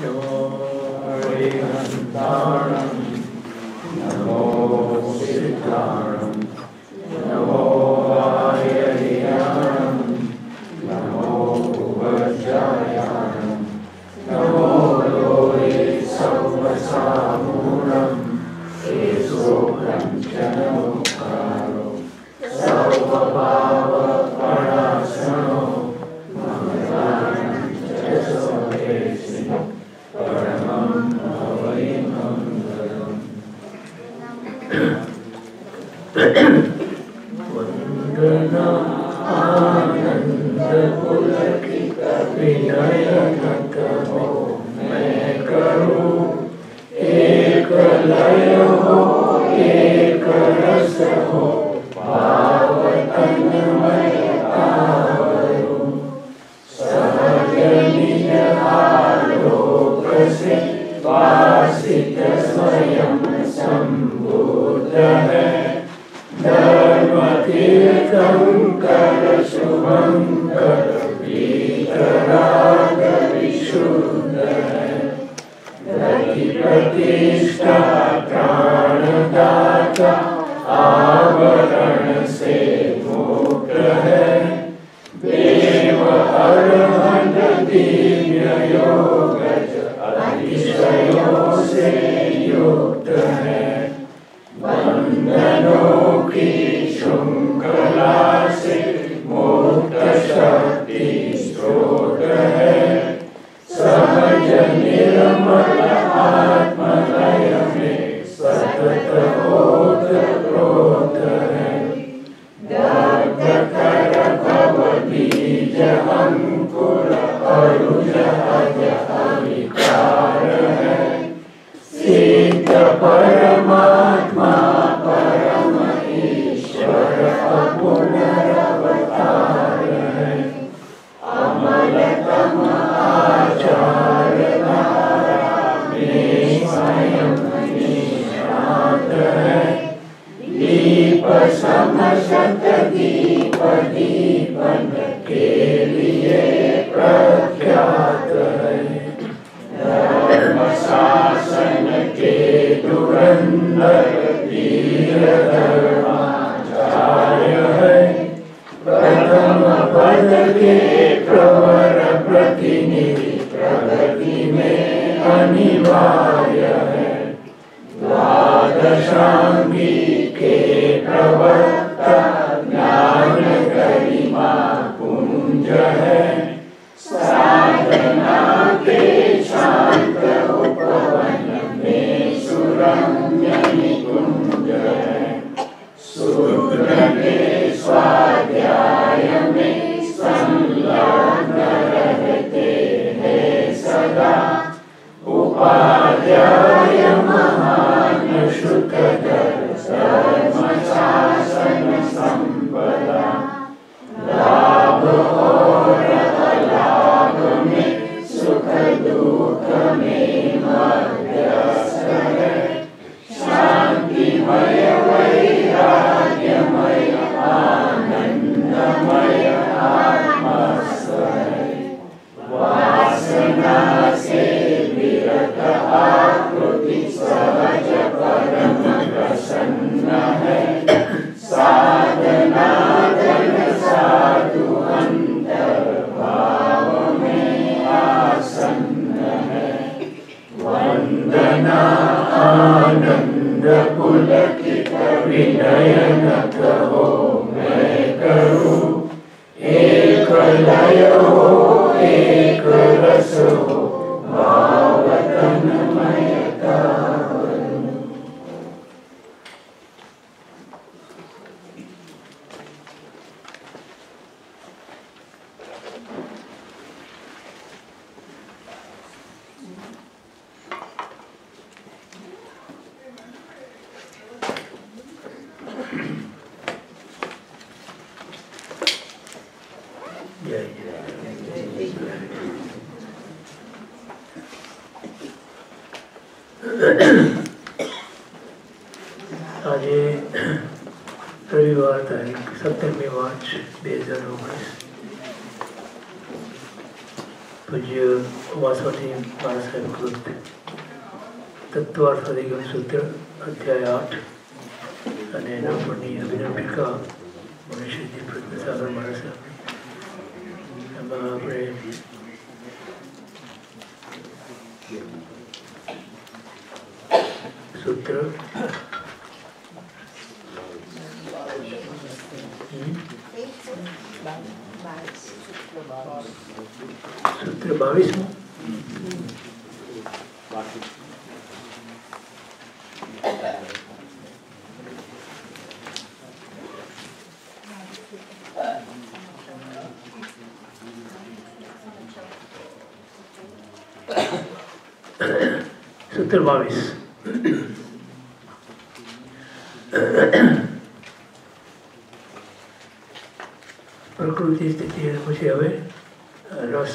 नमो हरिहंताणं नमो सिद्धाणं नमो आर्ययाणं नमो वज्रायाणं नमो लोहे सर्वसामूलं येषोऽहं जनमुखारो सर्वभावपराशनो मङ्गलानं च सर्वेषु परमं भवै मङ्गलम्। वन्दना आनंदपुलकित विनयनत हो मैं करूं, एक लय हो एक रस हो पावतनमय आवरूं। सहज निज आलोक से वासित स्वयं संबुद्ध है। धर्म तीर्थंकर शुभंकर वीतराग विशुद्ध है। रति प्रतिष्ठा प्राणदाता आवरण से मुक्त है। देव अरहंत दिव्य योगज अतिशयों से युक्त है। बंधनों की श्रृंखला से मुक्त शक्ति स्रोत है। सहज निर्मल आत्मलय में सतत ओत प्रोत है। दग्ध कर भव बीज अंकुर अरुज अज अविकार है। सिद्ध परमात्मा परम ईश्वर पुनरवतार है। अमलतम आचार धारा में स्वयं निष्णात है। दीप समशत दीप दीपन के लिए प्रख्यात है। धर्म शासन के धुरंधर वीर धर्माचार्य है। प्रथम पद के प्रवर प्रतिनिधि प्रगति में अनिवार्य है। द्वादशांगी के प्रवक्ता ज्ञान गरिमा पुंज है। साधना के शांत उपवन में सुरम्य निकुंज है। शूद्र के स्वाध्याय में संलग्न रहते हैं सदा। उपाध्याय महान शुकधर धर्मशासन संपदा। लाभ और अलाभ में सुख दुख में मध्यस्थ है। शांतिमय वैराग्यमय आनंदमय आत्मस्थ है। वासना से विरत आकृति सहज परम प्रसन्न है। साधना धन साधु अंतर भाव में आसन्न है। वंदना आनंद पुलकित विनयनत हो मैं करूं। एक लय हो एक रस हो भावतनमयता वरूं। आज रविवार तारीख 17 मार्च 2019 पूज्य વાસવાથી મારા સાહેબ કૃત તત્વાર્થ અધિગમ સૂત્ર અધ્યાય 8 અને એના ઉપરની અભિનવ ટીકા મનુષ્યજી પ્રજ્ઞાસાગર મારા સાહેબ એમાં આપણે સૂત્ર સૂત્ર 22 સૂત્ર 22 પ્રકૃતિ સ્થિતિ પછી હવે રસ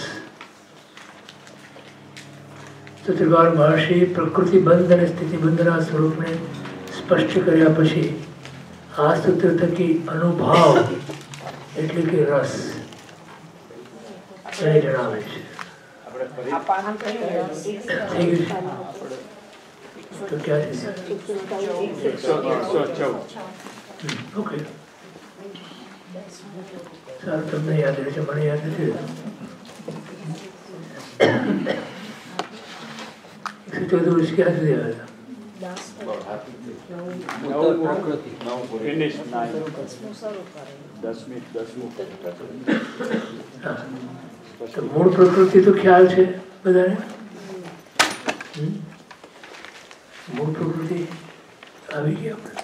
સૂત્રકાર મહર્ષિ પ્રકૃતિ બંધ અને સ્થિતિ બંધના સ્વરૂપને સ્પષ્ટ કર્યા પછી આ સૂત્ર થકી અનુભાવ એટલે કે રસ એને જણાવે છે. તો ક્યાં ઓકે સારું, તમને યાદ રહેશે, મને યાદ નથી. વર્ષ ક્યાં સુધી આવ્યા? મૂળ પ્રકૃતિ તો ખ્યાલ છે બધાને. મૂળ પ્રકૃતિ આવી ગઈ આપણે.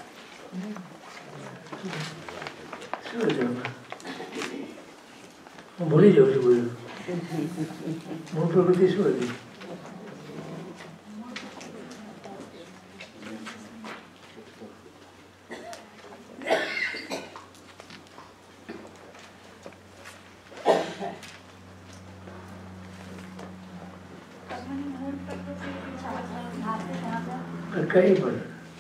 હું ભૂલી જાઉં છું બધું. મૂળ પ્રકૃતિ શું હતી? કઈ પણ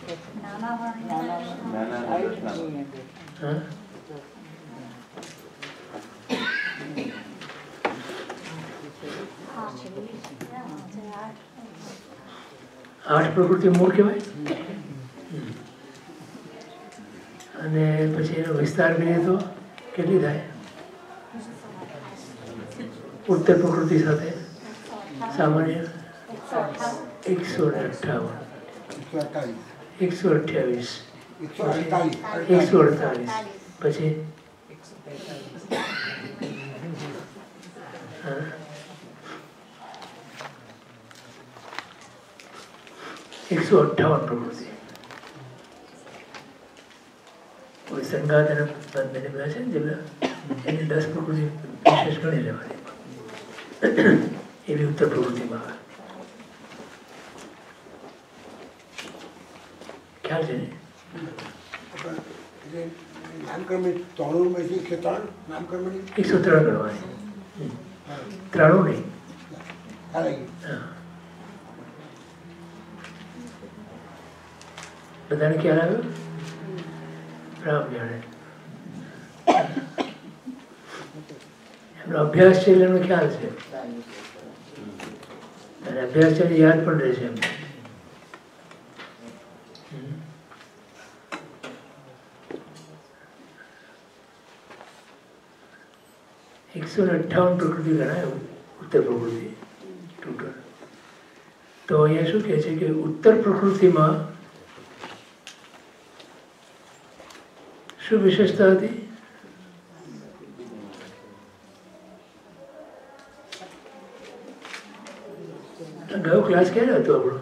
આઠ પ્રકૃતિ મૂળ કહેવાય. અને પછી એનો વિસ્તાર કરીએ તો કેટલી થાય? ઉત્તર પ્રકૃતિ સાથે સામાન્ય 158, 128, 148, પછી 158 પ્રકૃતિ. કોઈ સંગાત અને બંધને બધા છે ને જેટલા એની 10 પ્રકૃતિ વિશેષ ગણી લેવાની. એવી ઉત્તર પ્રકૃતિમાં આવે. ખ્યાલ છે ને? નામકર્મી 103 ગણવાની. 93 નહીં. બધાને ખ્યાલ આવ્યો? રામ જાણે એમનો અભ્યાસ છે એટલે એનો ખ્યાલ છે, અને અભ્યાસ છે યાદ પણ રહેશે એમ. એકસો 58 પ્રકૃતિ ગણાય ઉત્તર પ્રકૃતિ ટોટલ. તો અહીંયા શું કહે છે કે ઉત્તર પ્રકૃતિમાં શું વિશેષતા હતી? ગયો ક્લાસ ક્યારે હતો આપણો?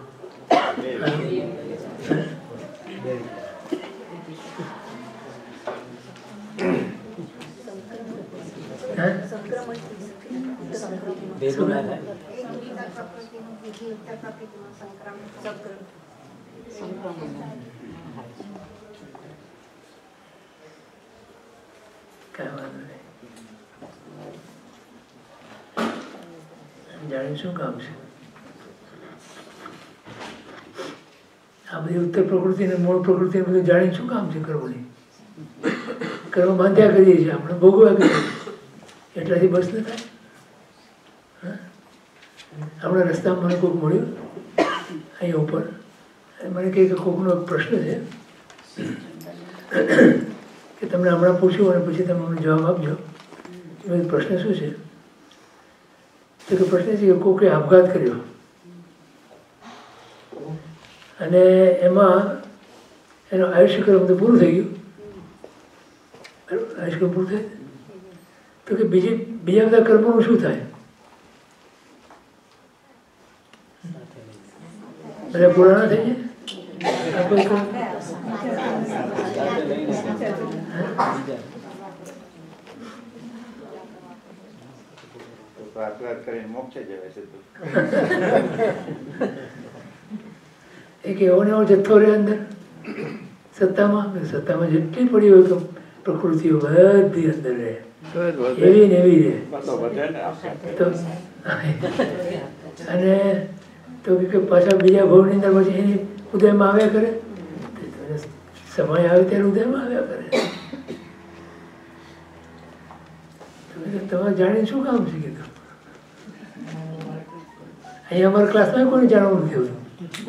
જાણી શું કામ છે? આ બધી ઉત્તર પ્રકૃતિ ને મૂળ પ્રકૃતિ બધું જાણી શું કામ છે કરવાની? કરવા બાંધ્યા કરીએ છીએ આપણે, ભોગવા કરીએ એટલાથી બસ ન થાય. હમણાં રસ્તામાં મને કોઈક મળ્યું અહીંયા ઉપર, મને કહે કે કોઈકનો એક પ્રશ્ન છે કે તમને હમણાં પૂછ્યું અને પછી તમે મને જવાબ આપજો. પ્રશ્ન શું છે? તો કે પ્રશ્ન છે કે કોકે આપઘાત કર્યો અને એમાં એનું આયુષ્યક્રમ બધું પૂરું થઈ ગયું. આયુષ્યક્રમ પૂરું થાય તો કે બીજા બધા કર્મોનું શું થાય? બધા પૂરા ના થઈ જાય? એક એવો ને એવો જથ્થો રહે અંદર સત્તામાં જેટલી પડી હોય તો પ્રકૃતિઓ બધી અંદર રહે, એવી ને એવી રહે. અને તો કે પાછા બીજા ભવની અંદર પછી એની ઉદયમાં આવ્યા કરે, સમય આવે ત્યારે ઉદયમાં આવ્યા કરે. તમારે જાણીને શું કામ છે? કીધું અહીંયા અમારા ક્લાસમાં કોઈને જાણવું નથી હોતું.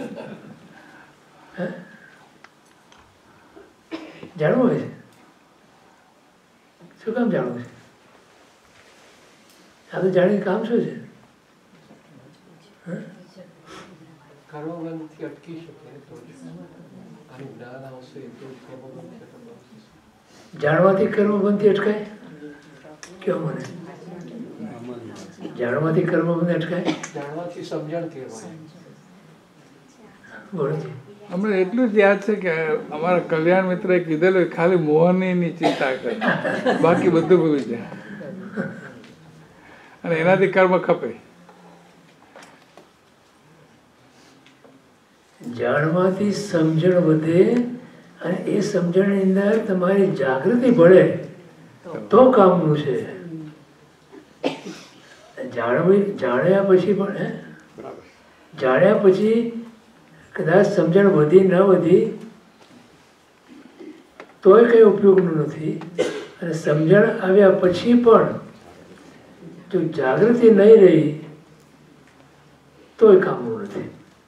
જાણવું હોય છે? શું કામ જાણવું છે? આ તો જાણીને કામ શું છે? જાણવાથી કર્મબંધી અટકાય? કેવું મને જાણવાથી કર્મબંધી અટકાય? જાણવાથી સમજણ કહેવાય. બોલો. અમને એટલું જ યાદ છે કે અમારા કલ્યાણ મિત્રએ કીધેલું ખાલી મોહનની ચિંતા કરે, બાકી બધું ભૂલી જાય અને એનાથી કર્મ ખપે. જાણવાથી સમજણ વધે અને એ સમજણની અંદર તમારી જાગૃતિ ભળે તો કામનું છે. જાણ્યા પછી પણ જાણ્યા પછી કદાચ સમજણ વધી ન વધી તોય કંઈ ઉપયોગનું નથી. અને સમજણ આવ્યા પછી પણ જો જાગૃતિ નહીં રહી તોય કામનું નથી.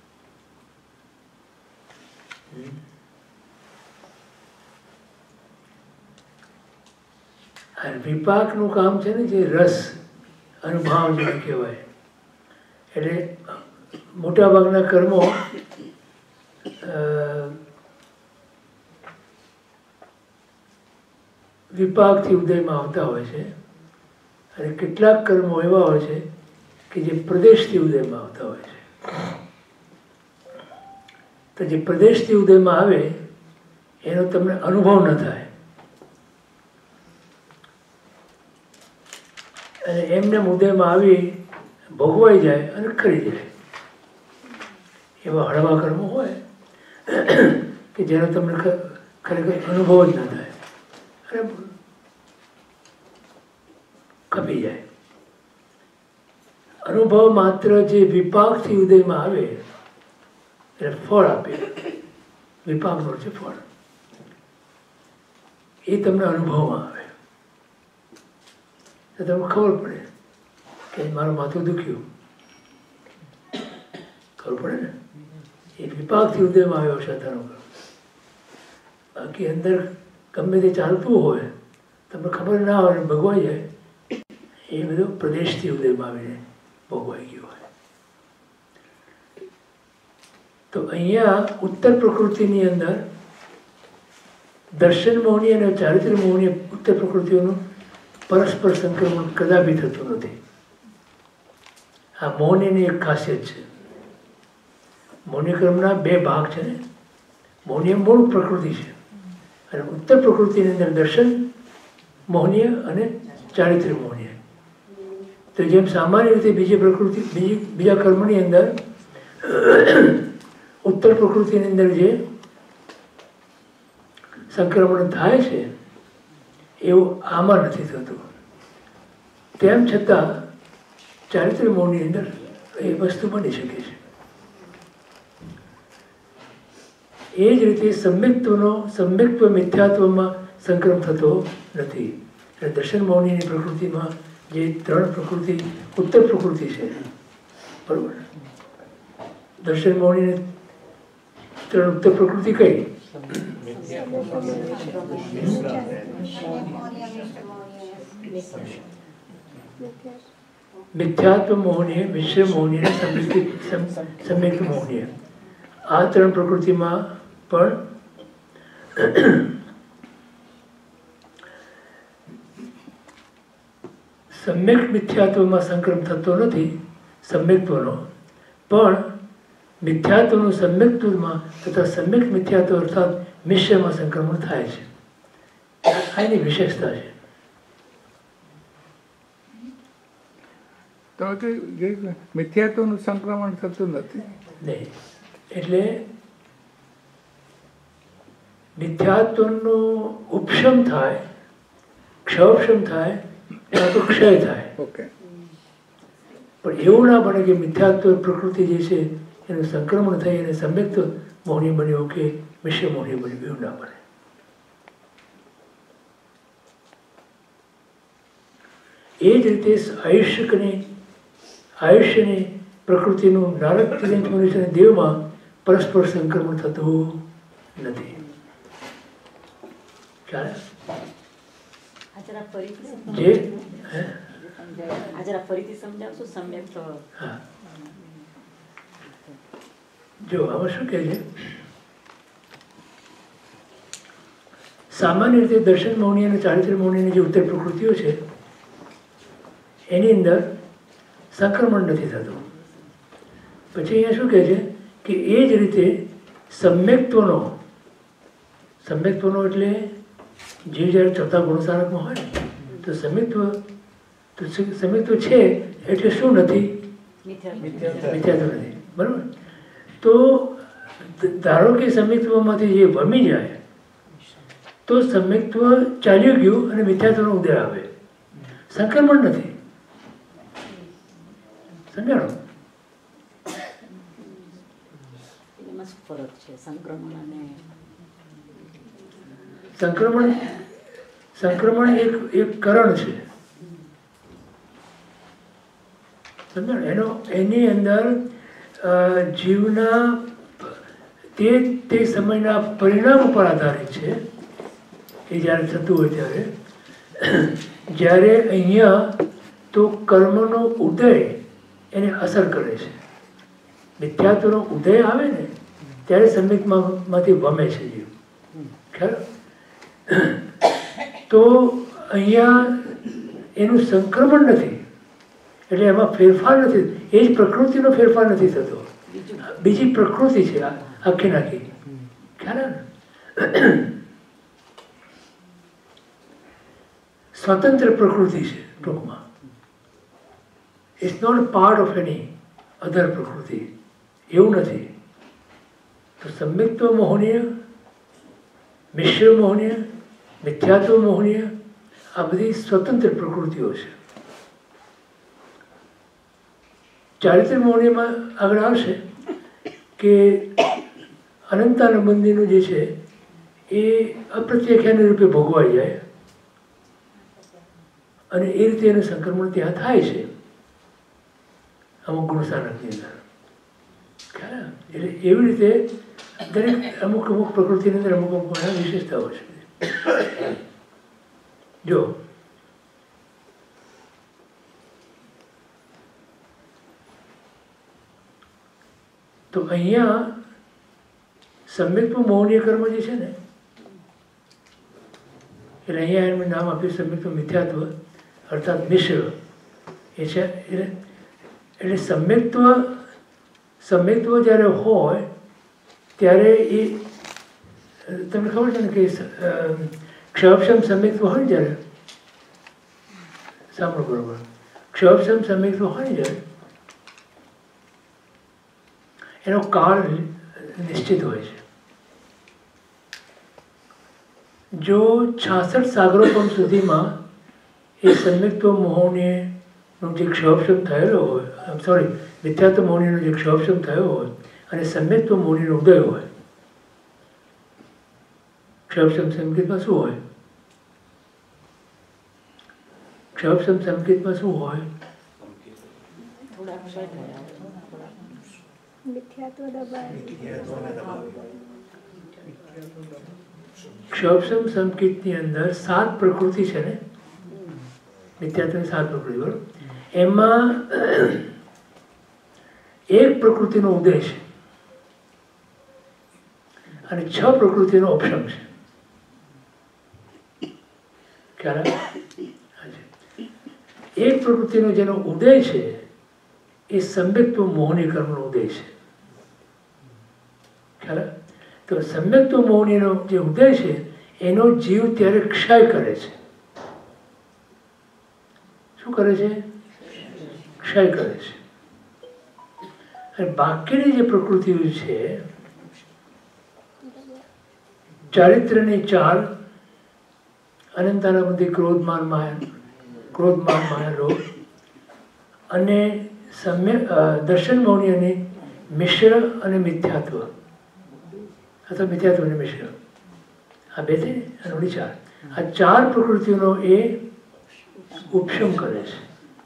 વિપાકનું કામ છે ને, જે રસ અનુભાવ જેને કહેવાય, એટલે મોટાભાગના કર્મો વિપાકથી ઉદયમાં આવતા હોય છે અને કેટલાક કર્મો એવા હોય છે કે જે પ્રદેશથી ઉદયમાં આવતા હોય છે. તો જે પ્રદેશથી ઉદયમાં આવે એનો તમને અનુભવ ન થાય અને એમને ઉદયમાં આવી ભોગવાઈ જાય અને ખરી જાય. એવા હળવા કર્મો હોય કે જેનો તમને ખરેખર અનુભવ જ ના થાય અને કપી જાય. અનુભવ માત્ર જે વિપાકથી ઉદયમાં આવે એટલે ફળ આપે. વિપાકનો છે ફળ, એ તમને અનુભવમાં આવે તો તમને ખબર પડે કે મારું માથું દુખ્યું, ખબર પડે ને. એ વિપાકથી ઉદયમાં આવ્યો શ્રદ્ધાનો કર્મ. બાકી અંદર ગમે તે ચાલતું હોય તમને ખબર ના હોય ને ભગવાઈ જાય, એ બધું પ્રદેશથી ઉદયમાં આવીને ભોગવાઈ ગયું હોય. તો અહીંયા ઉત્તર પ્રકૃતિની અંદર દર્શન મોહની અને ચારિત્ર મોહની ઉત્તર પ્રકૃતિઓનું પરસ્પર સંક્રમણ કદાપી થતું નથી. આ મૌનીની એક ખાસિયત છે. મૌની ક્રમના બે ભાગ છે ને. મૌનીય મૂળ પ્રકૃતિ છે અને ઉત્તર પ્રકૃતિની અંદર દર્શન મોહનીય અને ચારિત્ર મોહનીય. તો જેમ સામાન્ય રીતે બીજા કર્મની અંદર ઉત્તર પ્રકૃતિની અંદર જે સંક્રમણ થાય છે એવું આમાં નથી થતું. તેમ છતાં ચારિત્ર મોહની અંદર એ વસ્તુ બની શકે છે. એ જ રીતે સમ્યક્ત્વ મિથ્યાત્વમાં સંક્રમ થતો નથી. એટલે દર્શન મૌનીની પ્રકૃતિમાં જે ત્રણ પ્રકૃતિ ઉત્તર પ્રકૃતિ છે બરોબર. દર્શન મોહનીને 3 ઉત્તર પ્રકૃતિ કઈ? મિથ્યાત્વ મોહનીય, મિશ્ર મોહનીય, સમ્યક્ત મોહનીય. આ 3 પ્રકૃતિમાં પણ સમ્યક મિથ્યાત્વમાં સંક્રમ થતો નથી સમ્યક્ત્વનો, પણ મિથ્યાત્વનું સમ્યક્ત્વમાં તથા સમ્યક મિથ્યાત્વ અર્થાત મિશ્રમાં સંક્રમણ થાય છે. આ એની વિશેષતા છે. તો મિથ્યાત્વનું સંક્રમણ થતું નથી નહીં. એટલે મિથ્યાત્વનો ઉપશમ થાય, ક્ષયક્ષમ થાય, અથવા તો ક્ષય થાય. ઓકે. પણ એવું ના બને કે મિથ્યાત્વ પ્રકૃતિ જે છે એનું સંક્રમણ થઈ અને સમ્યક્ત મોહની બન્યો કે મિશ્ર મોહની બન્યું, એવું ના બને. એ જ રીતે આયુષ્યની પ્રકૃતિનું નારદ તિર્યંક મનુષ્ય અને દેવમાં પરસ્પર સંક્રમણ થતું નથી. ખ્યાલ? જે હા, જો આમાં શું કહે છે, સામાન્ય રીતે દર્શન મૌની અને ચારિત્ર મૌનીની જે ઉત્તર પ્રકૃતિઓ છે એની અંદર સંક્રમણ નથી થતું. પછી અહીંયા શું કહે છે કે એ જ રીતે સમ્યક્ત્વનો એટલે જીવ જ્યારે ચોથા ગુણસારકમાં હોય ને તો સમ્યક્ત્વ છે એટલે શું નથી? મિથ્યાત્વ નથી. બરાબર. તો ધારો કે સમ્યક્ત્વમાંથી જે ભમી જાય તો સમ્યક્ત્વ ચાલ્યું ગયું અને મિથ્યાત્વનો ઉદય આવે, સંક્રમણ નથી. સમજાણો? સંક્રમણ એક કરણ છે. સમજાણો? એની અંદર જીવના તે સમયના પરિણામ ઉપર આધારિત છે. એ જ્યારે થતું હોય ત્યારે, જ્યારે અહીંયા તો કર્મનો ઉદય એને અસર કરે છે. મિથ્યાત્વનો ઉદય આવે ને ત્યારે સમ્યકમાંથી વમે છે જીવ. ખ્યાલ? તો અહીંયા એનું સંક્રમણ નથી, એટલે એમાં ફેરફાર નથી. એ જ પ્રકૃતિનો ફેરફાર નથી થતો, બીજી પ્રકૃતિ છે આખી નાખી. ખ્યાલ આવે ને? સ્વતંત્ર પ્રકૃતિ છે ટૂંકમાં. It's not part of any other પ્રકૃતિ, એવું નથી. તો સમ્યક્ત્વ મોહનીય, મિશ્ર મોહનીય, મિથ્યાત્વ મોહનીય, આ બધી સ્વતંત્ર પ્રકૃતિઓ છે. ચારિત્ર મોહનીયમાં આગળ આવશે કે અનંતાનુબંધીનું જે છે એ અપ્રત્યખ્યાની રૂપે ભોગવાઈ જાય અને એ રીતે એનું સંક્રમણ ત્યાં થાય છે અમુક ગુણસાનકની અંદર. ખ્યાલ? એટલે એવી રીતે દરેક અમુક પ્રકૃતિની અંદર અમુક વિશેષતાઓ છે. જો તો અહીંયા સમ્યક્ત્વ મૌનીય કર્મ જે છે ને, એટલે અહીંયા એનું નામ આપ્યું સમ્યક્ત્વ મિથ્યાત્વ અર્થાત મિશ્ર એ છે. એટલે સમ્યક્ત્વ જ્યારે હોય ત્યારે એ તમને ખબર છે ને કે ક્ષયક્ષમ સમ્યક્ત્વ હોય ને જ્યારે, સાંભળો બરોબર, ક્ષયક્ષમ સમ્યક્ત્વ હોય ને જ્યારે એનો કાળ નિશ્ચિત હોય છે. જો 66 સાગરોપમ સુધીમાં એ સમ્યક્ત્વ મોહનીયનો જે ક્ષયક્ષમ થયેલો હોય, મિથ્યાત્વ મોહનીયનો જે ક્ષયક્ષમ થયો હોય અને સમ્યક્ત્વ મોહનીયનો ઉદય હોય. ક્ષયક્ષમ સંકેતમાં શું હોય? ક્ષયક્ષમ સંકેતમાં શું હોય? ક્ષોભસમ સંકેતની અંદર 7 પ્રકૃતિ છે ને, મિથ્યાત્વની 7 પ્રકૃતિ, બરોબર? એમાં એક પ્રકૃતિનો ઉદય છે અને 6 પ્રકૃતિનો અપશમ છે. ખ્યાલ આવે? એક પ્રકૃતિનો જેનો ઉદય છે એ સમ્યક્ત્વ મોહની કર્મનો ઉદય છે. ખ્યાલ આવે? તો સમ્યક્ત્વ મોહનીનો જે ઉદય છે એનો જીવ ત્યારે ક્ષય કરે છે. શું કરે છે? ક્ષય કરે છે. અને બાકીની જે પ્રકૃતિઓ છે, ચારિત્ર્યની 4, અનંતાના બધી ક્રોધમાન માયા લોભ, અને દર્શન મૌની મિશ્ર અને મિથ્યાત્વ અથવા મિથ્યાત્વ અને મિશ્ર, આ 2 થઈ અને ઓલી 4. આ 4 પ્રકૃતિઓનો એ ઉપશમ કરે છે.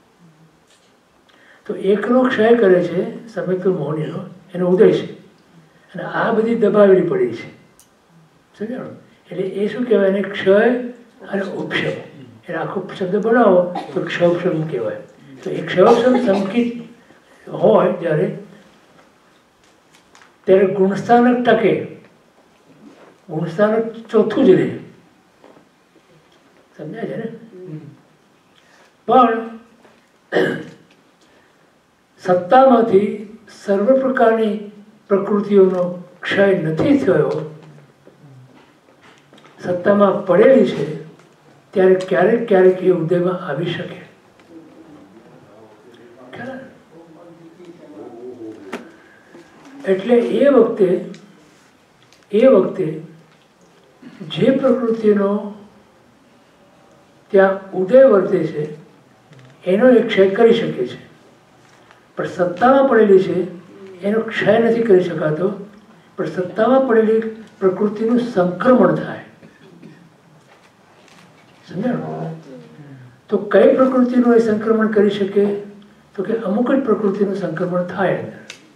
તો એકનો ક્ષય કરે છે સમ્યક્ત્વ મોહનીનો, એનો ઉદય છે, અને આ બધી દબાવેલી પડી છે. સમજાણું? એટલે એ શું કહેવાય? એને ક્ષય અને ઉપશમ. એટલે આખો શબ્દ બનાવો તો ક્ષોભસમ કહેવાય. તો એ ક્ષોભસમ સંકિત હોય ત્યારે ગુણસ્થાનક ટકે, ગુણસ્થાનક ચોથું જ રહે. સમજાય છે ને? પણ સત્તામાંથી સર્વ પ્રકારની પ્રકૃતિઓનો ક્ષય નથી થયો, સત્તામાં પડેલી છે, ત્યારે ક્યારેક ક્યારેક એ ઉદયમાં આવી શકે. એટલે એ વખતે જે પ્રકૃતિનો ત્યાં ઉદય વર્તે છે એનો એ ક્ષય કરી શકે છે, પણ સત્તામાં પડેલી છે એનો ક્ષય નથી કરી શકાતો. પણ સત્તામાં પડેલી પ્રકૃતિનું સંક્રમણ થાય. સમજાણું? તો કઈ પ્રકૃતિનું એ સંક્રમણ કરી શકે? તો કે અમુક જ પ્રકૃતિનું સંક્રમણ થાય અંદર.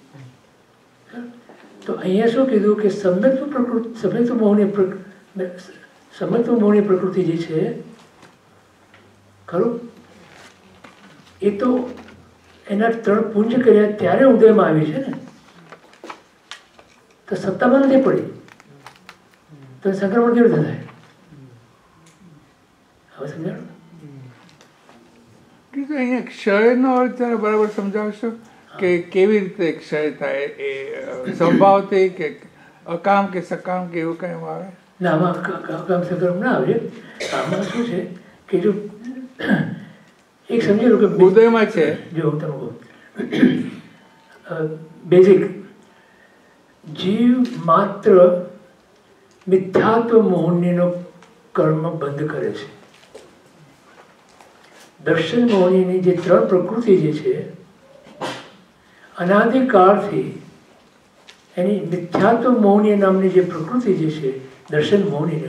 તો અહીંયા શું કીધું કે સમ્યક્ત્વ મોહની પ્રકૃતિ જે છે ખરું, એ તો એના 3 પુંજ કર્યા ત્યારે ઉદયમાં આવી છે ને, તો સત્તામાં નથી પડી, તો સંક્રમણ કેવી રીતે થાય? હવે સમજાણું? અહીંયા ક્ષયનો અર્થ બરાબર સમજાવશો કે કેવી રીતે ક્ષય થાય? એ સંભાવથી કે અકામ કે સકામ કે એવું કઈ આવે? ના, આમાં અકામ સકામ ના આવે. આમાં શું છે કે જો એક સમજી લો કે ઉદયમાં છે, જો હું તમને બેઝિક જીવ માત્ર મિથ્યાત્વ મોહનીનો કર્મ બંધ કરે છે. દર્શન મોહનીની જે 3 પ્રકૃતિ જે છે, અનાદિકાળથી એની મિથ્યાત્વ મોહની નામની જે પ્રકૃતિ જે છે દર્શન મોહનીને,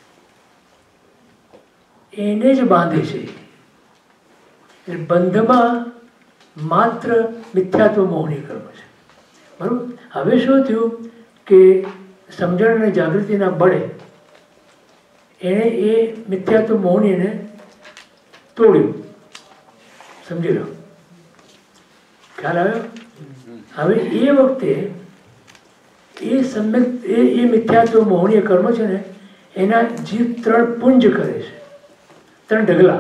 એને જ બાંધે છે. એટલે બંધમાં માત્ર મિથ્યાત્વ મોહની કર્મ છે. બરાબર? હવે શું થયું કે સમજણ અને જાગૃતિના બળે એણે એ મિથ્યાત્વ મોહનીને તોડ્યું. સમજી લો? ખ્યાલ આવ્યો? હવે એ વખતે એ મિથ્યાત્વ મોહનીય કર્મ છે ને, એના જીવ 3 પુંજ કરે છે, 3 ઢગલા.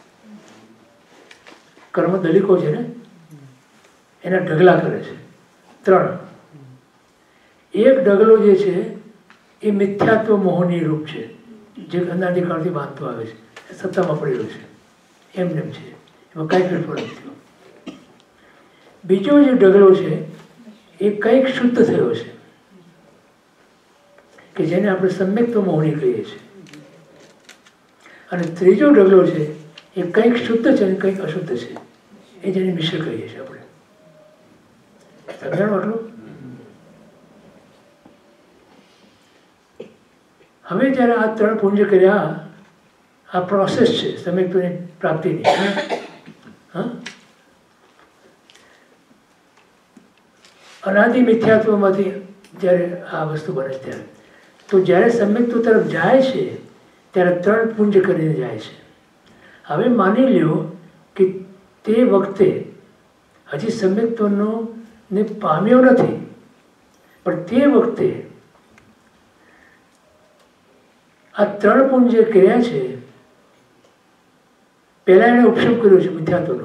કર્મ દલિકો છે ને, એના ઢગલા કરે છે 3. એક ઢગલો જે છે એ મિથ્યાત્વ મોહની રૂપ છે, જે અનાદિકાળથી બાંધતો આવે છે, સત્તામાં પડેલો છે, એમને છે, એમાં કાંઈ ફેરફાર નથી. બીજો જે ઢગલો છે એ કંઈક શુદ્ધ થયો છે, કે જેને આપણે સમ્યક્ત્વ મોહની કહીએ છીએ. અને ત્રીજો ઢગલો છે એ કંઈક શુદ્ધ છે અને કંઈક અશુદ્ધ છે, એ જેને મિશ્ર કહીએ છીએ આપણે. સમજાણું આટલું? હવે જ્યારે આ 3 પુંજ કર્યા, આ પ્રોસેસ છે સમ્યક્ત્વની પ્રાપ્તિની. હા, અનાદિ મિથ્યાત્વમાંથી જ્યારે આ વસ્તુ બને ત્યારે, તો જ્યારે સમ્યક્ત્વ તરફ જાય છે ત્યારે 3 પુંજ કરીને જાય છે. હવે માની લ્યો કે તે વખતે હજી સમ્યક્ત્વનો ને પામ્યો નથી, પણ તે વખતે આ 3 પુંજ જે કર્યા છે, પહેલા એને ઉપશમ કર્યો છે મિથ્યાત્વનો,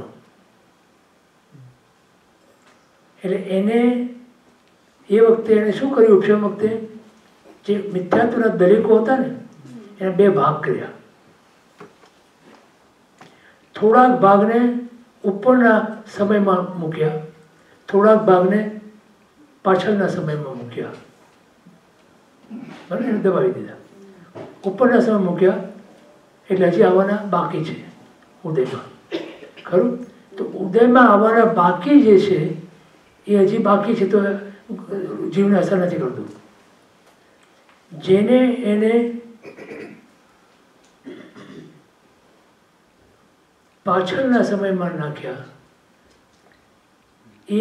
એટલે એને એ વખતે એને શું કર્યું? ઉપશમ વખતે જે મિથ્યાત્વના દરેકો હતા ને એને 2 ભાગ કર્યા. થોડાક ભાગને ઉપરના સમયમાં મૂક્યા, થોડાક ભાગને પાછળના સમયમાં મૂક્યા. બરાબર, એને દબાવી દીધા. ઉપરના સમય મૂક્યા એટલે હજી આવવાના બાકી છે ઉદયમાં, ખરું? તો ઉદયમાં આવવાના બાકી જે છે એ હજી બાકી છે, તો જીવને અસર નથી કરતું. જેને એને પાછળના સમયમાં નાખ્યા એ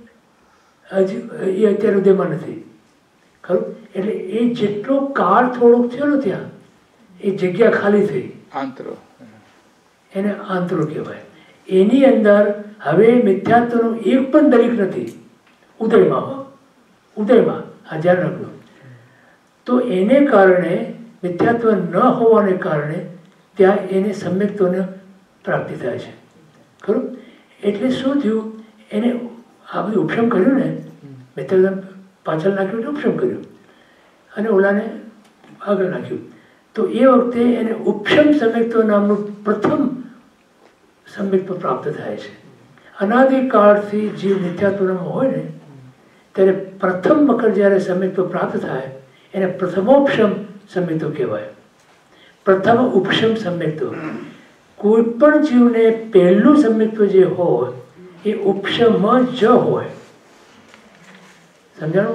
અત્યારે ઉદયમાં નથી, ખરું? એટલે એ જેટલો કાળ થોડોક થયો ને ત્યાં, એ જગ્યા ખાલી થઈ, આંતરો, એને આંતરો કહેવાય. એની અંદર હવે મિથ્યાત્વનો એક પણ દલિક નથી ઉદયમાં. ઉદયમાં હાજર રાખજો. તો એને કારણે મિથ્યાત્વ ન હોવાને કારણે ત્યાં એને સમ્યક્ત્વને પ્રાપ્તિ થાય છે, ખરું? એટલે શું થયું? એને આ બધું ઉપશમ કર્યું ને, મિથ્યાત્વ પાછળ નાખ્યું એટલે ઉપશમ કર્યું, અને ઓલાને આગળ નાખ્યું. તો એ વખતે એને ઉપશમ સમ્યક્ત્વ નામનું પ્રથમ સમ્યક્ત્વ પ્રાપ્ત થાય છે. અનાદિકાળથી જીવ મિથ્યાત્વમાં હોય ને ત્યારે પ્રથમ વખત જ્યારે સમ્યક્ત્વ પ્રાપ્ત થાય એને પ્રથમોપશમ સમ્યક્ત્વ કહેવાય. પ્રથમ ઉપશમ સમ્યક્ત્વ. કોઈ પણ જીવને પહેલું સમ્યક્ત્વ જે હોય એ ઉપશમ જ હોય. સમજાણું?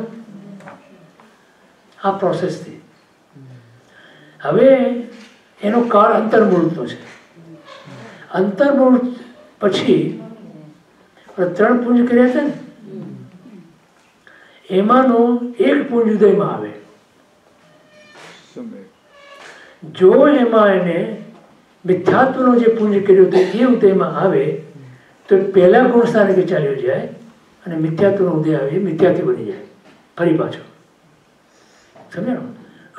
આ પ્રોસેસથી હવે એનો કાળ અંતર્મુહૂર્તનો છે. અંતર્મુહૂર્ત પછી 3 પુંજ કર્યા હતા ને, એમાંનો એક પુંજ ઉદયમાં આવે. જો એમાં એને મિથ્યાત્વનો જે પુંજ કર્યો હતો એ ઉદયમાં આવે તો પહેલા ગુણસ્થાનકે ચાલ્યો જાય અને મિથ્યાત્વનો ઉદય આવે, મિથ્યાથી બની જાય ફરી પાછો. સમજાણું?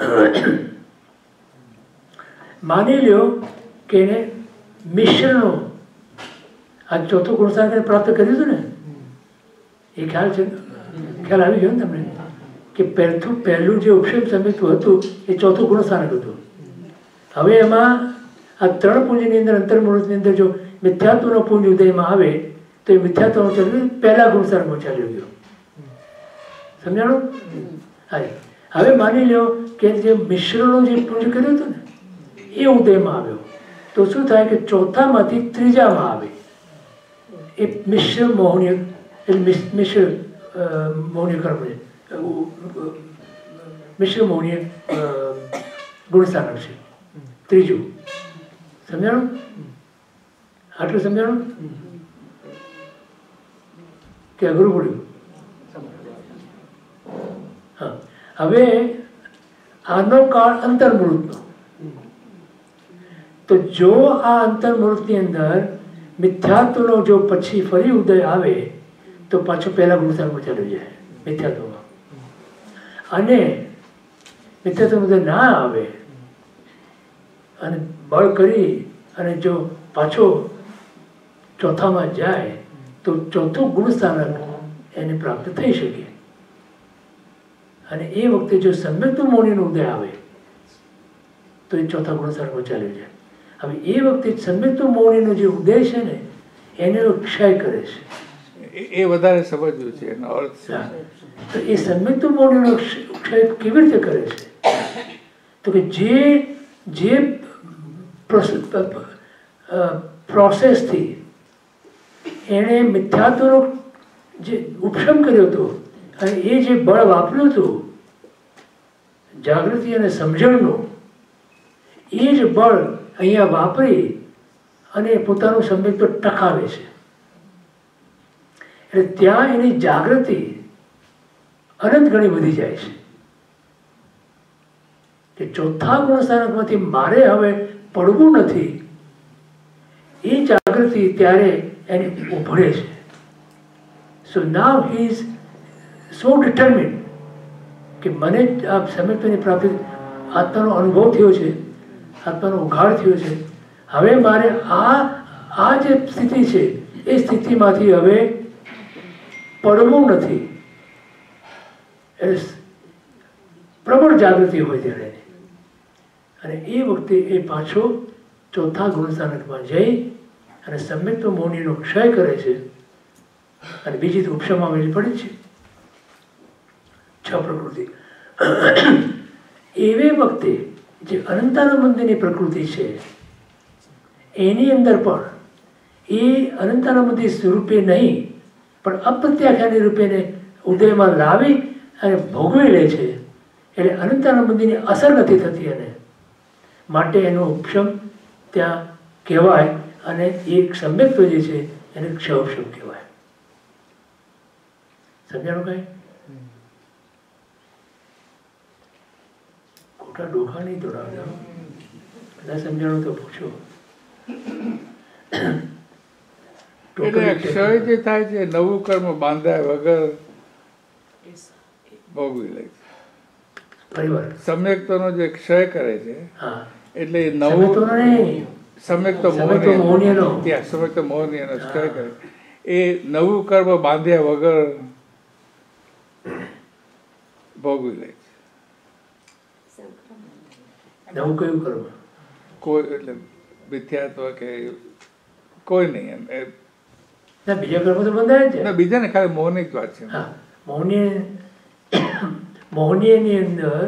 માની લ્યો કે એને મિશ્રનો આ ચોથું ગુણસ્થાન પ્રાપ્ત કર્યું હતું ને, એ ખ્યાલ છે? ખ્યાલ આવી ગયો ને તમને કે પહેલું જે ઉપશમ સમ્યક્ત્વ હતું એ ચોથું ગુણસ્થાનક હતું. હવે એમાં આ 3 પુંજની અંદર અંતર્મુહૂર્તની અંદર જો મિથ્યાત્વનો પુંજ ઉદયમાં આવે તો એ મિથ્યાત્વનો ચાલ્યું પહેલા ગુણસ્થાનમાં ચાલ્યો ગયો. સમજાણું? હા. હવે માની લો કે જે મિશ્રનો જે પુંજ કર્યું હતું ને એ ઉદયમાં આવ્યો, તો શું થાય કે ચોથામાંથી ત્રીજામાં આવે એ મિશ્ર મોહનીય, મિશ્ર મોહનીય કર્મ છે, મિશ્ર મોહનીય ગુણસ્થાનક છે ત્રીજું. સમજાણું? આટલું સમજાણું કે અઘરું પડ્યું? હા. હવે આનો કાળ અંતર્મુહૂર્તનો. તો જો આ અંતર્મુહૂર્તની અંદર મિથ્યાત્વનો જો પછી ફરી ઉદય આવે તો પાછો પહેલા ગુણસ્થાનમાં ચાલ્યો જાય મિથ્યાત્વમાં. અને મિથ્યાત્વનો ઉદય ના આવે અને બળ કરી અને જો પાછો ચોથામાં જાય તો ચોથું ગુણસ્થાનક એને પ્રાપ્ત થઈ શકે. અને એ વખતે જો સમ્યક્ત્વ મોહનીનો ઉદય આવે તો એ ચોથા ગુણસ્થાનમાં ચાલ્યો જાય. હવે એ વખતે સમ્યક્ત્વ મોહનીનો જે ઉદય છે ને એને ક્ષય કરે છે. એ વધારે સમજવું છે એનો અર્થ છે. તો એ સમ્યક્ત્વ મોહનીનો ક્ષય કેવી રીતે કરે છે? તો કે જે પ્રોસેસથી એણે મિથ્યાત્વનો જે ઉપશમ કર્યો હતો અને એ જે બળ વાપર્યું હતું જાગૃતિ અને સમજણનું, એ જ બળ અહીંયા વાપરી અને પોતાનું સમ્યક્ત્વ ટકાવે છે. એટલે ત્યાં એની જાગૃતિ અનંત ગણી વધી જાય છે કે ચોથા ગુણસ્થાનકમાંથી મારે હવે પડવું નથી, એ જાગૃતિ ત્યારે એને ઉભરે છે. સો નાવ હી ઇઝ સો ડિટર્મિન્ડ કે મને આ સમ્યક્ત્વની પ્રાપ્તિ, આત્માનો અનુભવ થયો છે, આત્માનો ઉઘાડ થયો છે, હવે મારે આ જે સ્થિતિ છે એ સ્થિતિમાંથી હવે પડવું નથી. એટલે પ્રબળ જાગૃતિ હોય ત્યારે, અને એ વખતે એ પાછો ચોથા ગુણસ્થાનકમાં જઈ અને સમ્યક્ત્વ મૌનીનો ક્ષય કરે છે. અને બીજી તો ઉપશમમાં વેલી પડી છે 6 પ્રકૃતિ. એવે વખતે જે અનંતાનંદની પ્રકૃતિ છે એની અંદર પણ એ અનંતાનંદી સ્વરૂપે નહીં પણ અપ્રત્યાખ્યાની રૂપેને ઉદયમાં લાવી અને ભોગવી લે છે. એટલે અનંતાનંદની અસર નથી થતી એને માટે એનો ઉપશમ ત્યાં કહેવાય, અને એક સમ્યક્ત્વ જે છે એને ક્ષયોપશમ કહેવાય. સમજાણું કઈ? ખોટા ડોખા નહીં દોડાવતા, બધા સમજાણું તો પૂછો. એટલે ક્ષય જે થાય છે નવું કર્મ બાંધ્યા વગર ભોગવી લે છે. સમ્યક્ત્વનો જે ક્ષય કરે છે એટલે નવું સમ્યક્ત્વ મોહનીયનો ક્ષય કરે, એ નવું કર્મ બાંધ્યા વગર ભોગવી લે છે. નવું કયું કર્મ? કોઈ એટલે મિથ્યાત્વ કે કોઈ નહીં એમ. બીજા કર્મ તો બંધાય છે. બીજા ને ખાલી મોહની જ વાત છે. મોહનીયની અંદર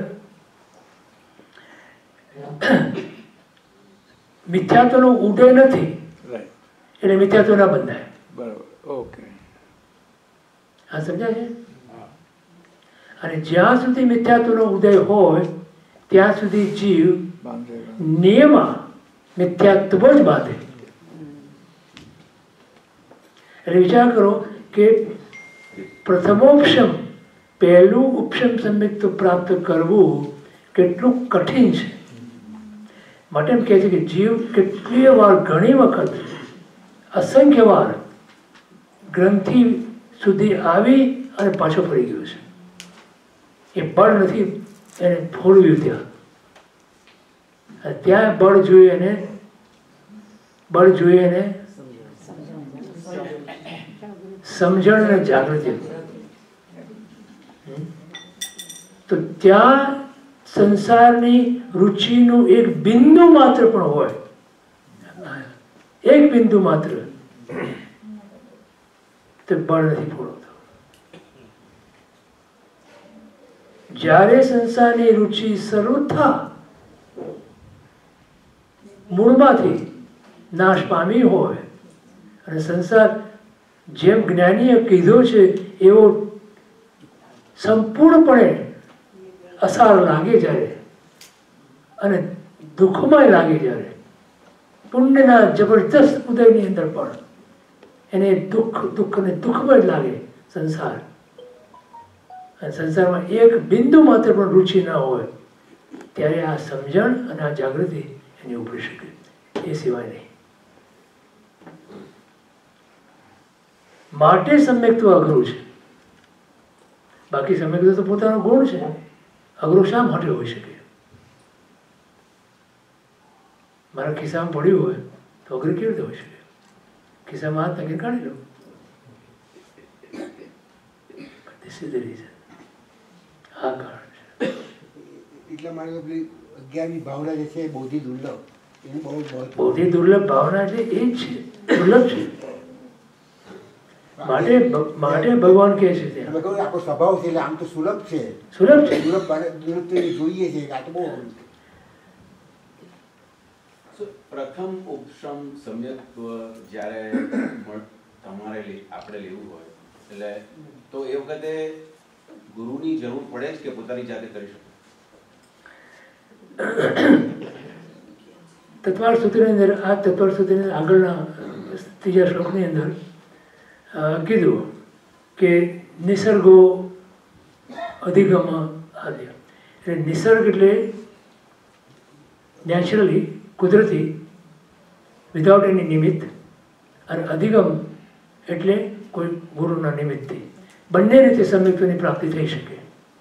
મિથ્યાત્વનો ઉદય નથી, એટલે મિથ્યાત્વ ના બંધાય. બરાબર, ઓકે. હા, સમજાય છે? અને જ્યાં સુધી મિથ્યાત્વનો ઉદય હોય ત્યાં સુધી જીવ નિયમા મિથ્યાત્વ જ બાંધે. એટલે વિચાર કરો કે પ્રથમોપશમ, પહેલું ઉપશમ સમ્યક્ત્વ પ્રાપ્ત કરવું કેટલું કઠિન છે. માટે એમ કહે છે કે જીવ કેટલીય વાર, ઘણી વખત, અસંખ્ય વાર ગ્રંથિ સુધી આવી અને પાછો ફરી ગયો છે. એ બળ નથી એને ફોડવ્યું ત્યાં. ત્યાં બળ જોઈએ એને સમજણ અને જાગૃતિ. તો ત્યાં સંસારની રુચિનું એક બિંદુ માત્ર પણ હોય, એક બિંદુ માત્ર, તો બળ નથી ફોડતો. જ્યારે સંસારની રુચિ સર્વથા મૂળમાંથી નાશ પામી હોય અને સંસાર જેમ જ્ઞાનીએ કીધો છે એવો સંપૂર્ણપણે અસાર લાગે જ્યારે અને દુઃખમય લાગે જ્યારે, પુણ્યના જબરદસ્ત ઉદયની અંદર પણ એને દુઃખને દુઃખમય લાગે સંસાર, અને સંસારમાં એક બિંદુ માત્ર પણ રુચિ ના હોય, ત્યારે આ સમજણ અને આ જાગૃતિ એની ઉપરી શકે, એ સિવાય નહીં. માટે સમ્યક્ત્વ અઘરું છે. બાકી સમ્યક્ત્વ તો પોતાનો ગુણ છે, અઘરું શા માટે હોઈ શકે? મારા ખિસ્સામાં પડ્યું હોય તો અઘરું કેવી રીતે હોઈ શકે? ખિસ્સામાં હાથ નાખીને કાઢી લો. This is the reason. આ કારણ છે. એટલા માટે પેલી અગિયારની ભાવના જે છે બૌદ્ધિ દુર્લભ, એની બૌદ્ધિ દુર્લભ ભાવના એટલે એ જ છે, દુર્લભ છે. માટે ભગવાન કહે છે ત્યાં આખો સ્વભાવ છે એટલે આમ તો સુલભ છે, સુલભ છે, દુર્લભ જોઈએ છે. આ તો બહુ પ્રથમ ઉપશમ સમ્યક્ત્વ જ્યારે તમારે આપણે લેવું હોય એટલે તો એ વખતે ગુરુની જરૂર પડે જ કે પોતાની જાતે કરી શકો? તત્વાળ સૂત્રની અંદર, આ તત્વાળ સૂત્રની આગળના ત્રીજા શ્લોકની અંદર કીધું કે નિસર્ગો અધિગમ આદ્ય. એટલે નિસર્ગ એટલે નેચરલી, કુદરતી, વિધાઉટ એની નિમિત્ત, અને અધિગમ એટલે કોઈ ગુરુના નિમિત્તથી. બંને રીતે સમ્યક્ત્વની પ્રાપ્તિ થઈ શકે.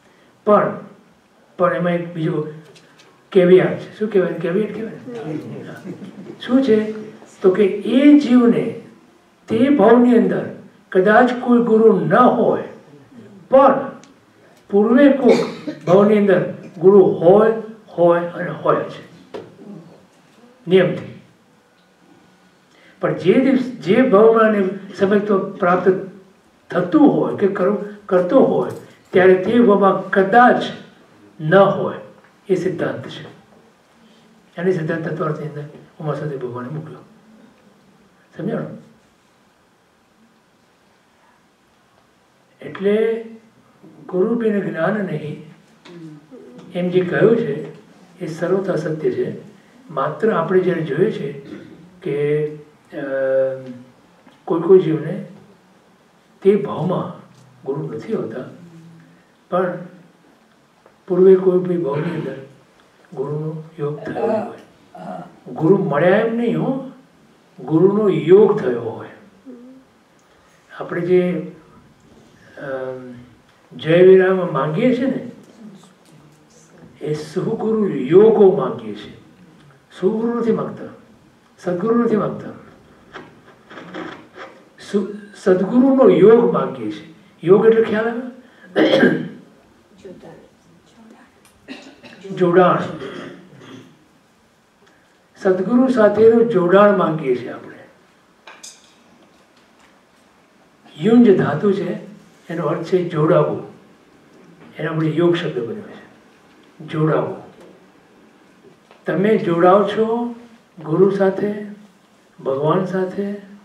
પણ એમાં એક બીજો કેવિયાટ છે. શું કહેવાય? કેવિયાટ કહેવાય. શું છે? તો કે એ જીવને તે ભાવની અંદર કદાચ કોઈ ગુરુ ન હોય, પણ પૂર્વે કોઈ ભાવની અંદર ગુરુ હોય અને હોય છે નિયમથી. પણ જે ભાવમાં સમ્યક્ત્વ પ્રાપ્ત થતું હોય કે કરતો હોય ત્યારે તે ભાવમાં કદાચ ન હોય. એ સિદ્ધાંત છે. એની સિદ્ધાંત તત્વાર્થની અંદર ઉમાસુંદરી ભગવાને મૂક્યો. સમજાણું? એટલે ગુરુ બિન જ્ઞાન નહીં એમ જે કહ્યું છે એ સર્વથા સત્ય છે. માત્ર આપણે જ્યારે જોઈએ છે કે કોઈ જીવને તે ભાવમાં ગુરુ નથી હોતા, પણ પૂર્વે કોઈ બી ભાવની અંદર ગુરુનો યોગ થયો હોય. ગુરુ મળ્યા એમ નહીં હો, ગુરુનો યોગ થયો હોય. આપણે જે જય વિરામ માંગીએ છીએ ને, એ સુગુરુ યોગો માંગીએ છીએ. સુગુરુ નથી માંગતા, સદગુરુ નથી માંગતા, સદગુરુનો યોગ માંગીએ છીએ. યોગ એટલે ખ્યાલ આવે? જોડાણ. સદગુરુ સાથેનું જોડાણ માંગીએ છીએ આપણે. યુંજ ધાતુ છે, એનો અર્થ છે જોડાવું. એના આપણે યોગ શબ્દ બન્યો છે, જોડાવું. તમે જોડાવ છો ગુરુ સાથે, ભગવાન સાથે,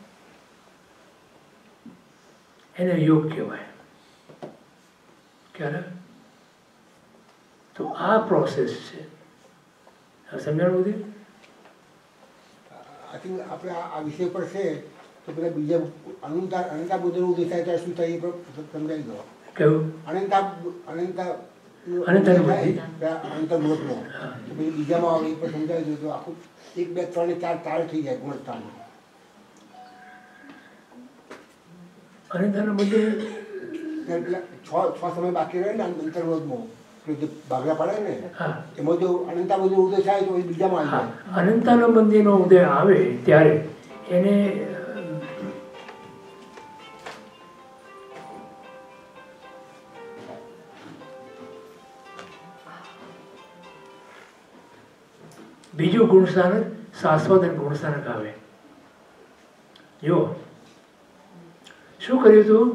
એને યોગ કહેવાય. ક્યારે? તો આ પ્રોસેસ છે. સમજાણું બધું? આઈ થિંક આપણે આ વિષય પર છે તો પેલા બીજા અનંતા બુદ્ધનું ઉદય થાય ત્યારે શું થાય એ સમજાવી દો. કેવું? અનંતમૂર્તનો બીજામાં આવે એ પણ સમજાવી દો તો આખું 1, 2, 3 4 તાળ થઈ જાય ગુણસ્થાનમાં. અનંતના બધે એટલે 6 સમય બાકી રહે ને અંતર્મોધમાં જે ભાગલા પડે ને એમાં જો અનંતા બધું ઉદય થાય તો એ બીજામાં આવી જાય. અનંતાનો મંદિરનો ઉદય આવે ત્યારે એને બીજું ગુણસ્થાનક શાશ્વત ગુણસ્થાનક આવે. જો શું કર્યું હતું?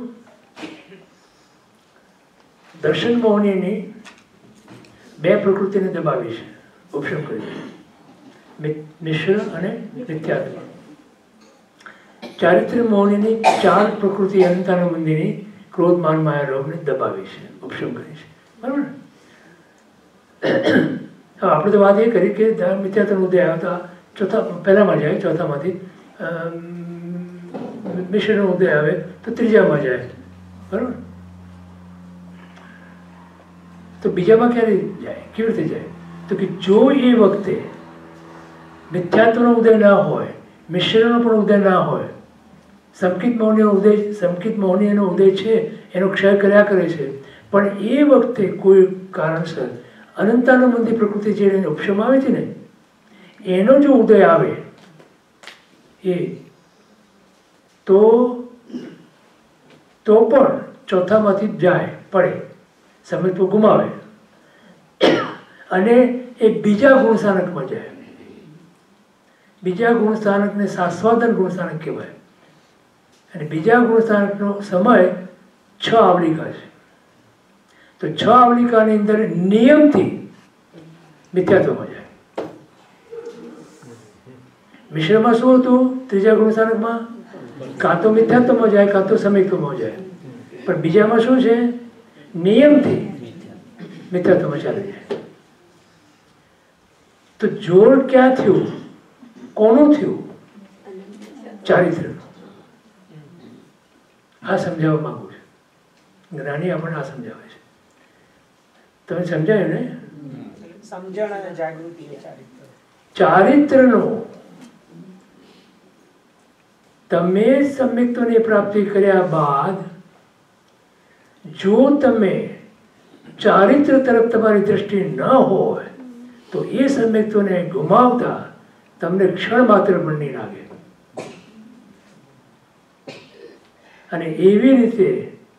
દર્શન મોહનીની 2 પ્રકૃતિને દબાવી છે, ઉપશમ કરી છે, મિશ્ર અને મિથ્યાત્મ. ચારિત્ર મોહનીની 4 પ્રકૃતિ અનંતાના મંદિરની ક્રોધ માન માયા લોભને દબાવી છે, ઉપશમ કરી છે. બરાબર? હવે આપણે તો વાત એ કરી કે મિથ્યાત્મ ઉદય આવ્યો તો પહેલામાં જાય, ચોથામાંથી મિશ્રનો ઉદય આવે તો ત્રીજામાં જાય. બરાબર? તો બીજામાં ક્યારે જાય? કેવી રીતે જાય? તો કે જો એ વખતે મિથ્યાત્વનો ઉદય ના હોય, મિશ્રનો પણ ઉદય ના હોય, સંકિત મૌનીનો ઉદય છે એનો ક્ષય કર્યા કરે છે, પણ એ વખતે કોઈ કારણસર અનંતાનંદી પ્રકૃતિ જે ઉપશમ આવે છે ને એનો જો ઉદય આવે એ તો પણ ચોથામાંથી જાય, પડે, સમિત્વ ગુમાવે અને એ બીજા ગુણસ્થાનકમાં જાય. બીજા ગુણસ્થાનકને શાશ્વતન ગુણસ્થાનક કહેવાય. અને બીજા ગુણસ્થાનકનો સમય 6 આવલિકા છે. તો 6 આવલિકાની અંદર નિયમથી મિથ્યાત્વમાં જાય. મિશ્રમાં શું હતું? ત્રીજા ગુણસ્થાનકમાં કાં તો મિથ્યાત્વમાં જાય, કાં તો સમિત્વમાં જાય. પણ બીજામાં શું છે? નિયમથી મિથ્યાત્વમાં ચાલી જાય. તો જોડ ક્યાં થયું? કોનું થયું? ચારિત્રનું. આ સમજાવવા માંગુ છું. જ્ઞાની આપણને આ સમજાવે છે. તમે સમજાયું ને? સમજણ અને જાગૃતિ ચારિત્રનો તમે સમ્યક્ત્વની પ્રાપ્તિ કર્યા બાદ જો તમે ચારિત્ર તરફ તમારી દ્રષ્ટિ ન હોય તો એ સમ્યક્ત્વને ગુમાવતા તમને ક્ષણ માત્ર પણ નહીં લાગે. અને એવી રીતે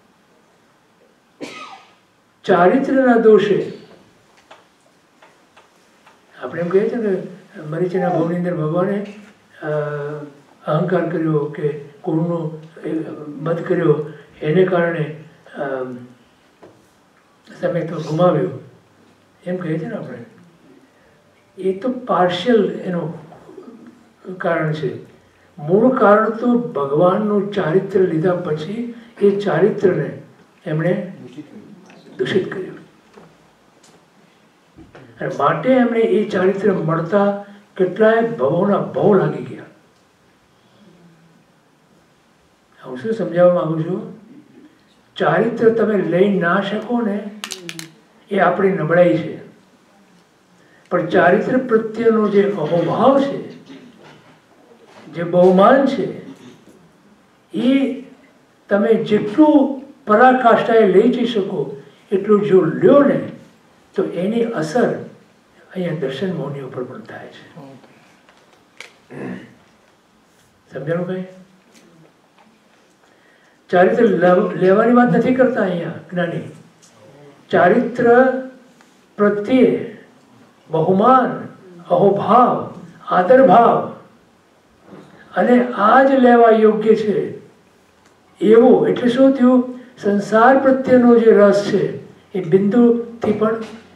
ચારિત્રના દોષે આપણે એમ કહીએ છીએ ને મરીચીના ભવની અંદર ભગવાને અહંકાર કર્યો કે કુળનો મત કર્યો એને કારણે સમ્યક્ત્વ ગુમાવ્યું એમ કહીએ છીએ ને આપણે. એ તો પાર્શિયલ એનું કારણ છે. મૂળ કારણ તો ભગવાનનું ચારિત્ર લીધા પછી એ ચારિત્રને એમણે દૂષિત કર્યું અને માટે એમણે એ ચારિત્ર મળતા કેટલાય ભવોના ભવ લાગી ગયા. હું શું સમજાવવા માંગુ છું? ચારિત્ર તમે લઈ ના શકો ને એ આપણી નબળાઈ છે, પણ ચારિત્ર પ્રત્યેનો જે અહોભાવ છે, જે બહુમાન છે, એ તમે જેટલું પરાકાષ્ઠાએ લઈ જઈ શકો એટલું જો લ્યો ને તો એની અસર અહીંયા દર્શન મૌની ઉપર પણ થાય છે. સમજાણું કઈ? ચારિત્ર લેવાની વાત નથી કરતા અહીંયા જ્ઞાની. ચારિત્ર પ્રત્યે બહુમાન, અહોભાવ, આદરભાવ અને આ જ લેવા યોગ્ય છે એવું. એટલે શું થયું? સંસાર પ્રત્યેનો જે રસ છે એ બિંદુથી પણ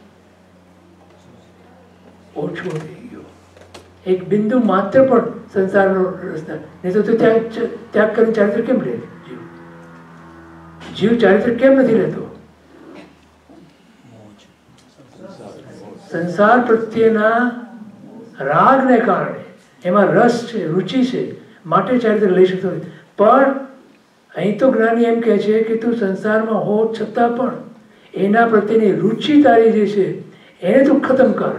ઓછો થઈ ગયો. એક બિંદુ માત્ર પણ સંસારનો રસ નહીં તો ત્યાગ કરીને ચારિત્ર કેમ લે? જીવ ચારિત્ર કેમ નથી લેતો? સંસાર પ્રત્યેના રાગને કારણે એમાં રસ છે, રુચિ છે, માટે ચારિત્ર લઈ શકતો નથી. પણ અહીં તો જ્ઞાની એમ કહે છે કે તું સંસારમાં હો છતાં પણ એના પ્રત્યેની રુચિ તારી જે છે એને તું ખતમ કર.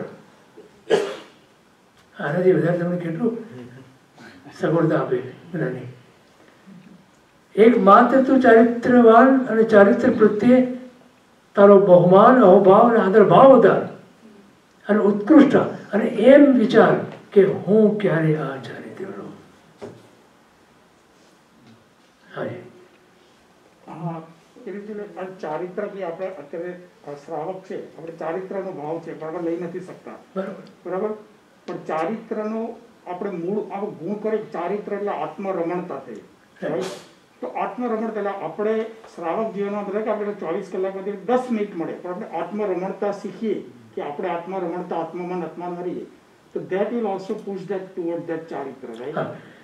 આનાથી વધારે તમને કેટલું સગવડતા આપે જ્ઞાની. એક માત્ર તું ચારિત્રવાન અને ચારિત્ર પ્રત્યે તારો બહુમાન, અહોભાવ અને આદરભાવ વધાર અને ઉત્કૃષ્ટ અને એમ વિચાર કે હું ક્યારે આ ચારિત્ર લઉં. ચારિત્ર કે આપણે અત્યારે શ્રાવક છે, આપણે ચારિત્રનો ભાવ છે પણ આપણે લઈ નથી શકતા, બરાબર. પણ ચારિત્રનો આપણે મૂળ આપણું ગુણ કરે. ચારિત્ર એટલે આત્મરમણતા થઈ. તો આત્મરમણતા એટલે આપણે શ્રાવક જીવનમાં બધા કે આપણે 24 કલાકમાંથી 10 મિનિટ મળે પણ આપણે આત્મરમણતા શીખીએ કે આપણે આત્મરમણતા, આત્મમન, આત્મા મરીએ તો that will also push that toward that ચારિત્ર, right?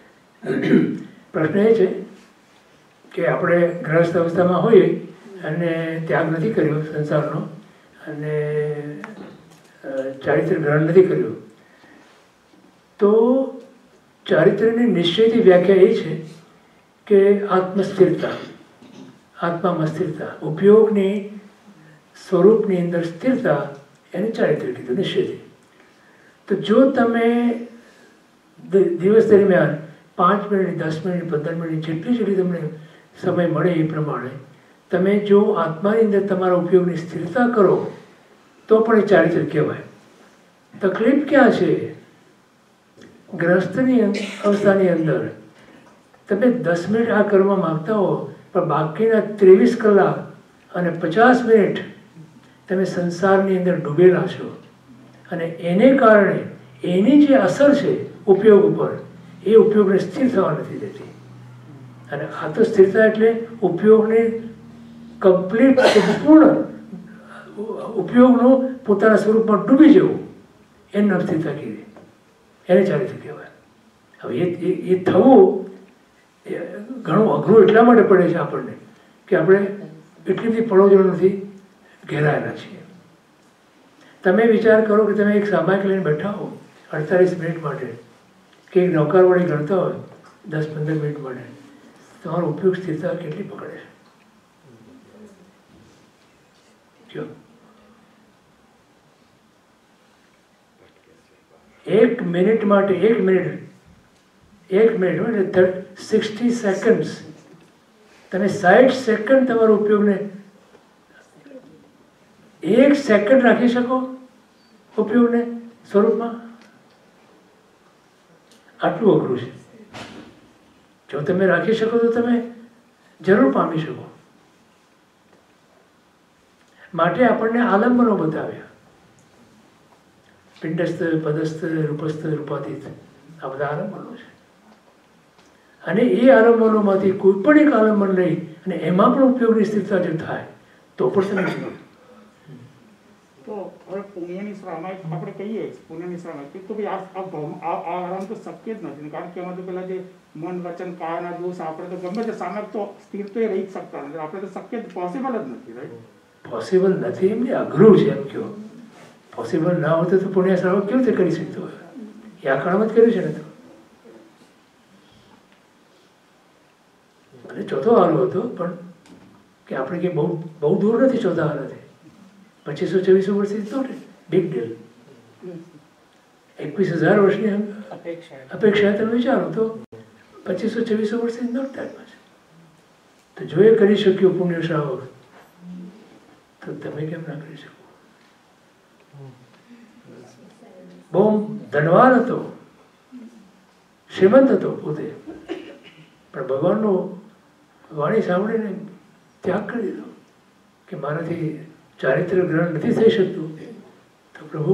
પ્રશ્ન એ છે કે આપણે ગ્રસ્ત અવસ્થામાં હોઈએ અને ત્યાગ નથી કર્યો સંસારનો અને ચારિત્ર ગ્રહણ નથી કર્યું તો ચારિત્રની નિશ્ચયથી વ્યાખ્યા એ છે કે આત્મસ્થિરતા, આત્મામાં સ્થિરતા, ઉપયોગની સ્વરૂપની અંદર સ્થિરતા, એને ચારિત્ર કીધું નિશ્ચયથી. તો જો તમે દિવસ દરમિયાન 5 મિનિટ, 10 મિનિટ, 15 મિનિટ જેટલી તમને સમય મળે એ પ્રમાણે તમે જો આત્માની અંદર તમારા ઉપયોગની સ્થિરતા કરો તો પણ એ ચારિત્ર કહેવાય. તકલીફ ક્યાં છે? ગ્રસ્તની અવસ્થાની અંદર તમે 10 મિનિટ આ કરવા માગતા હો પણ બાકીના 23 કલાક અને 50 મિનિટ તમે સંસારની અંદર ડૂબેલા છો અને એને કારણે એની જે અસર છે ઉપયોગ ઉપર એ ઉપયોગને સ્થિર થવા નથી દેતી. અને આ તો સ્થિરતા એટલે ઉપયોગને કમ્પ્લીટ, સંપૂર્ણ ઉપયોગનું પોતાના સ્વરૂપમાં ડૂબી જવું, એને નામ સ્થિરતા કીધી, એને ચારિત્ર કહેવાય. હવે એ થવું ઘણું અઘરું એટલા માટે પડે છે આપણને કે આપણે એટલી બધી પળોજળોથી ઘેરાયેલા છીએ. તમે વિચાર કરો કે તમે એક સામાયિક લઈને બેઠા હો 48 મિનિટ માટે કે એક નૌકારવાળી ગણતા હોય 10-15 મિનિટ માટે, તમારો ઉપયોગ સ્થિરતા કેટલી પકડે છે? 1 મિનિટ માટે 1 મિનિટ એટલે 60 સેકન્ડ્સ, તમે 60 સેકન્ડ તમારો ઉપયોગને 1 સેકન્ડ રાખી શકો ઉપયોગને સ્વરૂપમાં? આટલું અઘરું છે. જો તમે રાખી શકો તો તમે જરૂર પામી શકો. માટે આપણને આલંબનો બતાવ્યા, પિંડસ્થ, પદસ્થ, રૂપસ્થ, રૂપાતીત, આ બધા આલંબનો છે. અને એ આલંબનોમાંથી કોઈ પણ એક આલંબન લઈ અને એમાં પણ ઉપયોગની સ્થિરતા જો થાય તો પણ તમે જીવો. તો હવે પુણ્યની શ્રામાય આપણે કહીએ, પુણ્યની શ્રામાય તો ભાઈ આ આરામ તો શક્ય જ નથી, કારણ કે એમાં તો પેલા જે મન, વચન, કાયાના દોષ આપણે તો ગમે તે સામે તો સ્થિર તો રહી જ શકતા નથી. આપણે તો શક્ય પોસિબલ જ નથી. રાઈટ? પોસિબલ નથી એમને અઘરું છે એમ કહો. પોસિબલ ના હોતો તો પુણ્ય શ્રાવક કેવી રીતે કરી શકતો હોય? એ આ કાળમાં જ કર્યું છે ને. તો અને ચોથો હાલ હતો પણ કે આપણે કે બહુ દૂર નથી ચોથા હાલથી. 2500-2600 વર્ષથી તો બિગ ડીલ. 21,000 વર્ષની અપેક્ષા તમે વિચારો તો 2500-2600 વર્ષથી નોટ ટાઈમમાં છે. તો જો એ કરી શક્યો પુણ્ય શ્રાવક તો તમે કેમ ના કરી શકો? બહુ ધનવાન હતો, શ્રીમંત હતો પોતે, પણ ભગવાનનો વાણી સાંભળીને ત્યાગ કરી દીધો કે મારાથી ચારિત્ર ગ્રહણ નથી થઈ શકતું. તો પ્રભુ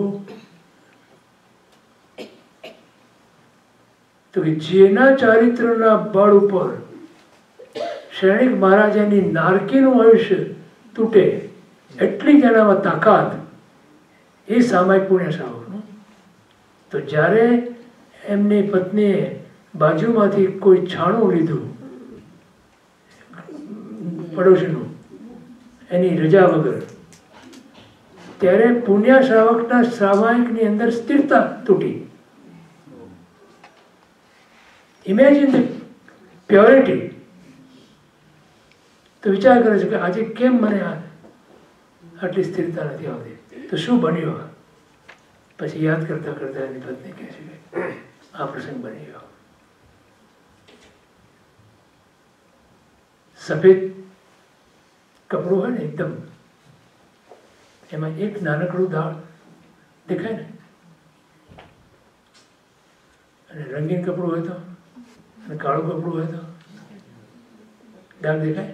તો કે જેના ચારિત્રના બળ ઉપર શ્રેણિક મહારાજાની નારકીનું આયુષ્ય તૂટે એટલી જણામાં તાકાત એ સામાયિક પુણ્ય શ્રાવકનું. તો જ્યારે એમની પત્નીએ બાજુમાંથી કોઈ છાણું લીધું પડોશીનું એની રજા વગર, ત્યારે પુણ્ય શ્રાવકના સામાયિકની અંદર સ્થિરતા તૂટી. Imagine the purity. તો વિચાર કરે છે કે આજે કેમ મને આટલી સ્થિરતા નથી આવતી, તો શું બન્યું? પછી યાદ કરતા કરતા એની પત્ની કહે છે કે આ પ્રસંગ બની ગયો. સફેદ કપડું હોય ને એકદમ, એમાં એક નાનકડું દાળ દેખાય ને, અને રંગીન કપડું હોય તો, અને કાળું કપડું હોય તો દાળ દેખાય.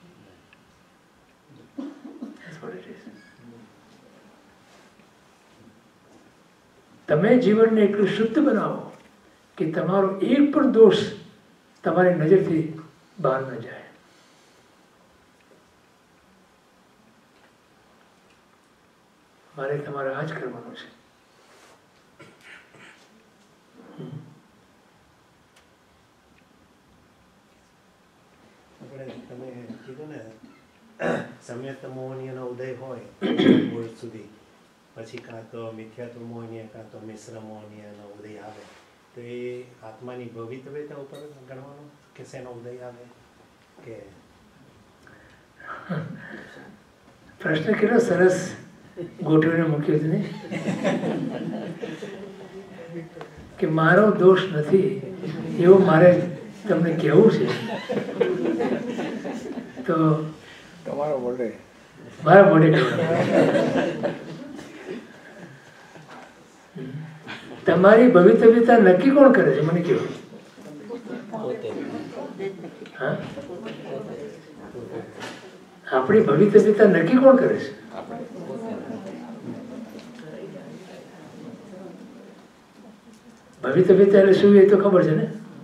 તમે જીવનને એટલું શુદ્ધ બનાવો કે તમારો એક પણ દોષ તમારી નજરથી બહાર ન જાય. મારે તમારે આ જ કરવાનું છે. તમે કીધું ને સમ્યક મોહનીયનો ઉદય હોય મૂળ સુધી, પછી કાં તો મિથ્યાત્વ મોહનીય કાં તો મિશ્ર મોહનીયનો ઉદય આવે, તો એ આત્માની ભવિતવ્યતા ઉપર ગણવાનું કે શેનો ઉદય આવે? કે પ્રશ્ન કેટલો સરસ ગોઠવીને મૂક્યો છે ને, કે મારો દોષ નથી એવું મારે તમને કહેવું છે. તો તમારો મોઢે મારા મોઢે તમારી ભવિતવ્યતા નક્કી કોણ કરે છે મને કહો? હા, આપણી ભવિતવ્યતા નક્કી કોણ કરે છે? ભવિતવ્યતા એટલે શું એ તો ખબર છે ને?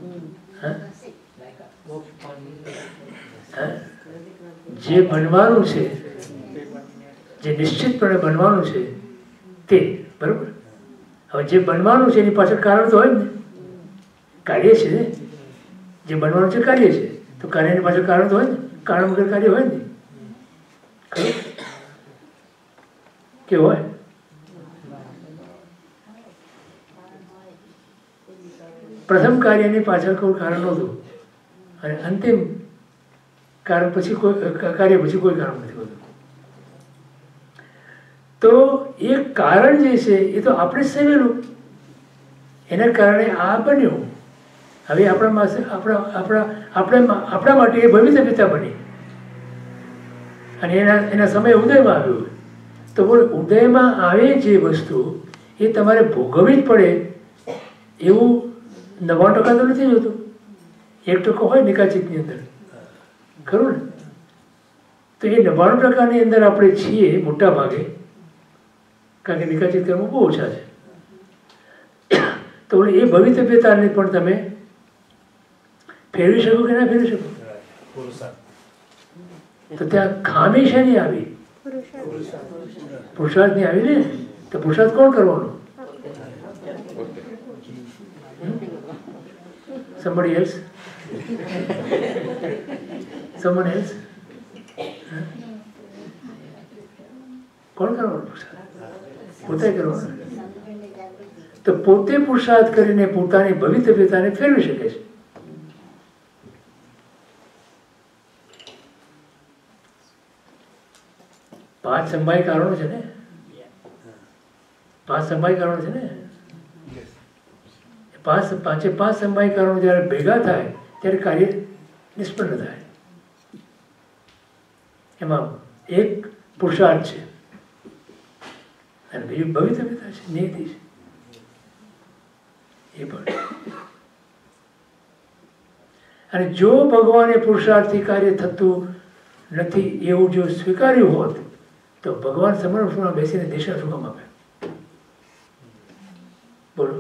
જે બનવાનું છે, જે નિશ્ચિતપણે બનવાનું છે તે બરોબર. હવે જે બનવાનું છે એની પાછળ કારણ તો હોય ને, કાર્ય છે ને, જે બનવાનું છે કાર્ય છે, તો કાર્યની પાછળ કારણ તો હોય ને, કારણ વગર કાર્ય હોય ને, ખરું કે હોય? પ્રથમ કાર્યની પાછળ કોઈ કારણ નહોતું, અને અંતિમ કારણ પછી કોઈ કાર્ય પછી કોઈ કારણ નથી હોતું. તો એ કારણ જે છે એ તો આપણે સેવેલું, એના કારણે આ બન્યું. હવે આપણા માટે એ ભવિષ્ય પિતા બની અને એના સમય ઉદયમાં આવ્યું. તો બોલો, ઉદયમાં આવે જે વસ્તુ એ તમારે ભોગવવી જ પડે એવું 99% તો નથી જોતું. 1% હોય નિકાચિતની અંદર, ખરું ને? તો એ 99%ની અંદર આપણે છીએ મોટા ભાગે, કારણ કે નિકાચિત કર્મો બહુ ઓછા છે. તો એ ભવિતવ્યતાને પણ તમે ફેરવી શકો કે ના ફેરવી શકો? તો ત્યાં ખામી શેની આવી? પુરુષાર્થની આવી ને. તો પુરુષાર્થ કોણ કરવાનો? Somebody else? Someone else? કોણ કરવાનું પુરુષાર્થ? પોતે કરવાનું. તો પોતે પુરુષાર્થ કરીને પોતાની ભવિતવ્યતાને ફેરવી શકે છે. પાંચ સંભાવી કારણો છે ને, પાંચ સંભાવી કારણો છે ને. પાંચે પાંચ સંભાવી કારણો જ્યારે ભેગા થાય ત્યારે કાર્ય નિષ્પન્ન થાય. એમાં એક પુરુષાર્થ છે અને બીજું ભવિતવ્યતા છે, નિયતિ છે. એ પણ. અને જો ભગવાને પુરુષાર્થથી કાર્ય થતું નથી એવું જો સ્વીકાર્યું હોત તો ભગવાન સમર્પણમાં બેસીને દિશા શું કામ આપે? બોલો.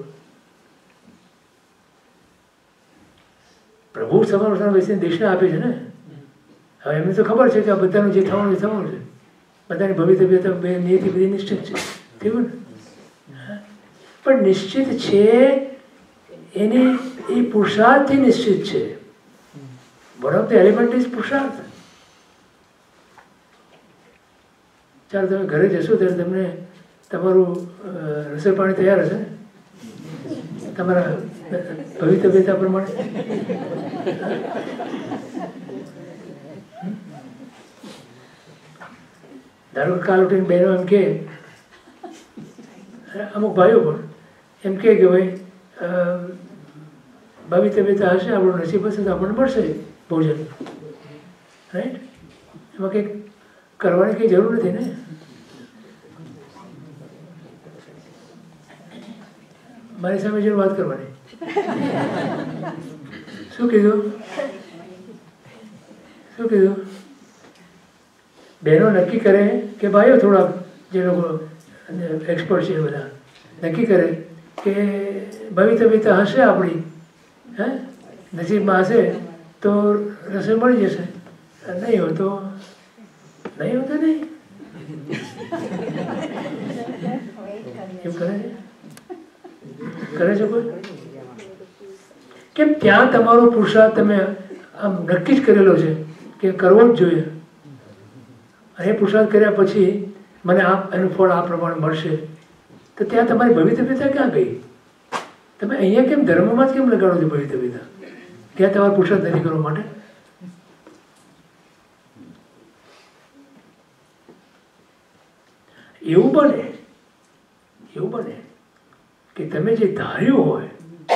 પ્રભુ સમર્પણમાં બેસીને દિશા આપે છે ને. હવે એમને તો ખબર છે કે આ બધાનું જે થવાનું એ થવાનું છે, બધાની ભવિતવ્યતા નિયતિ બધી નિશ્ચિત છે, થયું ને? પણ નિશ્ચિત છે એની એ પુરુષાર્થથી નિશ્ચિત છે. One of the element is પુરુષાર્થ. ચાલો તમે ઘરે જશો ત્યારે તમને તમારું રસોઈ પાણી તૈયાર હશે ને તમારા ભવિતવ્યતા પ્રમાણે. ધારો કે કાલ ઉઠીને બહેનો એમ કે, અમુક ભાઈઓ પણ એમ કે ભાઈ ભવિતવ્યતા હશે, આપણું નસીબ હશે તો આપણને મળશે ભોજન, રાઈટ? એમાં કંઈક કરવાની કંઈ જરૂર નથી ને. મારી સામે જેવું વાત કરવાની. શું કીધું? શું કીધું? બહેનો નક્કી કરે કે ભાઈઓ થોડા જે લોકો એક્સપર્ટ છે બધા નક્કી કરે કે ભવિતવ્યતા હશે આપણી, હે નસીબમાં હશે તો રસોઈ મળી જશે, નહીં હોય તો નહીં હોતો નહીં. કેમ કરે છે? કરે છે કોઈ? કેમ? ત્યાં તમારો પુરુષાર્થ તમે આમ નક્કી જ કરેલો છે કે કરવો જ જોઈએ. અને એ પુરુષાર્થ કર્યા પછી મને એનું ફળ આ પ્રમાણે મળશે, તો ત્યાં તમારી ભવિતવ્યતા ક્યાં ગઈ? તમે અહીંયા કેમ ધર્મમાં જ કેમ લગાડો છો ભવિતવ્યતા? ત્યાં તમારો પુરુષાર્થ નથી કરવા માટે. એવું બને કે તમે જે ધાર્યું હોય,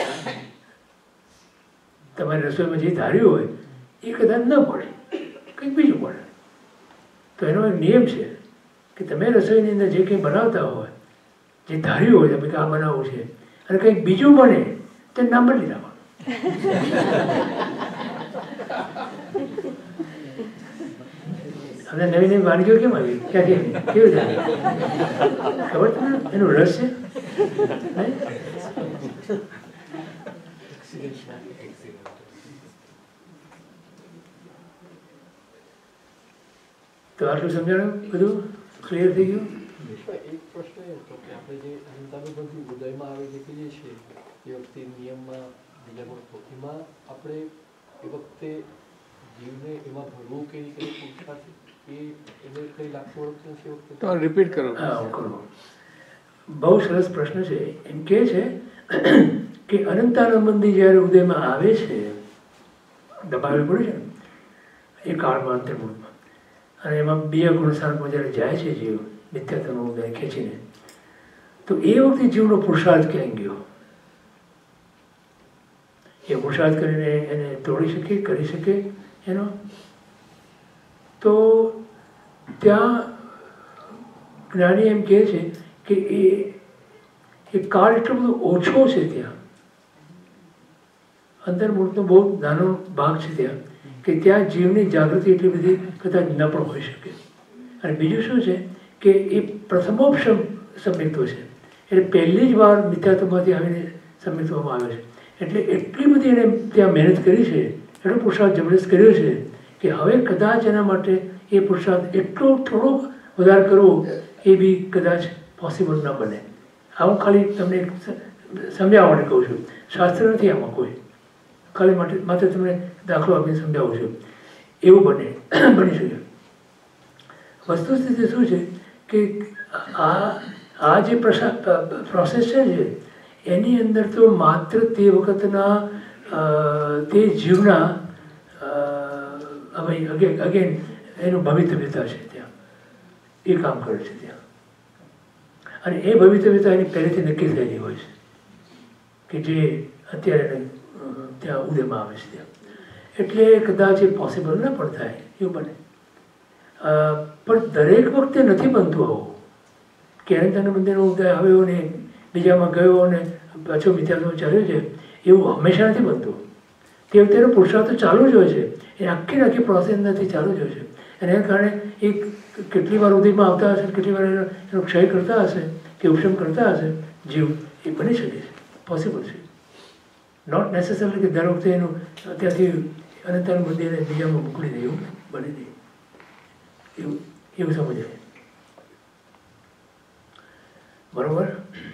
તમારી રસોઈમાં જે ધાર્યું હોય એ કદાચ ન પડે, કંઈક બીજું પડે. તો એનો એક નિયમ છે કે તમે રસોઈની અંદર જે કંઈ બનાવતા હોય, જે ધાર્યું હોય તમે કે આ બનાવવું છે, અને કંઈક બીજું બને તો નામ બદલી નાખવાનું. હવે નવી નવી વાનગીઓ કેમ આવી? ક્યાંથી કેવી રીતે ખબર તમને? એનું રસ છે. તો આટલું સમજાણું? બધું ક્લિયર થઈ ગયું? એક પ્રશ્ન એ હતો કે આપણે જે અહંતાનું બધું ઉદયમાં આવે જે કહીએ છીએ એ વખતે નિયમમાં બીજા એમાં આપણે એ વખતે જીવને એમાં ભરવું કે પુરુષાર્થ એને કઈ લાગતું ઓળખતું છે વખતે? તો રિપીટ કરો. હા, હું કરું. બહુ સરસ પ્રશ્ન છે. એમ કે છે કે અનંતાનંદની જ્યારે ઉદયમાં આવે છે, દબાવી પડે છે એ કાળમાં અંતર્મુખમાં, અને એમાં બીજા ગુણસારમાં જ્યારે જાય છે જીવ નિત્યત્વનો ઉદય ખેંચીને, તો એ વખતે જીવનો પુરુષાર્થ ક્યાં ગયો? એ પુરુષાર્થ કરીને એને તોડી શકે, કરી શકે એનો. તો ત્યાં જ્ઞાની એમ કહે છે કે એ કાળ એટલો બધો ઓછો છે ત્યાં, અંતર્મુખનો બહુ નાનો ભાગ છે ત્યાં, કે ત્યાં જીવની જાગૃતિ એટલી બધી કદાચ ન પણ હોઈ શકે. અને બીજું શું છે કે એ પ્રથમોપશમ સંમિત્વ છે, એટલે પહેલી જ વાર મિથ્યાત્વમાંથી આવીને સંમિત્વમાં આવે છે. એટલે એટલી બધી એણે ત્યાં મહેનત કરી છે, એટલો પુરુષાર્થ જબરદસ્ત કર્યો છે કે હવે કદાચ એના માટે એ પુરુષાર્થ એટલો થોડોક વધારે કરવો એ બી કદાચ પોસિબલ ન બને. હું ખાલી તમને સમજાવવા માટે કહું છું, શાસ્ત્ર નથી આમાં કોઈ, ખાલી માત્ર તમને દાખલો આપીને સમજાવું છું. એવું બની શકે. વસ્તુસ્થિતિ શું છે કે આ જે પ્રોસેસ છે એની અંદર તો માત્ર તે વખતના તે જીવના અગેન એનું ભવિતવ્યતા છે ત્યાં, એ કામ કરે છે ત્યાં. અને એ ભવિતવ્યતા એની પહેલેથી નક્કી થયેલી હોય છે કે જે અત્યારે ત્યાં ઉદયમાં આવે છે ત્યાં. એટલે કદાચ એ પોસિબલ ન પણ થાય એવું બને. પણ દરેક વખતે નથી બનતું આવું કે અનંતાના મંદિરનો ઉદય આવ્યો ને બીજામાં ગયો અને પાછો મિથ્યાત્વ ચાલ્યો છે, એવું હંમેશા નથી બનતું. તે વખતે એનો પુરુષાર્થ ચાલુ જ હોય છે, એ આખી પ્રોસેસ નથી ચાલુ જ હોય છે. અને એના કારણે એ કેટલી વાર ઉદયમાં આવતા હશે, કેટલી વાર એનો ક્ષય કરતા હશે કે ઉપશમ કરતા હશે જીવ, એ બની શકે છે, પોસિબલ છે. નોટ નેસેસરી કે દર વખતે એનું ત્યાંથી અનંતાના મંદિરને બીજામાં મોકલી દે એવું બની દે, એવું સમજાય. બરોબર.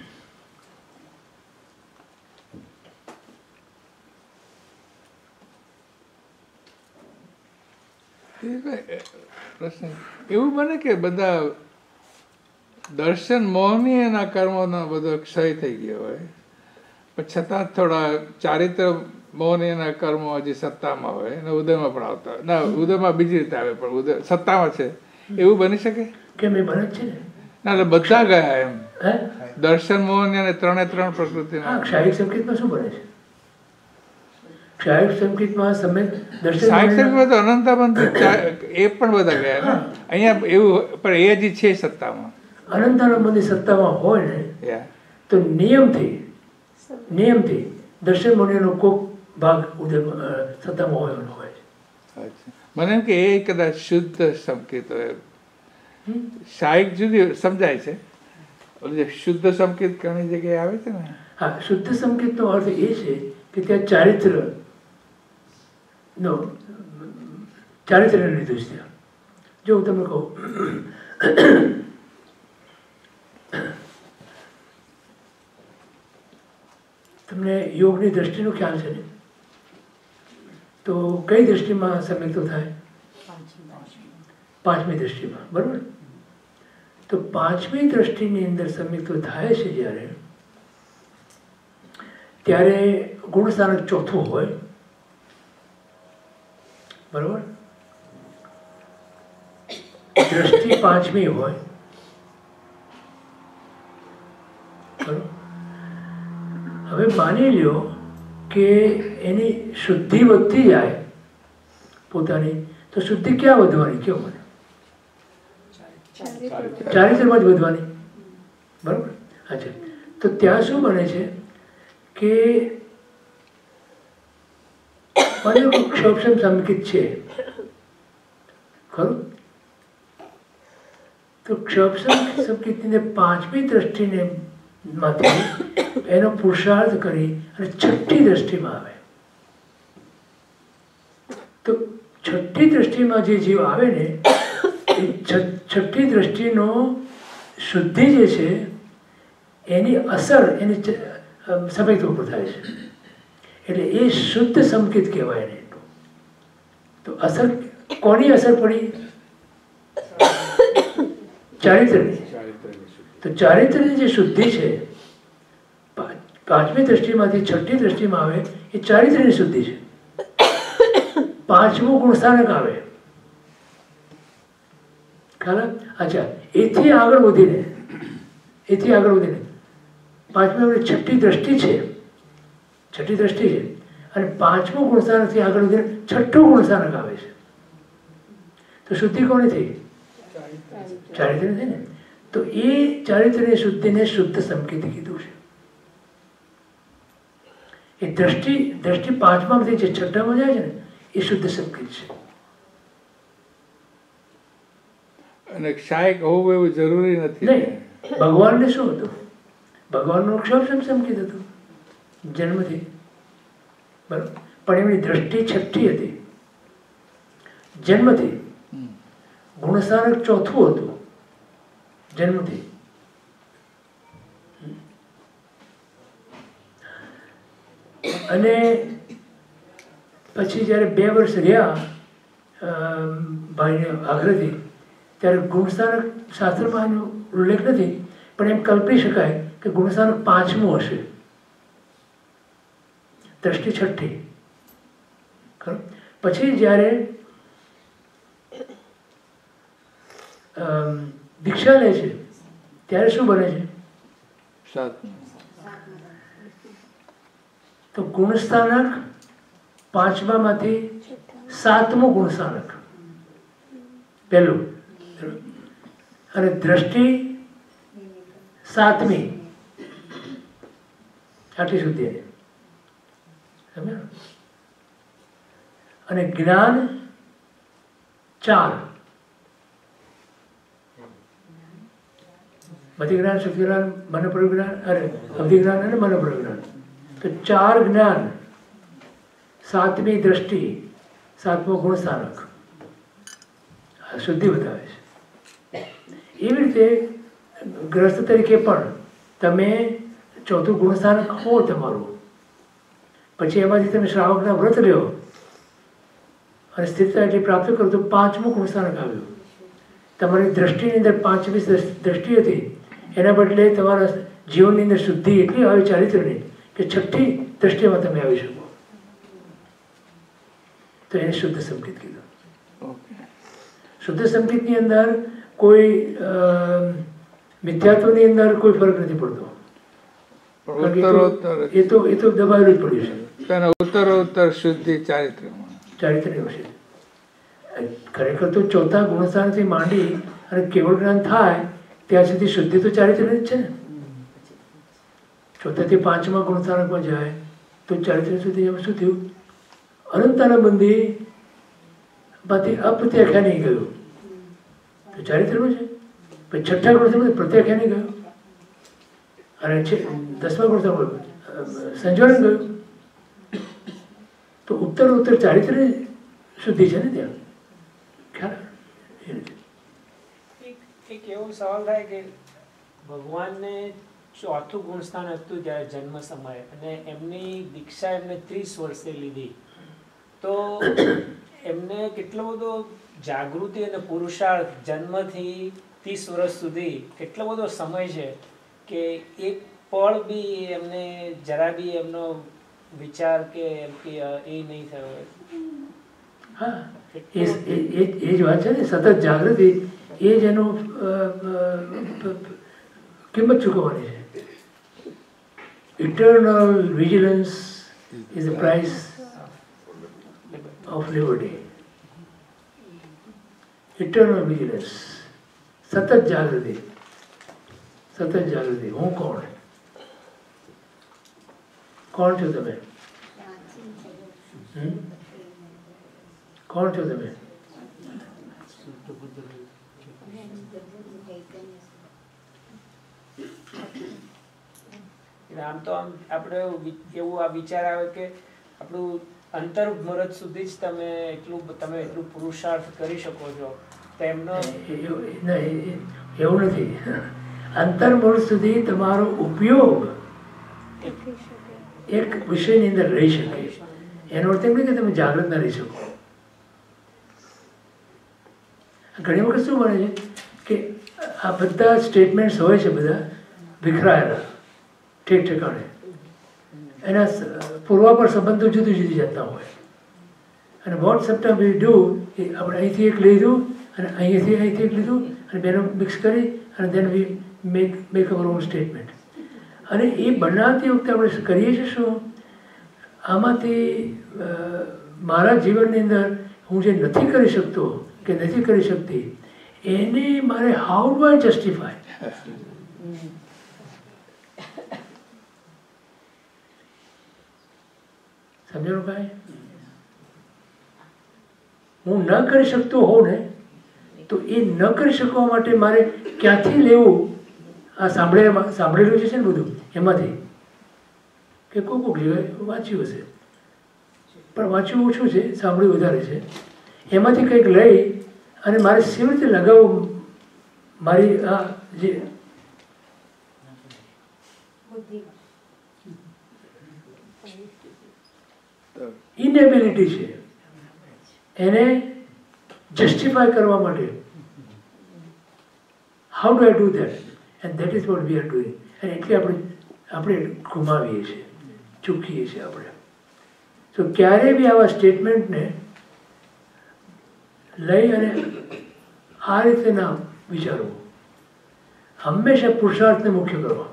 પ્રશ્ન એવું બને કે બધા દર્શન મોહની એના કર્મોનો બધો ક્ષય થઈ ગયો હોય, પણ છતાં થોડા ચારિત્ર મોહની એના કર્મો હજી સત્તામાં હોય અને ઉદયમાં પણ આવતા હોય. ના, ઉદયમાં બીજી રીતે આવે પણ ઉદય સત્તામાં છે, એવું બની શકે? કેમ એ બને છે ને? ના, બધા ગયા એમ દર્શન મોહની અને ત્રણે ત્રણ પ્રકૃતિ. ક્ષાયિક સંકેતમાં શું બને છે? ક્ષાયિક સંકેતમાં ક્ષાયિક સંકેતમાં તો અનંતાબંધ એ પણ બધા ગયા ને. અહીંયા એવું પણ એ હજી છે સત્તામાં. અનંતાનંદ સત્તામાં હોય ને તો નિયમથી દર્શન મુનિનો કોક ભાગ સત્તામાં હોય એનો હોય. મને એમ કે એ કદાચ શુદ્ધ સંકેત હોય. ક્ષાયિક જુદી સમજાય છે, જે શુદ્ધ સંકેત ઘણી જગ્યાએ આવે છે ને. હા, શુદ્ધ સંકેતનો અર્થ એ છે કે ત્યાં ચારિત્ર્યને લીધું છે ત્યાં. જો હું તમને કહું, તમને યોગની દ્રષ્ટિનો ખ્યાલ છે ને, તો કઈ દ્રષ્ટિમાં સમ્યક્તો થાય? પાંચમી દ્રષ્ટિમાં, બરાબર. તો પાંચમી દ્રષ્ટિની અંદર સમ્યક્તો થાય છે જ્યારે, ત્યારે ગુણસ્થાનક ચોથું હોય, બરાબર. દ્રષ્ટિ પાંચમી હોય, બરાબર. હવે માની લ્યો કે એની શુદ્ધિ વધતી જાય પોતાની, તો શુદ્ધિ ક્યાં વધવાની? કેવું મને ચારિત્ર્યમાં જ વધવાની, બરાબર. અચ્છા, તો ત્યાં શું બને છે કે ક્ષોભમ સંકેત છે ખરું, તો ક્ષોભમ સંકેતને પાંચમી દ્રષ્ટિને માંથી એનો પુરુષાર્થ કરી અને છઠ્ઠી દ્રષ્ટિમાં આવે. તો છઠ્ઠી દ્રષ્ટિમાં જે જીવ આવે ને, એ છઠ્ઠી દ્રષ્ટિનો શુદ્ધિ જે છે એની અસર એની સફેદ ઉપર થાય છે, એટલે એ શુદ્ધ સંકેત કહેવાય એને. તો અસર કોની અસર પડી? ચારિત્ર્યની. તો ચારિત્ર્યની જે શુદ્ધિ છે પાંચમી દ્રષ્ટિમાંથી છઠ્ઠી દ્રષ્ટિમાં આવે, એ ચારિત્ર્યની શુદ્ધિ છે. પાંચમું ગુણસ્થાનક આવે, ખ્યાલ? અચ્છા, એથી આગળ વધીને પાંચમી છઠ્ઠી દ્રષ્ટિ છે, છઠ્ઠી દ્રષ્ટિ છે. અને પાંચમું ગુણસ્થાનકથી આગળ વધીને છઠ્ઠું ગુણસ્થાનક આવે છે. તો શુદ્ધિ કોની થઈ? ચારિત્ર્ય થઈ ને. તો એ ચારિત્ર્યની શુદ્ધિને શુદ્ધ સંકેત કીધું છે. એ દ્રષ્ટિ પાંચમામાંથી જે છઠ્ઠામાં જાય છે ને એ શુદ્ધ સંકેત છે. અને ક્ષાયક હોવું એવું જરૂરી નથી. નહીં, ભગવાનને શું હતું? ભગવાનનું અક્ષર સંકેત હતું જન્મથી, બરાબર. પણ એમની દ્રષ્ટિ છઠ્ઠી હતી જન્મથી. ગુણસ્થાનક ચોથું હતું જન્મથી. અને પછી જ્યારે 2 વર્ષ રહ્યા ભાઈને આગ્રહથી, ત્યારે ગુણસ્થાનક શાસ્ત્રમાં એનો ઉલ્લેખ નથી, પણ એમ કલ્પી શકાય કે ગુણસ્થાનક 5મું હશે, દ્રષ્ટિ છઠ્ઠી. ખરું. પછી જ્યારે દીક્ષા લે છે ત્યારે શું બને છે? તો ગુણસ્થાનક 5મામાંથી 7મું ગુણસ્થાનક પહેલું, અને દ્રષ્ટિ 7મી. આટલી સુધી સમજો. અને જ્ઞાન 4, મતિ જ્ઞાન, શુદ્ધ જ્ઞાન, મનોપર જ્ઞાન, અવધિ જ્ઞાન અને મનોપર જ્ઞાન. તો 4 જ્ઞાન, 7મી દ્રષ્ટિ, 7મો ગુણસ્થાનક શુદ્ધિ બતાવે છે. એવી રીતે ગ્રસ્ત તરીકે પણ તમે 4થું ગુણસ્થાનક હો તમારું, પછી એમાંથી તમે શ્રાવકના વ્રત લ્યો અને સ્થિરતા એટલી પ્રાપ્ત કરો તો 5મું ગુણસ્થાનક આવ્યું. તમારી દ્રષ્ટિની અંદર 5મી દ્રષ્ટિ હતી, એના બદલે તમારા જીવનની અંદર શુદ્ધિ એટલી આવી ચારિત્ર્યની કે 6ઠ્ઠી દ્રષ્ટિમાં તમે આવી શકો. તો એને શુદ્ધ સંકેત કીધું. શુદ્ધ સંકેતની અંદર કોઈ મિથ્યાત્વની અંદર કોઈ ફરક નથી પડતો. એ તો દબાયેલું જ પડ્યું છે. ઉત્તરોત્તર શુદ્ધિ ચારિત્ર્ય છે. ખરેખર તો 4થા ગુણસ્થાનથી માંડી અને કેવળ જ્ઞાન થાય ત્યાં સુધી શુદ્ધિ તો ચારિત્ર્ય જ છે ને. 4થાથી 5મા ગુણસ્થાનકમાં જાય તો ચારિત્ર્ય સુધી એમાં શું થયું? અનંતાના બંધી માંથી અપ્રત્યાખ્યાની ગયું તો ચારિત્ર્યમાં છે. પછી 6ઠ્ઠા ગુણસ્થાનમાં પ્રત્યાખ્યાની ગયું અને 10મા ગુણસ્થાનમાં સંજોરણ ગયું. તો ઉત્તર ચારિત્ર્ય શુદ્ધિ છે ને ત્યાં. એક એવો સવાલ થાય કે ભગવાનને 4થું ગુણસ્થાન હતું જ્યારે જન્મ સમયે, અને એમની દીક્ષા એમને 30 વર્ષે લીધી, તો એમને કેટલો બધો જાગૃતિ અને પુરુષાર્થ જન્મથી 30 વર્ષ સુધી કેટલો બધો સમય છે કે એક પળ બી એમને જરા બી એમનો વિચાર કે એ નહીં થયો. હા, એ જ વાત છે ને. સતત જાગૃતિ એ જ એનો કિંમત ચૂકવવાની છે. Eternal vigilance is the price of liberty. Eternal vigilance, સતત જાગૃતિ. હું કોણ છો તમે? કોણ છો તમે? આમ તો આપણે એવું આ વિચાર આવે કે આપણું અંતર્મુહૂર્ત સુધી જ તમે એટલું પુરુષાર્થ કરી શકો છો. તેમનો એવું નથી. અંતર્મુહૂર્ત સુધી તમારો ઉપયોગ એક વિષયની અંદર રહી શકે. એનો અર્થ એમ નહીં કે તમે જાગૃત ના રહી શકો. ઘણી વખત શું બને છે કે આ બધા સ્ટેટમેન્ટ્સ હોય છે, બધા વિખરાયેલા ઠીક ઠેકાણે. એના પૂર્વાપર સંબંધો જુદી જુદી જાતના હોય. અને વોટ સમટાઈમ વી ડુ, એ આપણે અહીંથી એક લીધું અને અહીંથી એક લીધું અને બેનો મિક્સ કરી અને then we make our own statement. અને એ બનાવતી વખતે આપણે કરીએ છીએ શું? આમાંથી મારા જીવનની અંદર હું જે નથી કરી શકતો કે નથી કરી શકતી એને મારે હાઉ ડુ આઈ જસ્ટિફાય? સમજાણું ભાઈ? હું ન કરી શકતો હોઉં ને તો એ ન કરી શકવા માટે મારે ક્યાંથી લેવું? આ સાંભળેલું છે ને બધું એમાંથી કે કોઈક જગ્યાએ વાંચ્યું હશે, પણ વાંચ્યું ઓછું છે, સાંભળ્યું વધારે છે. એમાંથી કંઈક લઈ અને મારે કેવી રીતે લગાવવું મારી આ જે ઇનેબિલિટી છે એને જસ્ટિફાય કરવા માટે. How do I do that? And that is what we are doing. અને એટલે આપણે ગુમાવીએ છીએ, ચૂકીએ છીએ આપણે. તો ક્યારે બી આવા સ્ટેટમેન્ટને લઈ અને આ રીતે ના વિચારવું. હંમેશા પુરુષાર્થને મુખ્ય કરો.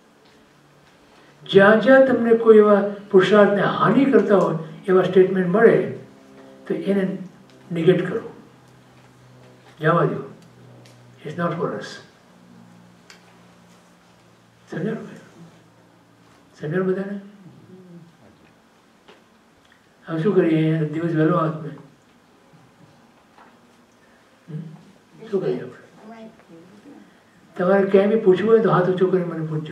જ્યાં જ્યાં તમને કોઈ એવા પુરુષાર્થને હાનિ કરતા હોય એવા સ્ટેટમેન્ટ મળે તો એને નિગેટ કરો, જવા દો. It's not for us. સમજાણું? સમજાણું બધાને? હવે શું કરીએ? દિવસ વહેલો હાથમાં શું કરીએ આપણે? તમારે ક્યાંય બી પૂછવું હોય તો હાથ ઊંચો કરીને મને પૂછજો.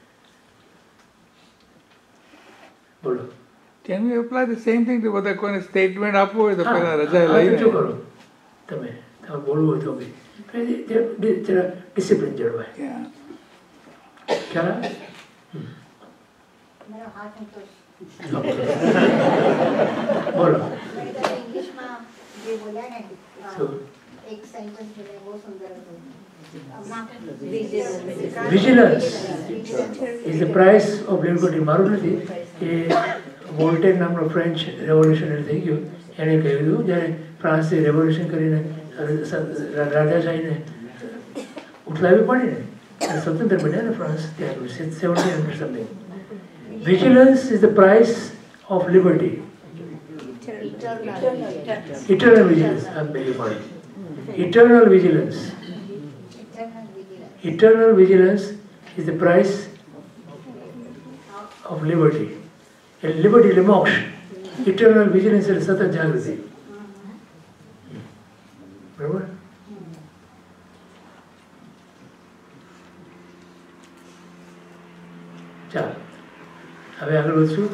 બોલો. Can we apply the same thing to બધા કોઈને સ્ટેટમેન્ટ આપવું હોય તો પહેલા રજા લઈને કરો તમે બોલવું હોય તો બી જરા ડિસિપ્લિન જળવાય. ખ્યાલ આવે? બોલો. Vigilance is the price of liberty. મારું નથી, એ વોલ્ટેર નામનો ફ્રેન્ચ રેવોલ્યુશનરી થઈ ગયો, એણે કહ્યું હતું જ્યારે ફ્રાન્સે રેવોલ્યુશન કરીને રાજાશાહીને ઉઠલાવી પડી ને સ્વતંત્ર બન્યા ને ફ્રાન્સ, ત્યાં 1700 something. Vigilance is the price of liberty. Eternal vigilance. I'm begging pardon. Eternal vigilance. Eternal vigilance is the price of liberty. And liberty is moksha. Eternal vigilance is sata jagrati. બરાબર? ચાલો હવે આગળ વધશું.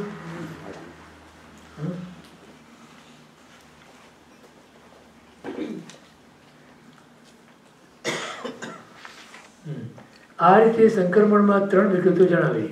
આ રીતે સંક્રમણમાં 3 વિગતો જણાવી.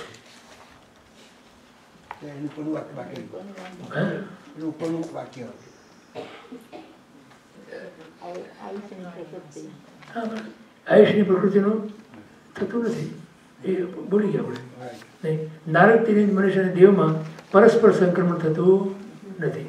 આયુષની પ્રકૃતિનું થતું નથી, એ બોલી ગયા આપણે. નહીં, નારદ તિર્યંજ મનુષ્ય અને દેવમાં પરસ્પર સંક્રમણ થતું નથી.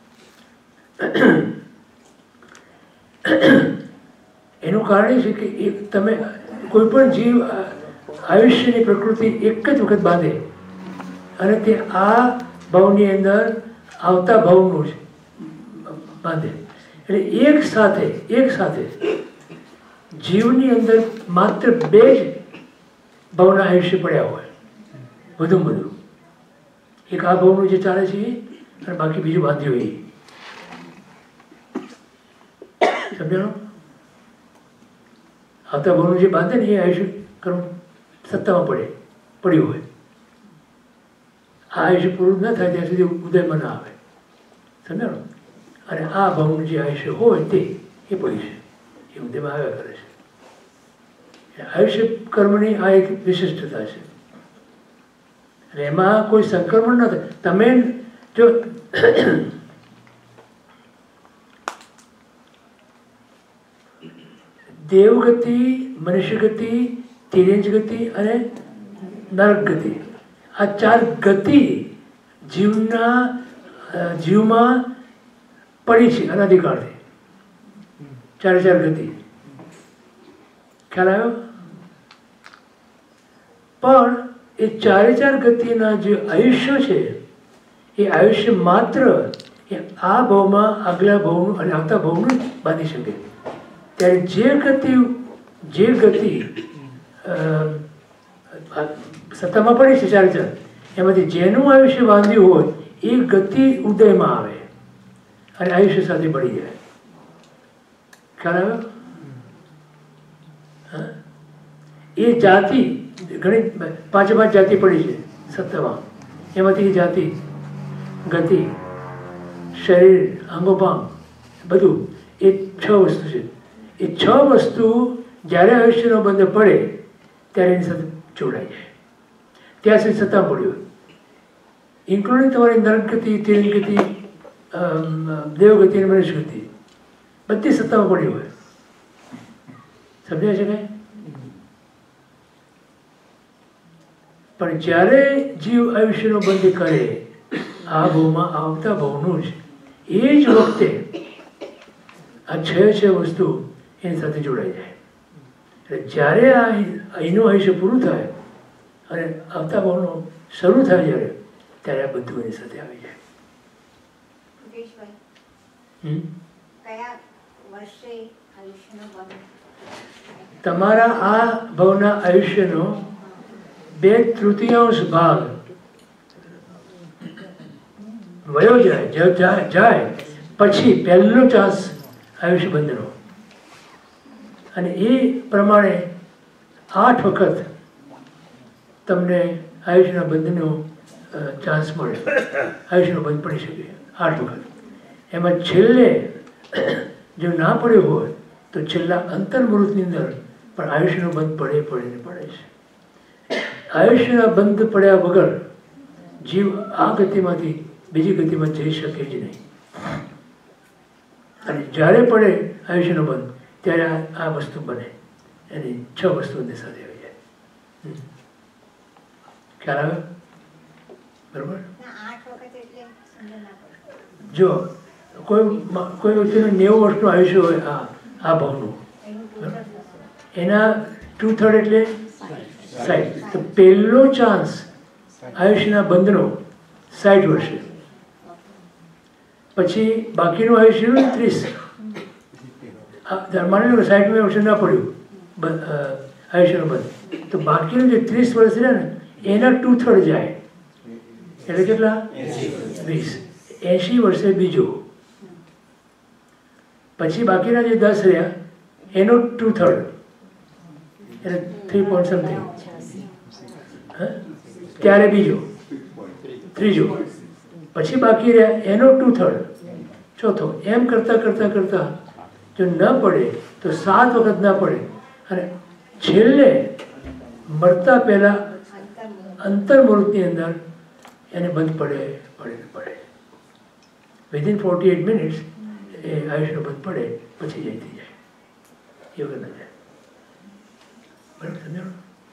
એનું કારણ એ છે કે એક તમે કોઈ પણ જીવ આયુષ્યની પ્રકૃતિ એક જ વખત બાંધે અને તે આ ભાવની અંદર આવતા ભાવનું જ બાંધે. એટલે એક સાથે જીવની અંદર માત્ર 2 જ ભાવના આયુષ્ય પડ્યા હોય, વધુમાં વધુ. એક આ ભાવનું જે ચાલે છે અને બાકી બીજું બાંધ્યું એ. સમજાણું? આવતા ભાવનું જે બાંધે ને એ આયુષ્ય કર્મ સત્તામાં પડ્યું હોય. આ આયુષ્ય પૂરું ન થાય ત્યાં સુધી ઉદયમાં ના આવે. સમજાણું? અને આ ભાવનું જે આયુષ્ય હોય તે એ પડ્યું છે, એ ઉદયમાં આવ્યા કરે છે. આયુષ્ય કર્મની આ એક વિશિષ્ટતા છે. અને એમાં કોઈ સંક્રમણ ન થાય. તમે જો દેવગતિ, મનુષ્ય ગતિ, તિર્યંજ ગતિ અને નરક ગતિ, આ 4 ગતિ જીવમાં પડી છે અનાદિકાળથી. 4 ગતિ. ખ્યાલ આવ્યો? પણ એ 4 ગતિના જે આયુષ્ય છે એ આયુષ્ય માત્ર એ આ ભાવમાં આગલા ભાવનું અને આવતા ભાવનું જ બાંધી શકે. ત્યારે જે ગતિ સત્તામાં પડી છે ચાર એમાંથી જેનું આયુષ્ય બાંધ્યું હોય એ ગતિ ઉદયમાં આવે અને આયુષ્ય સાથે પડી જાય. ખ્યાલ આવ્યો? એ જાતિ ઘણી 5 જાતિ પડી છે સત્તામાં. એમાંથી એ જાતિ, ગતિ, શરીર, અંગોપાંગ બધું એ 6 વસ્તુ છે. એ 6 વસ્તુ જ્યારે આયુષ્યનો બંધ પડે ત્યારે એની સાથે જોડાઈ જાય. ત્યાં સુધી સત્તા પડ્યું ઇન્ક્લુડિંગ તમારી નરક ગતિ, તીર્થ ગતિ, દેવગતિ અને મનુષ્ય ગતિ બધી સત્તામાં પડી હોય. સમજાય છે કઈ? પણ જ્યારે જીવ આયુષ્યનો બંધ કરે આ ભાવમાં આવતા ભાવનું જ એ જ વખતે આ 6 વસ્તુ એની સાથે જોડાઈ જાય. એટલે જ્યારે અહીંનું આયુષ્ય પૂરું થાય અને આવતા ભાવનું શરૂ થાય જ્યારે ત્યારે આ બધું એની સાથે આવી જાય. તમારા આ ભાવના આયુષ્યનો 2/3 ભાગ વયો જાય પછી પહેલો ચાન્સ આયુષ્ય બંધનો, અને એ પ્રમાણે 8 વખત તમને આયુષ્યના બંધનો ચાન્સ મળે. આયુષ્યનો બંધ પડી શકે 8 વખત. એમાં છેલ્લે જો ના પડ્યો હોય તો છેલ્લા અંતર્મુહૂર્તની અંદર પણ આયુષ્યનો બંધ પડે છે. આયુષ્યના બંધ પડ્યા વગર જીવ આ ગતિમાંથી બીજી ગતિમાં જઈ શકે જ નહીં. અને જ્યારે પડે આયુષ્યનો બંધ ત્યારે આ વસ્તુ બને. એની 6 વસ્તુઓની સાથે આવી જાય. ખ્યાલ આવે? બરોબર? જો કોઈ વ્યક્તિનું 90 વર્ષનું આયુષ્ય હોય આ ભાવનું, એના 2/3 એટલે 60. તો પહેલો ચાન્સ આયુષ્યના બંધનો 60 વર્ષે, પછી બાકીનું આયુષ્ય 30. માની લો 60 વર્ષે ના પડ્યું આયુષ્યનો બંધ, તો બાકીનું જે 30 વર્ષ રહ્યા ને એના 2/3 જાય એટલે કેટલા? 20. 80 વર્ષે બીજો, પછી બાકીના જે 10 રહ્યા એનો 2/3 એટલે 3 point something. ત્યારે બીજો, ત્રીજો, પછી બાકી રહ્યા એનો 2/3, ચોથો. એમ કરતા કરતા કરતા જો ન પડે તો 7 વખત ના પડે, અને છેલ્લે મરતા પહેલા અંતર્મુહૂર્તની અંદર એને બંધ પડે. વિધિન 48 મિનિટ્સ એ આયુષ્યનો બંધ પડે પછી જઈ થઈ જાય. એવું ન જાય. બરાબર સમજાણું?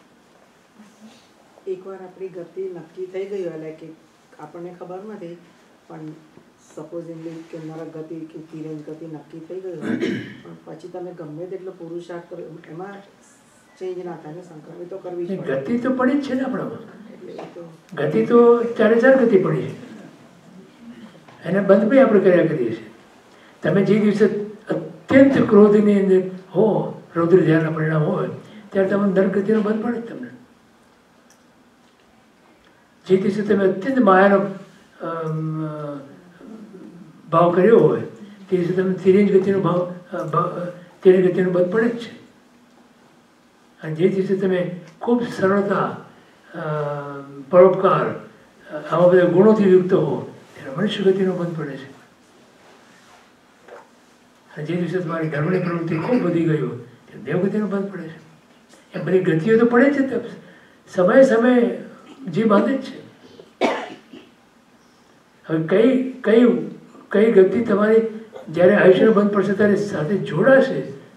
એકવાર આપણી ગતિ નક્કી થઈ ગઈ હોય, કે આપણને ખબર નથી પણ સપોઝિંગલી કે મારા ગતિ કે તીરંજ ગતિ નક્કી થઈ ગઈ હોય, પણ પછી તમે ગમે તેટલો પુરુષાર્થ કરો એમાં ચેન્જ ના થાય ને? સંક્રમિત તો કરવી છે. ગતિ તો પડી જ છે ને આપણામાં. ગતિ તો 4 ગતિ પડી છે. એને બંધ બી આપણે કર્યા કરીએ છીએ. તમે જે દિવસે અત્યંત ક્રોધની અંદર હો, રૌદ્ર ધ્યાનના પરિણામ હોય ત્યારે તમે નરગતિનો બંધ પડે જ તમને. જે દિવસે તમે અત્યંત માયાનો ભાવ કર્યો હોય તે દિવસે તમે તિર્યંજ ગતિનો તિર્યંજ ગતિનો બંધ પડે જ છે. અને જે દિવસે તમે ખૂબ સરળતા, પરોપકાર, આવા બધા ગુણોથી યુક્ત હો ત્યારે મનુષ્ય ગતિનો બંધ પડે છે. અને જે દિવસે તમારી ધર્મની પ્રવૃત્તિ ખૂબ વધી ગઈ હોય ત્યારે દેવગતિનો બંધ પડે છે. એ બધી ગતિઓ તો પડે છે, સમયે સમયે જે બાંધે જ છે. હવે કઈ ગતિ તમારી જ્યારે આયુષ્યનો બંધ પડશે ત્યારે સાથે જોડાશે.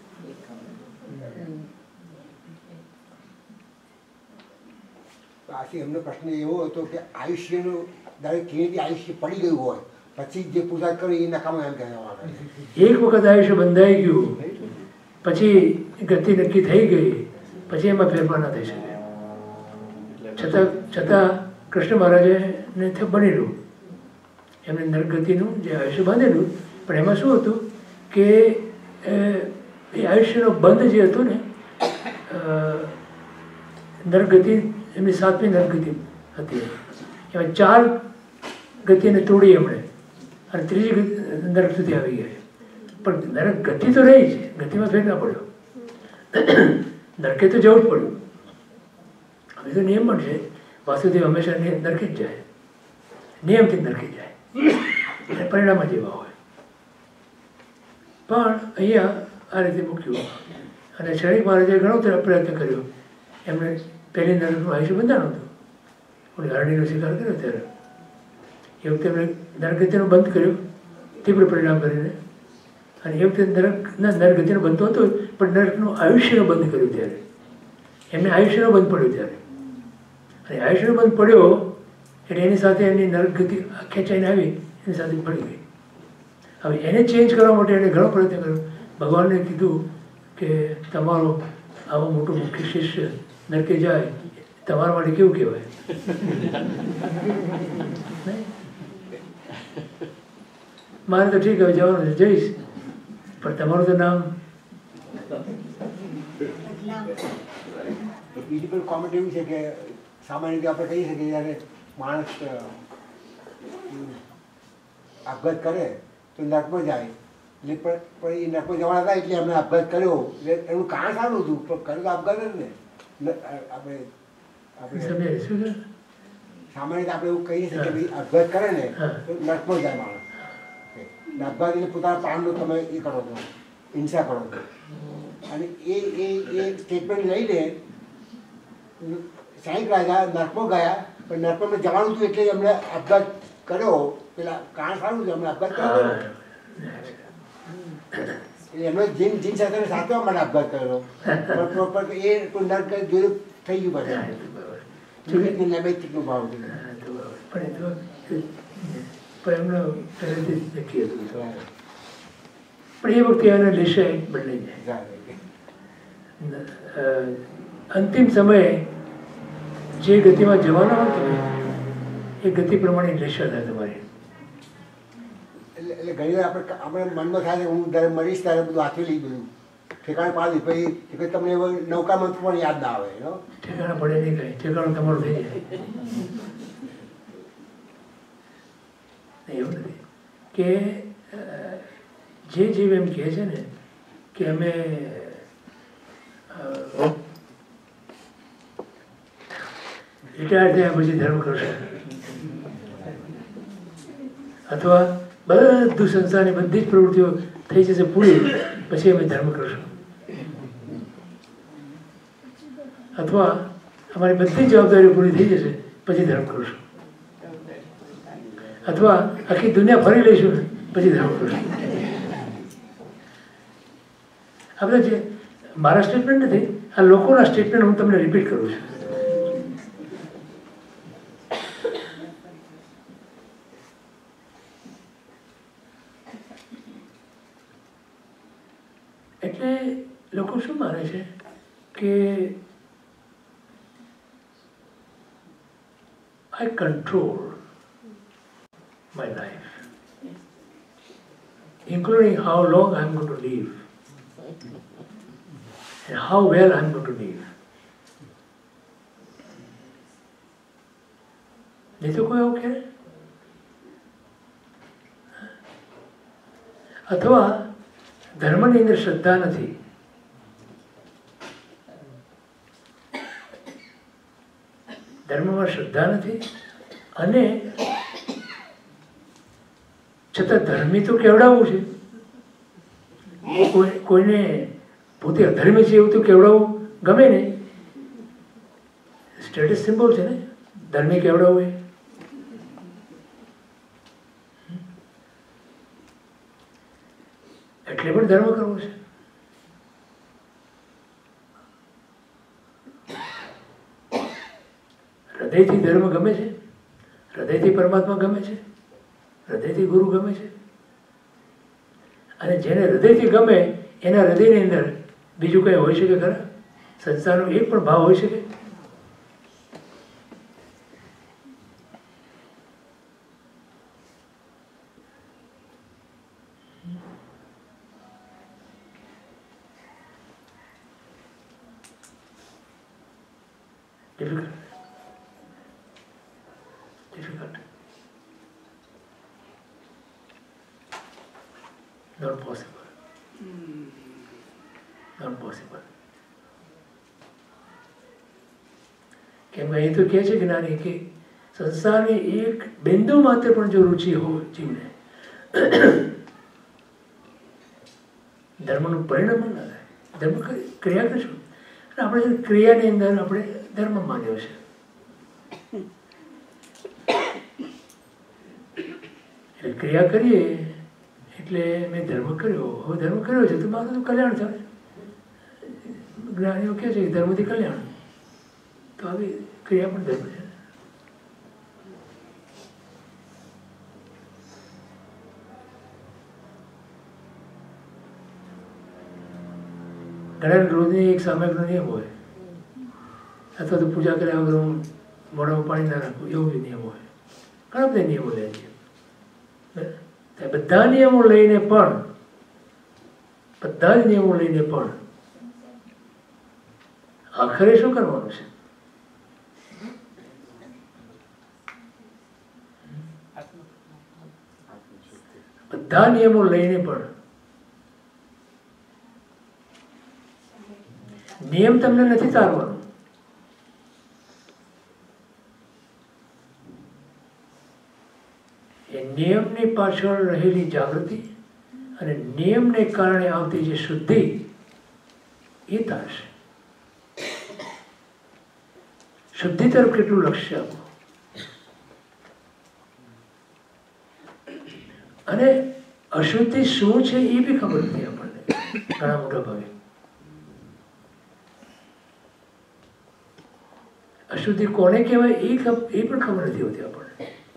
આથી એમનો પ્રશ્ન એવો હતો કે આયુષ્યનું દરેક કેવી આયુષ્ય પડી ગયું હોય પછી જે પૂજા કરી એ નકામો એમ કહેવામાં આવે. એક વખત આયુષ્ય બંધાઈ ગયું પછી ગતિ નક્કી થઈ ગઈ પછી એમાં ફેરફાર ના થઈ શકે. છતાં કૃષ્ણ મહારાજને બનેલું એમને નરગતિનું જે આયુષ્ય બાંધેલું, પણ એમાં શું હતું કે એ આયુષ્યનો બંધ જે હતો ને, નરગતિ એમની 7મી નરગતિ હતી, એમાં 4 ગતિને તોડી એમણે અને 3જી નરક સુધી આવી ગયા. પણ નરક ગતિ તો રહી છે, ગતિમાં ફેર ના પડ્યો, નરકે તો જવું જ પડ્યું. હવે તો નિયમ પણ છે, વાસુદેવ હંમેશા નરકે જ જાય, નિયમથી નરકે જાય, એટલે પરિણામ જ એવા હોય. પણ અહીંયા આ રીતે મૂક્યું અને ક્ષણિક મહારાજે ઘણો પ્રયત્ન કર્યો. એમણે પહેલી નરકનું આયુષ્ય બંધાણું હતું, ઓલી હરણીનો શિકાર કર્યો ત્યારે એ વખતે એમણે નરગતિનો બંધ કર્યો તીવ્ર પરિણામ કરીને, અને એ વખતે નરગતિનો બંધ હતો પણ નરકનું આયુષ્યનો બંધ કર્યું ત્યારે એમને આયુષ્યનો બંધ પડ્યો ત્યારે, અને આયુષ્યનો બંધ પડ્યો એટલે એની સાથે એમની નરગતિ ખેંચાઈને આવી, એની સાથે પડી ગઈ. હવે એને ચેન્જ કરવા માટે એણે ઘણો પ્રયત્ન કર્યો. ભગવાનને કીધું કે તમારો આવો મોટો મુખ્ય શિષ્ય નરકે જાય, તમારા માટે કેવું કહેવાય? મારે તો ઠીક હવે જવાનું છે, જઈશ, પણ તમારું તો નામ. બીજી પણ કોમેન્ટ એવું છે કે સામાન્ય રીતે આપણે કહી શકીએ જ્યારે માણસ આપઘાત કરે તો નર્કમાં જાય, એટલે પણ એ નર્કમાં જવાના હતા એટલે એમને આપઘાત કર્યો, એટલે એનું કારણ સારું હતું, પણ કર્યો તો આપઘાત જ ને. આપણે સામાન્ય રીતે આપણે એવું કહી શકીએ કે આપઘાત કરે ને તો નર્કમાં જાય માણસ. આપઘાત એટલે પોતાના પ્રાણનો તમે એ કરો છો, હિંસા કરો છો, અને એ સ્ટેટમેન્ટ લઈને સાઈક રાજા નર્કમાં ગયા, પણ નર્કમાં જવાનું હતું એટલે એમણે આપઘાત કર્યો. પેલા કારણ સારું છે, એમણે આપઘાત કર્યો, એમણે જીન સાથે સાચવા માટે આપઘાત કરેલો, પણ પ્રોપર એ નર્ક જોયું થઈ ગયું પછી નૈમિત્તિકનો ભાવ છે. પણ એમનો પહેલેથી જ નક્કી હતું, પણ એ વખતે એને દિશા બદલાઈ જાય. અંતિમ સમયે જે ગતિમાં જવાના હોય તમે એ ગતિ પ્રમાણે દિશા થાય તમારી. એટલે ઘણી વાર આપણે મનમાં થાય કે હું જ્યારે મરીશ ત્યારે બધું હાથે લઈ બધું ઠેકાણે પાડી પછી તમને એવો નૌકા મંત્ર પણ યાદ ના આવે. ઠેકાણા પડે નહીં, કંઈ ઠેકાણું તમારું થઈ જાય. એવું નથી કે જે જીવ એમ કહે છે ને કે અમે રિટાયર થયા પછી ધર્મ કરશે, અથવા બધું સંસારની બધી જ પ્રવૃત્તિઓ થઈ જશે પૂરી પછી અમે ધર્મ કરશું, અથવા અમારી બધી જવાબદારીઓ પૂરી થઈ જશે પછી ધર્મ કરશું, અથવા આખી દુનિયા ફરી લઈશું પછી ધર્મ કરશું. આ બધા જે મારા સ્ટેટમેન્ટ નથી, આ લોકોના સ્ટેટમેન્ટ હું તમને રિપીટ કરું છું. એટલે લોકો શું માને છે કે I control my life, including how long I'm going to live and how well I'm going to live. નહીં તો કોઈ એવું કહે, અથવા ધર્મની અંદર શ્રદ્ધા નથી, ધર્મમાં શ્રદ્ધા નથી, અને છતાં ધર્મી તો કેવડાવવું છે. કોઈને પોતે અધર્મી છે એવું તો કેવડાવવું ગમે ને, સ્ટેટસ સિમ્બોલ છે ને ધર્મી કેવડાવવું એ. એટલે પણ ધર્મ કરવો છે. હૃદયથી ધર્મ ગમે છે, હૃદયથી પરમાત્મા ગમે છે, હૃદયથી ગુરુ ગમે છે, અને જેને હૃદયથી ગમે એના હૃદયની અંદર બીજું કંઈ હોઈ શકે ખરા? સંસારનો એક પણ ભાવ હોઈ શકે? difficult. Not possible. Not possible. કેમ અહીં તો કહે છે જ્ઞાની કે સંસારની એક બિંદુ માત્ર પણ જો રુચિ હોય જીવને ધર્મનું પરિણામ ના થાય. ધર્મ ક્રિયા કરીશું અને આપણે ક્રિયાની અંદર આપણે ધર્મ માન્યો છે. એટલે ક્રિયા કરીએ એટલે મેં ધર્મ કર્યો, હવે ધર્મ કર્યો છે તો મારું કલ્યાણ થાય. જ્ઞાનીઓ કહે છે કે ધર્મથી કલ્યાણ, તો આવી ક્રિયા પણ ધર્મ છે. ઘણા રોજની એક સામાયિકનો નિયમ હોય, અથવા તો પૂજા કર્યા વગર હું મોઢામાં પાણી ના રાખવું, એવો બી નિયમ હોય. ઘણા બધા નિયમો લે છે. બધા નિયમો લઈને પણ આખરે શું કરવાનું છે? બધા નિયમો લઈને પણ નિયમ તમને નથી તારવાનો. એ નિયમની પાછળ રહેલી જાગૃતિ અને નિયમને કારણે આવતી જે શુદ્ધિ એ તારશે. શુદ્ધિ તરફ કેટલું લક્ષ્ય આપો અને અશુદ્ધિ શું છે એ બી ખબર નથી આપણને ઘણા મોટા ભાગે. અશુદ્ધિ કોને કહેવાય એ પણ ખબર નથી હોતી આપણને.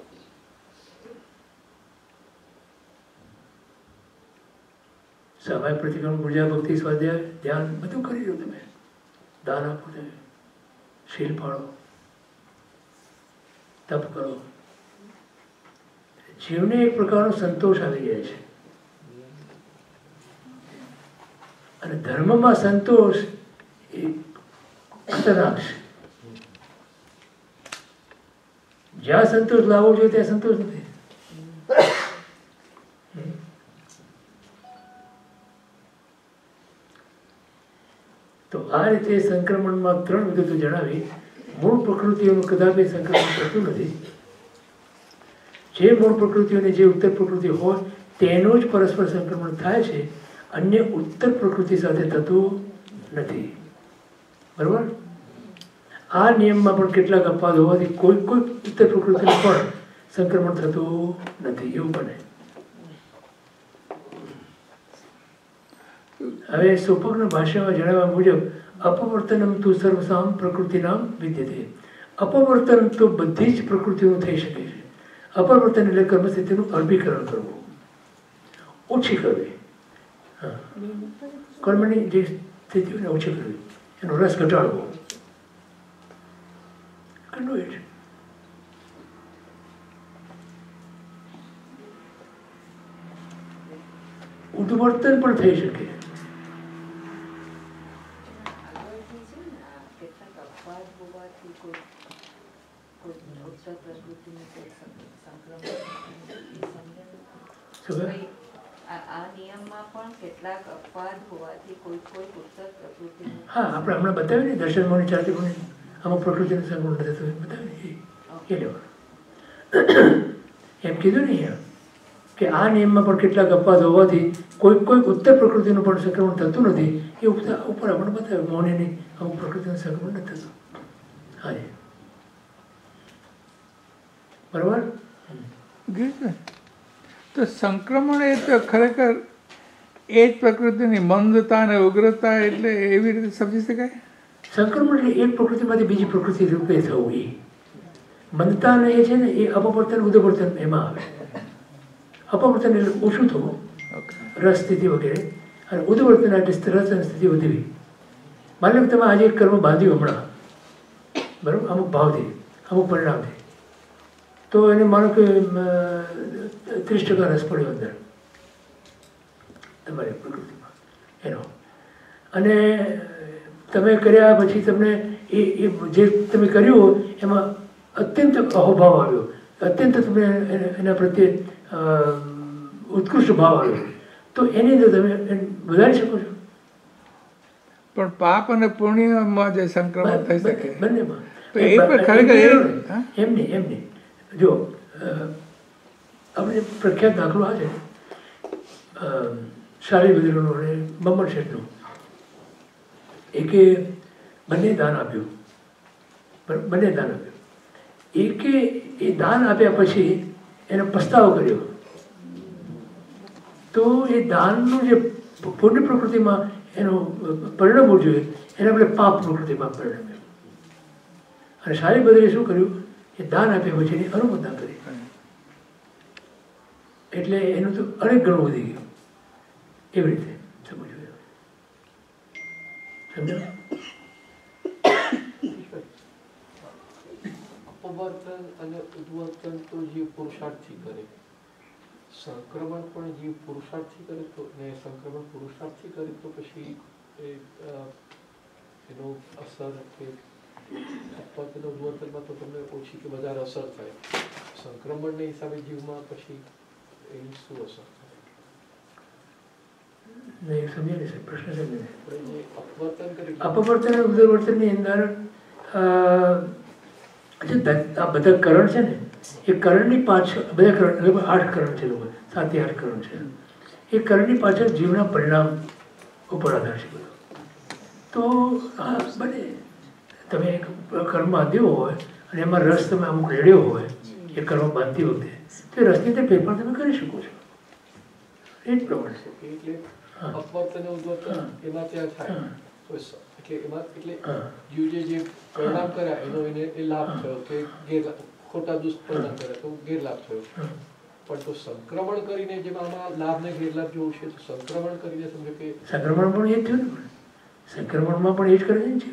સ્વાભાવિક પ્રતિક્રમણ, પૂજા, ભક્તિ, સ્વાધ્યાય, ધ્યાન બધું કરી લો તમે. દાન આપો, તમે શીલ પાડો, તપ કરો. જીવને એક પ્રકારનો સંતોષ આવી જાય છે. અને ધર્મમાં સંતોષ એ ખતરનાક છે. જ્યાં સંતોષ લાવવો જોઈએ ત્યાં સંતોષ નથી. તો આ રીતે સંક્રમણમાં 3 વિગતો જણાવી. મૂળ પ્રકૃતિઓનું કદાપી સંક્રમણ થતું નથી. જે મૂળ પ્રકૃતિઓની જે ઉત્તર પ્રકૃતિ હોય તેનું જ પરસ્પર સંક્રમણ થાય છે, અન્ય ઉત્તર પ્રકૃતિ સાથે થતું નથી. બરાબર? આ નિયમમાં પણ કેટલાક અપવાદ હોવાથી કોઈ ઉત્તર પ્રકૃતિનું પણ સંક્રમણ થતું નથી. એવું બને. હવે સુપકના ભાષામાં જણાવ્યા મુજબ અપવર્તનમ તુ સર્વસામ પ્રકૃતિનામ વિદ્યતે. અપવર્તન તો બધી જ પ્રકૃતિનું થઈ શકે છે. અપવર્તન એટલે કર્મસ્થિતિનું અર્ભીકરણ કરવું, ઓછી કરવી. કર્મની જે સ્થિતિઓને ઓછી કરવી, એનો રસ ઘટાડવો. ઉદ્વર્તન પણ થઈ શકે. હા, આપણે હમણાં બતાવ્યું ને દર્શન મોની ચારતી કોની અમુક પ્રકૃતિનું સંક્રમણ થતું બતાવ્યું એ લેવાનું. એમ કીધું ને અહીંયા કે આ નિયમમાં પણ કેટલાક અપવાદ હોવાથી કોઈ ઉત્તર પ્રકૃતિનું પણ સંક્રમણ થતું નથી. એ ઉપર આપણે બતાવ્યું મૌનીની અમુક પ્રકૃતિનું સંક્રમણ નથી થતું. હા, બરાબર. તો સંક્રમણ એ તો ખરેખર એ જ પ્રકૃતિની મંદતા અને ઉગ્રતા, એટલે એવી રીતે સમજી શકાય. સંક્રમણ એટલે એક પ્રકૃતિમાંથી બીજી પ્રકૃતિ રૂપે થવું. એ મંદતા ને એ છે ને એ અપવર્તન ઉદવર્તન એમાં આવે. અપવર્તન એટલે ઓછું થવું, રસ સ્થિતિ વગેરે, અને ઉદવર્તન એટલે રસ અને સ્થિતિ વધવી. માની લો તમે આજે એક કર્મ બાંધ્યું હમણાં, બરાબર, અમુક ભાવથી, અમુક પરિણામથી, તો એને માનો કે 30% રસ પડ્યો અંદર તમારી પ્રકૃતિમાં એનો, અને તમે કર્યા પછી તમને એ જે તમે કર્યું એમાં અત્યંત અહોભાવ આવ્યો, અત્યંત તમને એના પ્રત્યે ઉત્કૃષ્ટ ભાવ આવ્યો, તો એની અંદર તમે વધારી શકો છો. પણ પાપ અને પુણ્યમાં જે સંક્રમણ થઈ શકે બંનેમાં તો એ પણ ખરેખર એમને જો આપણે પ્રખ્યાત દાખલો આ છે શાલી બદ્રનો અને બમણ શેઠનો. એકે બંને દાન આપ્યું. એકે એ દાન આપ્યા પછી એને પસ્તાવો કર્યો, તો એ દાનનું જે પુણ્ય પ્રકૃતિમાં એનું પરિણામવું જોઈએ એના બદલે પાપ પ્રકૃતિમાં પરિણમ્યું. અને શાલી બદ્રે શું કર્યું, એ દાન આપ્યા પછી એની અનુમોદના કરી, એટલે એનું તો અનેક ગણું વધી ગયું. એવી રીતે સમજવું. સમજાયું? અપવર્તન અને ઉદ્વર્તન તો જીવ પુરુષાર્થથી કરે, સંક્રમણ પણ જીવ પુરુષાર્થથી કરે, તો ને સંક્રમણ પુરુષાર્થથી કરે તો પછી એનો અસર કે અપવર્તન ઉદ્વર્તનમાં તો તમને ઓછી કે વધારે અસર થાય, સંક્રમણના હિસાબે જીવમાં પછી એની શું અસર થાય? અપવર્તન અને ઉદ્વર્તનની અંદર આ બધા કરણ છે ને, એ કરણની પાછળ બધા કરણ લગભગ 8 કરણ છે, લોકો 7 થી 8 કરણ છે. એ કરણની પાછળ જીવના પરિણામ ઉપર આધાર છે બધો. તો બને તમે એક કર્મ બાંધ્યો હોય અને એમાં રસ તમે અમુક રેડ્યો હોય એ કર્મ બાંધતી વખતે, તો એ રસની અંદર ફેરફાર તમે કરી શકો છો. એ જ પ્રમાણે છે. એટલે અપવર્તન અને ઉદ્વર્તન એમાં ત્યાં થાય, એટલે એમાં એટલે જીવ જે પરિણામ કર્યા એનો એને એ લાભ થયો કે ગેરલાભ, ખોટા દુષ્પરિણામ કર્યા તો ગેરલાભ થયો. પણ તો સંક્રમણ કરીને જેમાં આમાં લાભ ને ગેરલાભ જોવું છે, તો સંક્રમણ કરીને સમજો કે સંક્રમણ પણ એ જ થયું ને, સંક્રમણમાં પણ એ જ કરે છે.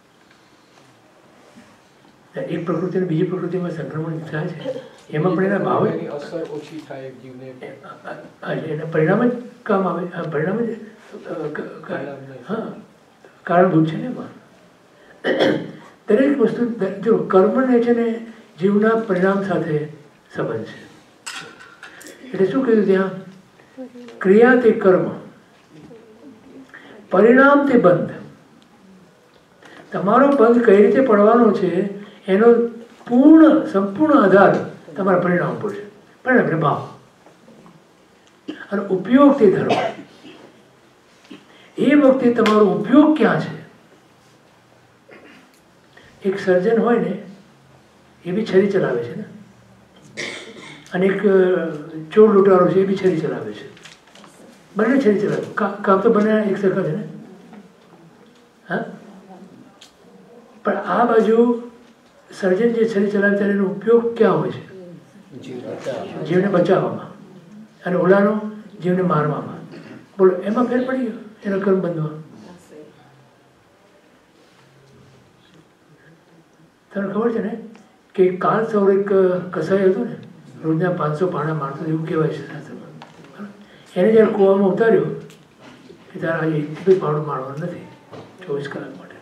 એક પ્રકૃતિ અને બીજી પ્રકૃતિમાં સંક્રમણ થાય છે, એમાં પણ એના ભાવ એની અસર ઓછી થાય જીવને, એના પરિણામ જ કામ આવે, પરિણામ જ હા કારણભૂત છે ને એમાં. દરેક વસ્તુ જો કર્મને છે ને જીવના પરિણામ સાથે સંબંધ છે. એટલે શું કીધું ત્યાં, ક્રિયા તે કર્મ, પરિણામ તે બંધ. તમારો બંધ કઈ રીતે પડવાનો છે એનો સંપૂર્ણ આધાર તમારા પરિણામ પર છે. પરિણામ એટલે ભાવ અને ઉપયોગ તે ધર્મ. એ વખતે તમારો ઉપયોગ ક્યાં છે? એક સર્જન હોય ને એ બી છરી ચલાવે છે ને, અને એક ચોર લૂંટારો છે એ બી છરી ચલાવે છે. બંને છરી ચલાવે, કામ તો બંને એક સરખા છે ને. હા, પણ આ બાજુ સર્જન જે છરી ચલાવે ત્યારે એનો ઉપયોગ ક્યાં હોય છે? જીવને બચાવવામાં, અને ઓલાનો જીવને મારવામાં. બોલો એમાં ફેર પડી ગયો એનો કર્મ બંધમાં. તમને ખબર છે ને કે કાલ સૌર એક કસાઈ હતો ને, રોજના 500 પાણા મારતો એવું કહેવાય છે શાસ્ત્રમાં. એને જ્યારે કૂવામાં ઉતાર્યો કે તારે આજે એક પાવડો મારવાનો નથી 24 કલાક માટે,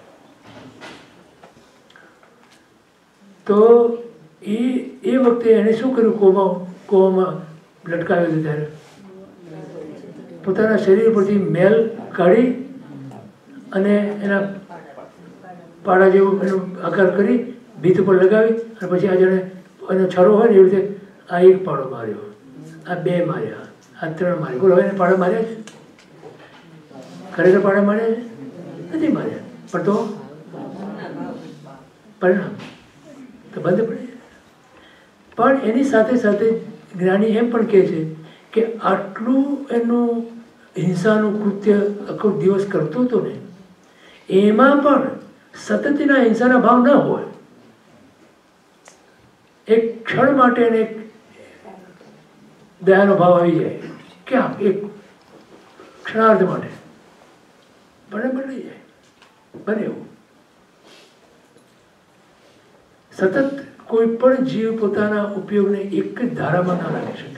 તો એ વખતે એને શું કર્યું, કૂવામાં લટકાવ્યો હતો ત્યારે પોતાના શરીર પરથી મેલ કાઢી અને એના પાડા જેવું એનો આકાર કરી ભીત ઉપર લગાવી, અને પછી આ જણે એનો છરો હોય ને એવી રીતે આ 1 પાડો માર્યો, આ 2 માર્યા, આ 3 માર્યા. બોલો હવે એને પાડા માર્યા છે? ખરેખર પાડા માર્યા છે? નથી માર્યા, પણ તો પરિણામ તો બંધ પડે. પણ એની સાથે સાથે જ્ઞાની એમ પણ કહે છે કે આટલું એનું હિંસાનું કૃત્ય આખો દિવસ કરતો હતો ને, એમાં પણ સતતના હિંસાના ભાવ ન હોય. એક ક્ષણ માટે એને એક દયાનો ભાવ આવી જાય, ક્યાં એક ક્ષણાર્ધ માટે બને બની જાય, બને એવું. સતત કોઈ પણ જીવ પોતાના ઉપયોગને એક જ ધારામાં ના રાખી શકે.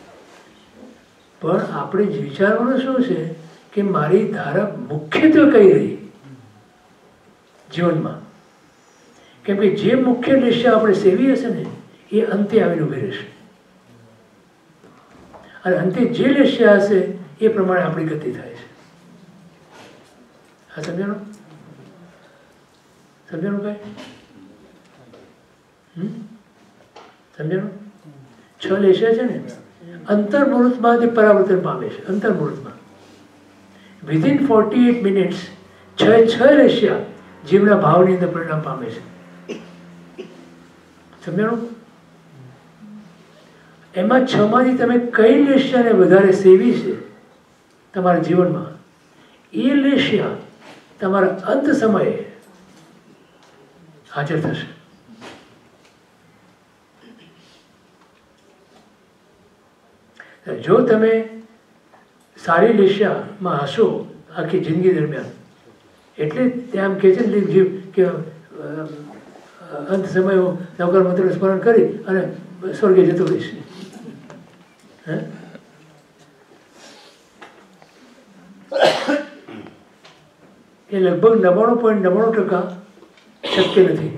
પણ આપણે વિચારવાનું શું છે કે મારી ધારા મુખ્યત્વે કઈ રહી, જીવનમાં. કેમ કે જે મુખ્ય લક્ષ્ય આપણે સેવી હશે ને એ અંતે આવીને ઊભી રહેશે, અને અંતે જે લક્ષ્ય હશે એ પ્રમાણે આપણી ગતિ થાય છે. હા, સમજાણું? સમજાણું કઈ? સમજાણું? 6 લક્ષ્ય છે ને, અંતર્મુહૂર્તમાંથી પરાવર્તન પામે છે. અંતર્મુહૂર્તમાં વિધિન 48 મિનિટ્સ 6 લક્ષ્ય જીવના ભાવની અંદર પરિણામ પામે છે. સમજાણું? એમાં 6 માંથી તમે કઈ લક્ષ્યને વધારે સેવી છે તમારા જીવનમાં, એ લક્ષ્ય તમારા અંત સમયે હાજર થશે. જો તમે સારી લક્ષ્યમાં હશો આખી જિંદગી દરમિયાન, એટલે ત્યાં કહે છે ને જીવ કે અંત સમયે હું નવકાર મંત્રનું સ્મરણ કરી અને સ્વર્ગે જતો રહીશ. એ લગભગ 99.99% શક્ય નથી.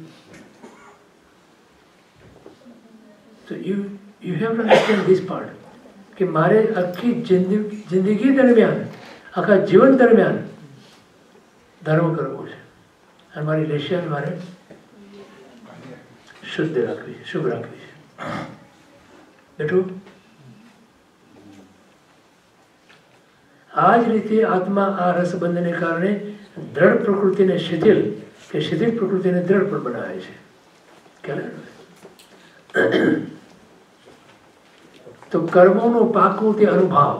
તો you have to understand this part કે મારે આખી જિંદગી દરમિયાન, આખા જીવન દરમિયાન ધર્મ કરવો છે, અને મારી લક્ષ્યને મારે શુદ્ધ રાખવી છે, શુભ રાખવી છે. બેઠું? આ જ રીતે આત્મા આ રસબંધને કારણે દ્રઢ પ્રકૃતિને શિથિલ કે શિથિલ પ્રકૃતિને દ્રઢ પણ બનાવે છે. તો કર્મોનું પાકવું તે અનુભાવ.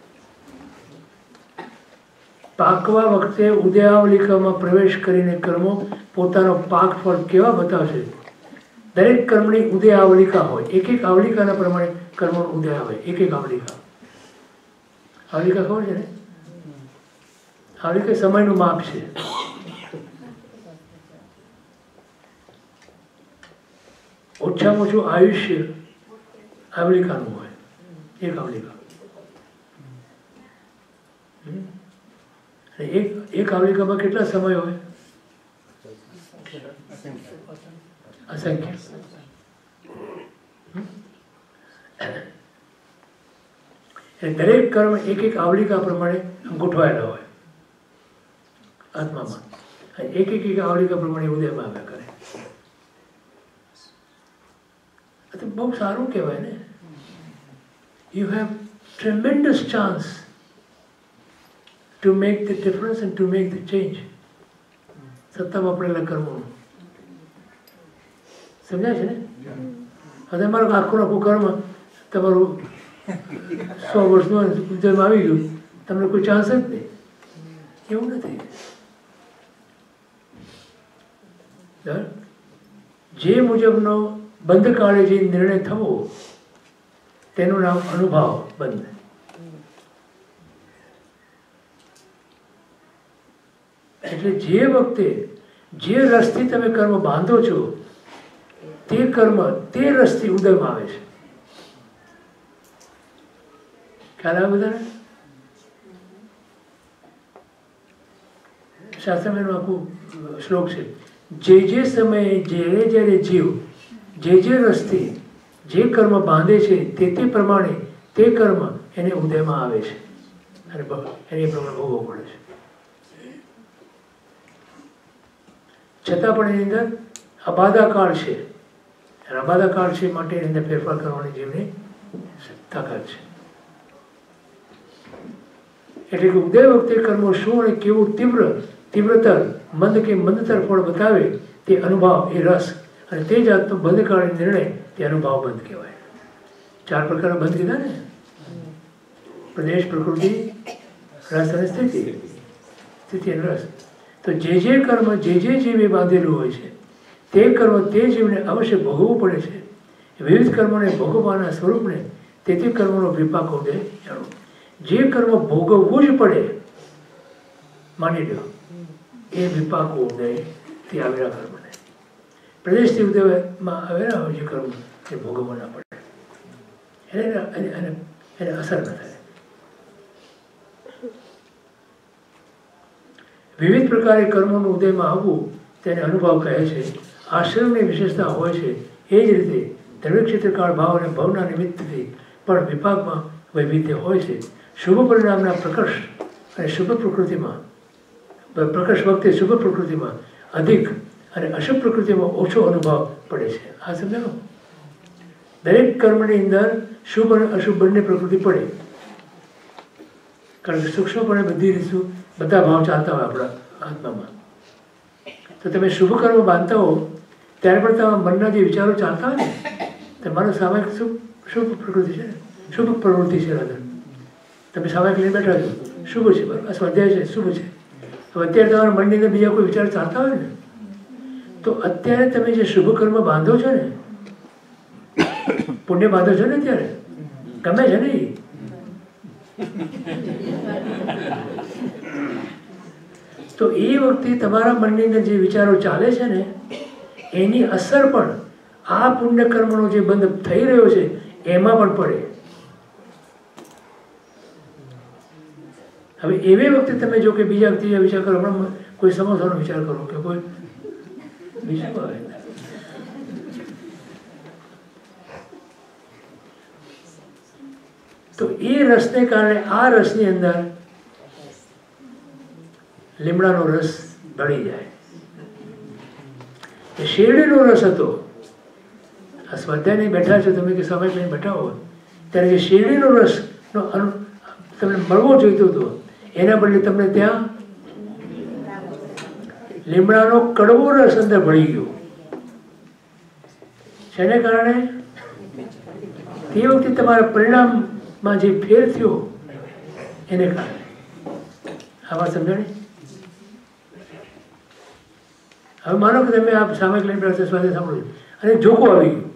પાકવા વખતે ઉદયાવલિકામાં પ્રવેશ કરીને કર્મો પોતાનો પાક ફળ કેવા બતાવશે. દરેક કર્મની ઉદયાવલિકા હોય, એક આવલિકાના પ્રમાણે કર્મોનો ઉદય આવે. એક આવલિકા. આવલિકા ખબર છે ને? આવલિકા સમયનું માપ છે. ઓછામાં ઓછું આયુષ્ય આવલિકાનું હોય, એક આવલિકા. એક આવલિકામાં કેટલા સમય હોય? અસંખ્ય. દરેક કર્મ એક આવલિકા પ્રમાણે ગોઠવાયેલા હોય આત્મામાં, એક આવલિકા પ્રમાણે ઉદયમાં આવ્યા કરે. તો બહુ સારું કહેવાય ને. You have tremendous chance to make the difference and to make the change. સત્તામાં પડેલા કર્મોનું સમજાય છે ને? હવે મારું આખું કર્મ તમારું 100 વર્ષનું ઉદયમાં આવી ગયું, તમને કોઈ ચાન્સ જ નહીં. એવું નથી. જે મુજબનો બંધકાળે જે નિર્ણય થવો તેનું નામ અનુભાવ બંધ. એટલે જે વખતે જે રસથી તમે કર્મ બાંધો છો તે કર્મ તે રસથી ઉદયમાં આવે છે. ખ્યાલ આવે બધાને? શાસ્ત્રમાં એનું આખું શ્લોક છે. જે સમયે જ્યારે જીવ જે રસથી જે કર્મ બાંધે છે તે પ્રમાણે તે કર્મ એને ઉદયમાં આવે છે અને એને એ પ્રમાણે ભોગવવું પડે છે. છતાં પણ એની અંદર અબાધાકાળ છે, અને અબાધાકાળ છે માટે એની અંદર ફેરફાર કરવાની જીવની તાકાત છે. એટલે કે ઉદય વખતે કર્મો શું અને કેવું તીવ્રતર મંદ કે મંદતર ફળ બતાવે તે અનુભાવ, એ રસ, અને તે જાતનો બંધકાળી નિર્ણય તે અનુભાવ બંધ કહેવાય. 4 પ્રકારના બંધ કીધા ને: પ્રદેશ, પ્રકૃતિ, રસ અને સ્થિતિ. સ્થિતિ અને રસ. તો જે કર્મ જે જીવે બાંધેલું હોય છે તે કર્મ તે જીવને અવશ્ય ભોગવવું પડે છે. વિવિધ કર્મોને ભોગવવાના સ્વરૂપને તે કર્મોનો વિપાક ઉદય જાણો. જે કર્મ ભોગવવું જ પડે, માની લો, એ વિપાક ઉદય તે આવેલા કર્મને. પ્રદેશથી ઉદયમાં આવેલા હોય જે કર્મ તે ભોગવવા ના પડે, એને અસર ન થાય. વિવિધ પ્રકારે કર્મોનું ઉદયમાં આવવું તેને અનુભવ કહે છે. આશ્રમની વિશેષતા હોય છે. એ જ રીતે દ્રવ્ય ક્ષેત્રકાળ ભાવ અને ભવના નિમિત્તથી પણ વિભાગમાં વૈવિધ્ય હોય છે. શુભ પરિણામના પ્રકર્ષ અને શુભ પ્રકૃતિમાં પ્રકર્ષ વખતે શુભ પ્રકૃતિમાં અધિક અને અશુભ પ્રકૃતિમાં ઓછો અનુભવ પડે છે. આ સમજાવો. દરેક કર્મની અંદર શુભ અને અશુભ બંને પ્રકૃતિ પડે, કારણ કે સૂક્ષ્મપણે બધી રીતું બધા ભાવ ચાલતા હોય આપણા આત્મામાં. તો તમે શુભ કર્મ બાંધતા હો ત્યારે પણ તમારા મનના જે વિચારો ચાલતા હોય ને, તમારો સામાયિક શુભ પ્રકૃતિ છે ને, શુભ પ્રવૃત્તિ છે. રાધા તમે સામાયિક લઈને બેઠા છો, શુભ છે, બરાબર, સ્વાધ્યાય છે, શુભ છે. હવે અત્યારે તમારા મનની અંદર બીજા કોઈ વિચાર ચાલતા હોય ને, તો અત્યારે તમે જે શુભ કર્મ બાંધો છો ને, પુણ્ય બાંધો છો ને, અત્યારે ગમે છે ને, તો એ વખતે તમારા મનની અંદર જે વિચારો ચાલે છે ને, એની અસર પણ આ પુણ્ય કર્મનો જે બંધ થઈ રહ્યો છે એમાં પણ પડે. હવે એવી વખતે તમે જો કે બીજા ત્રીજા વિચાર કરો, હમણાં કોઈ સમોસાનો વિચાર કરો કે કોઈ બીજું આવે, તો એ રસને કારણે આ રસની અંદર લીમડાનો રસ ભળી જાય. એ શેરડીનો રસ હતો. આ સ્વાધ્યાયને બેઠા છો તમે, કે સમય લઈને બેઠા હો ત્યારે જે શેરડીનો રસનો તમને મળવો જોઈતો હતો, એના બદલે તમને ત્યાં લીમડાનો કડવો રસ અંદર ભળી ગયો. જેને કારણે તે વખતે તમારા પરિણામમાં જે ફેર થયો એને કારણે. આ વાત સમજાણી? હવે માનો કે તમે આ સામાયિક લઈને બેઠા સ્વાધ્યાય સાંભળો અને જોકો આવી ગયો,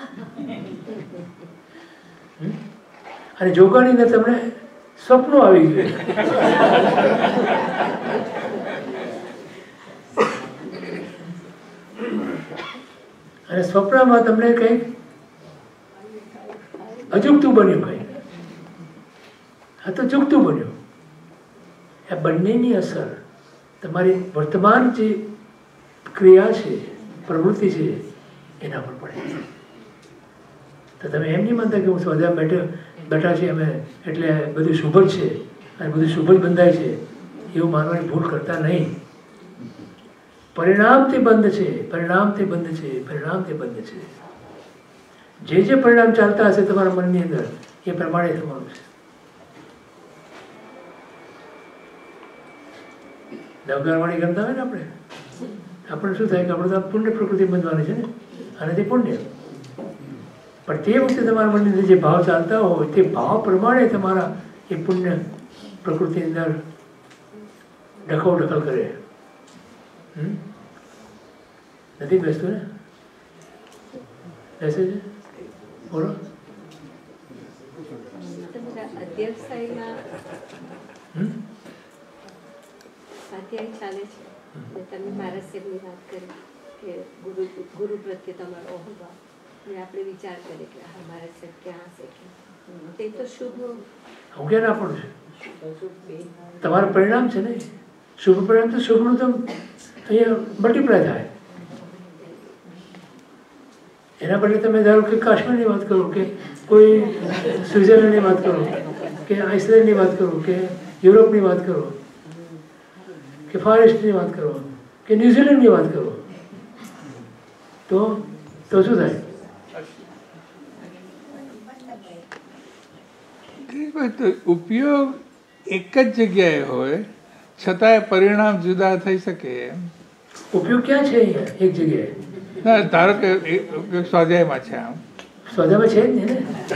અને જોકાની અંદર તમને સપનું આવી ગયું, અને સ્વપ્નમાં તમને કંઈક અજુગતું બન્યું, કંઈક આ તો ચૂકતું બન્યું. આ બંનેની અસર તમારી વર્તમાન જે ક્રિયા છે, પ્રવૃત્તિ છે, એના પર પડે. તો તમે એમ નહીં માનતા કે હું સ્વાધ્યાય બેઠા છીએ અમે એટલે બધું શુભ જ છે અને બધું શુભ જ બંધાય છે, એવું માનવાની ભૂલ કરતા નહીં. પરિણામથી બંધ છે, પરિણામથી બંધ છે, પરિણામથી બંધ છે. જે જે પરિણામ ચાલતા હશે તમારા મનની અંદર એ પ્રમાણે થવાનું છે. નવગારવાણી ગમતા હોય ને આપણે શું થાય કે આપણે તો પુણ્ય પ્રકૃતિ બંધવાની છે ને, અને તે પુણ્ય. પણ તે વખતે તમારા મનની અંદર જે ભાવ ચાલતા હોય તે ભાવ પ્રમાણે તમારા એ પુણ્ય પ્રકૃતિ અંદર દખલ કરે. નથી બેસતું ને? બેસે છે? બોલો. સ્વાધ્યાય ચાલે છે, તમે મારા સાહેબની વાત કરી કે ગુરુ પ્રત્યે તમારો અહોભાવ, ને આપણે વિચાર કરીએ કે હા મારા સાહેબ ક્યાં હશે, તે તો શુભ. હું ક્યાં ના પડું છું? તમારું પરિણામ છે ને, શુભ પરિણામ તો શુભનું તો અહીંયા મલ્ટીપ્લાય થાય. એના બદલે તમે ધારો કે કાશ્મીરની વાત કરો, કે કોઈ સ્વિટ્ઝરલેન્ડની વાત કરો, કે આઇસલેન્ડની વાત કરો, કે યુરોપની વાત કરો, કે ફાર ઇસ્ટની વાત કરો, કે ન્યુઝીલેન્ડની વાત કરો, તો શું થાય? ઉપયોગ એક જ જગ્યાએ હોય છતાંય પરિણામ જુદા થઈ શકે. ઉપયોગ ક્યાં છે? અહીંયા એક જગ્યાએ. ના, ધારો કે ઉપયોગ સ્વાધ્યાયમાં છે, આમ સ્વાધ્યાયમાં છે જ ને,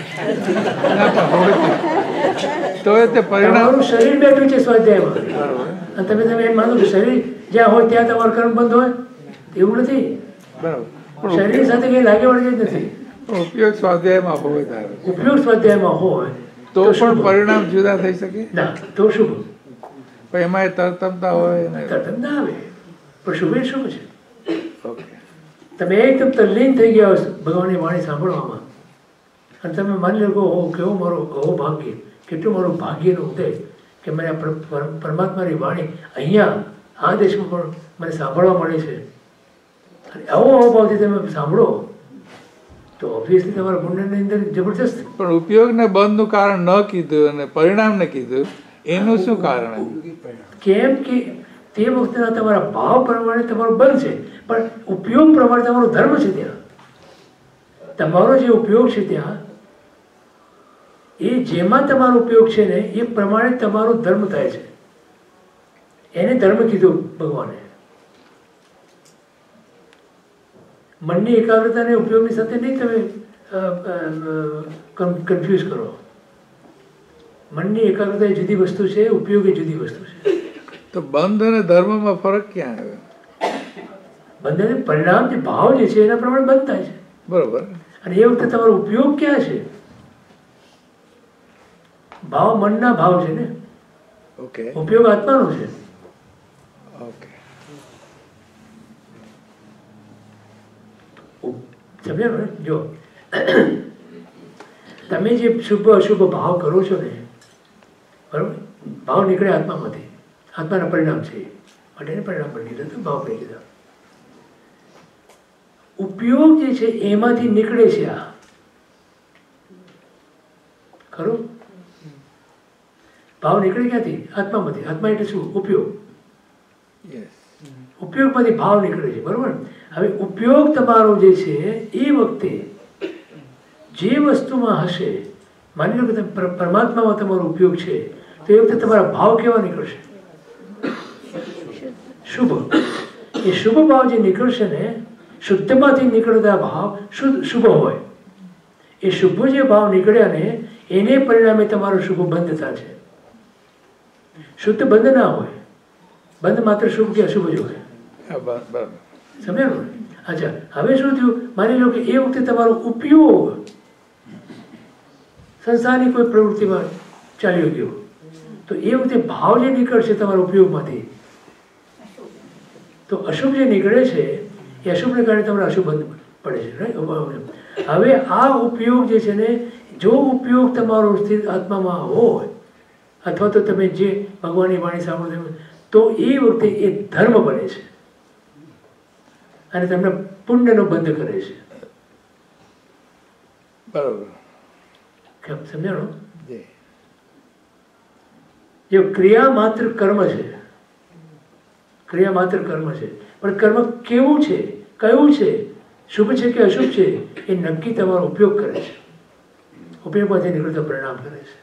તો તે પરિણામ શરીર બેઠું છે સ્વાધ્યાયમાં, અને તમે એમ માનો કે શરીર જ્યાં હોય ત્યાં તમારું કર્મ બંધ હોય, એવું નથી. બરાબર, શરીર સાથે કઈ લાગે વળગે જ નથી. ઉપયોગ સ્વાધ્યાયમાં હોય, ધારો ઉપયોગ સ્વાધ્યાયમાં હોય તો પણ પરિણામ જુદા થઈ શકે ના, તો શુભ. પણ એમાં તરતમતા હોય, તરતમતા આવે, પણ શુભ એ શુભ છે. તમે એકદમ તલ્લીન થઈ ગયા હો ભગવાનની વાણી સાંભળવામાં, અને તમે માની લો કેવો મારો અહો ભાગ્ય, કેટલું મારું ભાગ્યનો ઉદય કે મને પરમાત્માની વાણી અહીંયા આ દેશમાં પણ મને સાંભળવા મળે છે, અને આવો અવભાવથી તમે સાંભળો તો ઓબ્વિયસલી તમારા પુણ્યની અંદર જબરજસ્ત. પણ ઉપયોગને બંધનું કારણ ન કીધું અને પરિણામને કીધું, એનું શું કારણ? કેમ કે તે વખતના તમારા ભાવ પ્રમાણે તમારું બંધ છે, પણ ઉપયોગ પ્રમાણે તમારો ધર્મ છે. ત્યાં તમારો જે ઉપયોગ છે ત્યાં એ જેમાં તમારો ઉપયોગ છે ને એ પ્રમાણે તમારો ધર્મ થાય છે. એને ધર્મ કીધું ભગવાને. મનની એકાગ્રતા ને ઉપયોગની સાથે નહીં તમે કન્ફ્યુઝ કરો. મનની એકાગ્રતા એ જુદી વસ્તુ છે, ઉપયોગ એ જુદી વસ્તુ છે. તો બંધ અને ધર્મમાં ફરક ક્યાં આવ્યો? બંધ અને પરિણામ જે ભાવ જે છે એના પ્રમાણે બંધ થાય છે. બરોબર. અને એ વખતે તમારો ઉપયોગ ક્યાં છે? ભાવ મનના ભાવ છે ને. ઓકે. ઉપયોગ આત્માનો છે. ઓકે. સમજાય ને? જો તમે જે શુભ અશુભ ભાવ કરો છો ને, બરાબર, ભાવ નીકળે આત્મામાંથી, આત્માના પરિણામ છે માટે એને પરિણામ બની લીધા તો ભાવ બની લીધા. ઉપયોગ જે છે એમાંથી નીકળે છે આ, ખરું? ભાવ નીકળે ક્યાંથી? આત્મામાંથી. આત્મા એટલે શું? ઉપયોગ. ઉપયોગમાંથી ભાવ નીકળે છે, બરોબર. હવે ઉપયોગ તમારો જે છે એ વખતે જે વસ્તુમાં હશે, માની લો કે પરમાત્મામાં તમારો ઉપયોગ છે, તો એ વખતે તમારા ભાવ કેવા નીકળશે? શુભ. એ શુભ ભાવ જે નીકળશે ને, શુદ્ધમાંથી નીકળતા ભાવ શુભ હોય. એ શુભ જે ભાવ નીકળ્યા ને એને પરિણામે તમારો શુભ બંધ થશે. શુદ્ધ બંધ ના હોય, બંધ માત્ર શુભ કે અશુભ જ હોય. સમજાયું? અચ્છા, હવે શું થયું? માની લો કે એ વખતે તમારો ઉપયોગ સંસારની કોઈ પ્રવૃત્તિમાં ચાલ્યો ગયો, તો એ વખતે ભાવ જે નીકળશે તમારા ઉપયોગમાંથી, તો અશુભ જે નીકળે છે એ અશુભને કારણે તમને અશુભ બંધ પડે છે. હવે આ ઉપયોગ જે છે ને, જો ઉપયોગ તમારો સ્થિર આત્મામાં હોય, અથવા તો તમે જે ભગવાનની વાણી સાંભળો, તો એ વખતે એ ધર્મ બને છે અને તમને પુણ્યનો બંધ કરે છે. બરોબર. કેમ સમજાણો? જો ક્રિયા માત્ર કર્મ છે, ક્રિયા માત્ર કર્મ છે, પણ કર્મ કેવું છે, કયું છે, શુભ છે કે અશુભ છે, એ નક્કી તમારો ઉપયોગ કરે છે. ઉપયોગમાંથી નીકળતા પરિણામ કરે છે.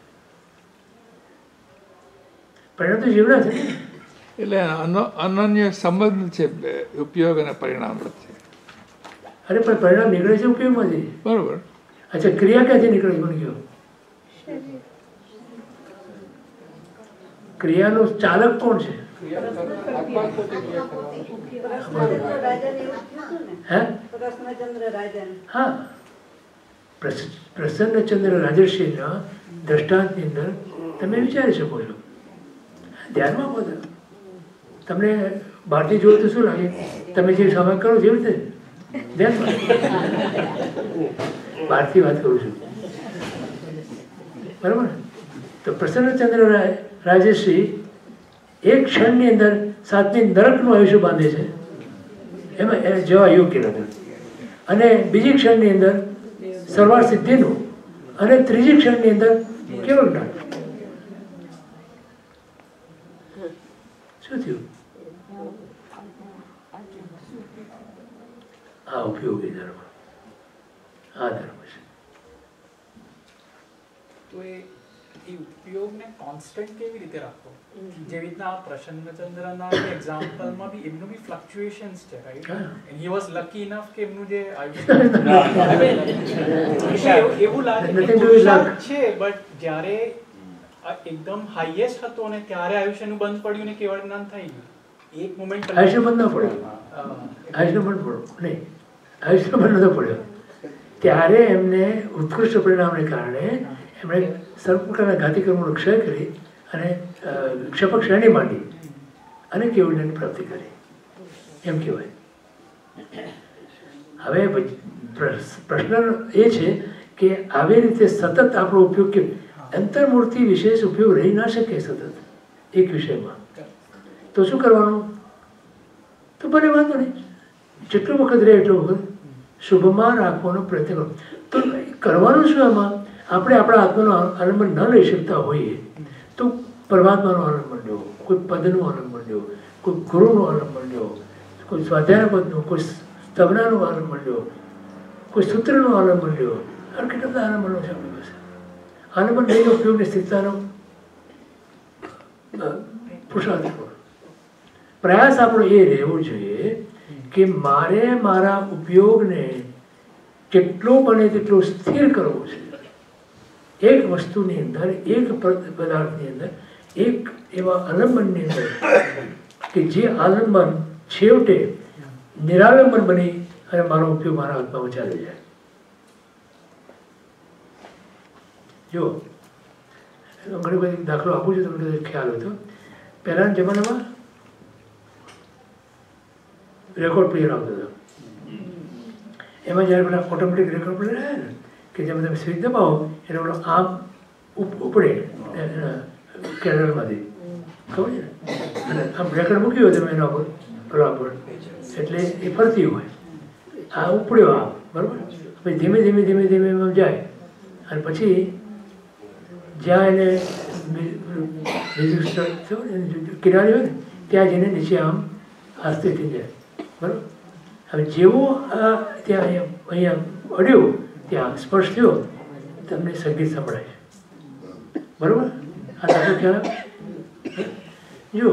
પરિણામ તો જીવના છે. એટલે અનન્ય સંબંધ છે ઉપયોગ અને પરિણામ વચ્ચે. અરે પણ પરિણામ નીકળે છે ઉપયોગમાંથી. બરોબર. અચ્છા, ક્રિયા ક્યાંથી નીકળે છે મને કહો? ક્રિયાનો ચાલક કોણ છે? હા, પ્રસન્નચંદ્ર રાજર્ષિના દ્રષ્ટાંતની અંદર તમે વિચારી શકો છો. ધ્યાનમાં બધા તમને બહારથી જોયું તો શું લાગે? તમે જે સમય કરો જેવી રીતે ધ્યાનમાં. બહારથી વાત કરું છું, બરાબર. તો પ્રસન્નચંદ્ર રાજર્ષિ એક ક્ષણની અંદર 7મી નરકનું આયુષ્ય બાંધે છે, એમાં જવા યોગ્ય નથી. અને બીજી ક્ષણની અંદર સર્વાર સિદ્ધિનું, અને ત્રીજી ક્ષણની અંદર કેવળ જ્ઞાન. શું થયું? આ ઉપયોગી ધર્મ, આ ધર્મ છે. તો એ ઉપયોગને કોન્સ્ટન્ટ કેવી રીતે રાખવો? જેવી રીતના પ્રસન્નચંદ્રના એક્ઝામ્પલમાં બી એમનું બી ફ્લક્ચ્યુએશન્સ છે, right? And he was lucky enough કે એમનું જે એવું લાગે છે, બટ જ્યારે એકદમ હાઈએસ્ટ હતો ને ત્યારે આયુષ્યનું બંધ પડ્યું ને કેવળ જ્ઞાન થઈ ગયું. એક મોમેન્ટ આયુષ્ય બંધ ના પડ્યું, આયુષ્ય બંધ પડ્યો નહીં, આયુષ્ય બંધ નતો પડ્યો. ત્યારે એમને ઉત્કૃષ્ટ પરિણામને કારણે એમણે સર્વ પ્રકારના ઘાતી કર્મોનો ક્ષય કરી અને ક્ષપક શ્રેણી માંડી અને કેવળની પ્રાપ્તિ કરી, એમ કહેવાય. હવે પ્રશ્ન એ છે કે આવી રીતે સતત આપણો ઉપયોગ કે અંતર્મૂર્તિ વિશેષ ઉપયોગ રહી ના શકે સતત એક વિષયમાં. તો શું કરવાનું? તો ભલે વાંધો નહીં, જેટલો વખત રહે એટલો વખત શુભમાં રાખવાનો પ્રયત્ન કરો. તો કરવાનું શું એમાં? આપણે આપણા આત્માનો આલંબન ન લઈ શકતા હોઈએ તો પરમાત્માનો આલંબન લેવો, કોઈ પદનું આલંબન લેવો, કોઈ ગુરુનું આલંબન લેવો, કોઈ સ્વાધ્યાય પદનું, કોઈ સ્તવનાનું આલંબન લેવો, કોઈ સૂત્રનું આલંબન લેવો. આ કેટલા બધા આલંબનો છે આપણી પાસે. આલંબન લઈને ઉપયોગની સ્થિરતાનો પુરુષાર્થ કરો. પ્રયાસ આપણો એ રહેવો જોઈએ કે મારે મારા ઉપયોગને જેટલો બને તેટલો સ્થિર કરવો છે. એક વસ્તુની અંદર, એક પદાર્થની અંદર, એક એવા આલંબનની અંદર કે જે આલંબન છેવટે નિરાલંબન બની અને મારો ઉપયોગ મારા આત્મામાં ચાલી જાય. જો ઘણી બધી દાખલો આપું છું, તમને ખ્યાલ હતો. પહેલાના જમાનામાં રેકોર્ડ પ્લેયર આવતો હતો. એમાં જ્યારે પેલા ઓટોમેટિક રેકોર્ડ પ્લેયર આવ્યા ને કે જેમાં તમે સ્વિચ દબાવો એટલે પેલો આમ ઉપડે કેરળમાંથી, ખબર છે ને? અને આમ રેકોર્ડ મૂક્યો તમે એના ઉપર પેલા ઉપર, એટલે એ ફરતી હોય. આ ઉપડ્યો આમ, બરાબર? પછી ધીમે ધીમે ધીમે ધીમે એમ જાય અને પછી જ્યાં એને કિનારી હોય ને ત્યાં જઈને નીચે આમ આસ્તે થઈ જાય, બરાબર? હવે જેવો આ ત્યાં અહીંયા અડ્યો, ત્યાં સ્પર્શ થયો, તમને સંગીત સંભળાય છે, બરાબર? આ દાખલો ખ્યાલ જુઓ.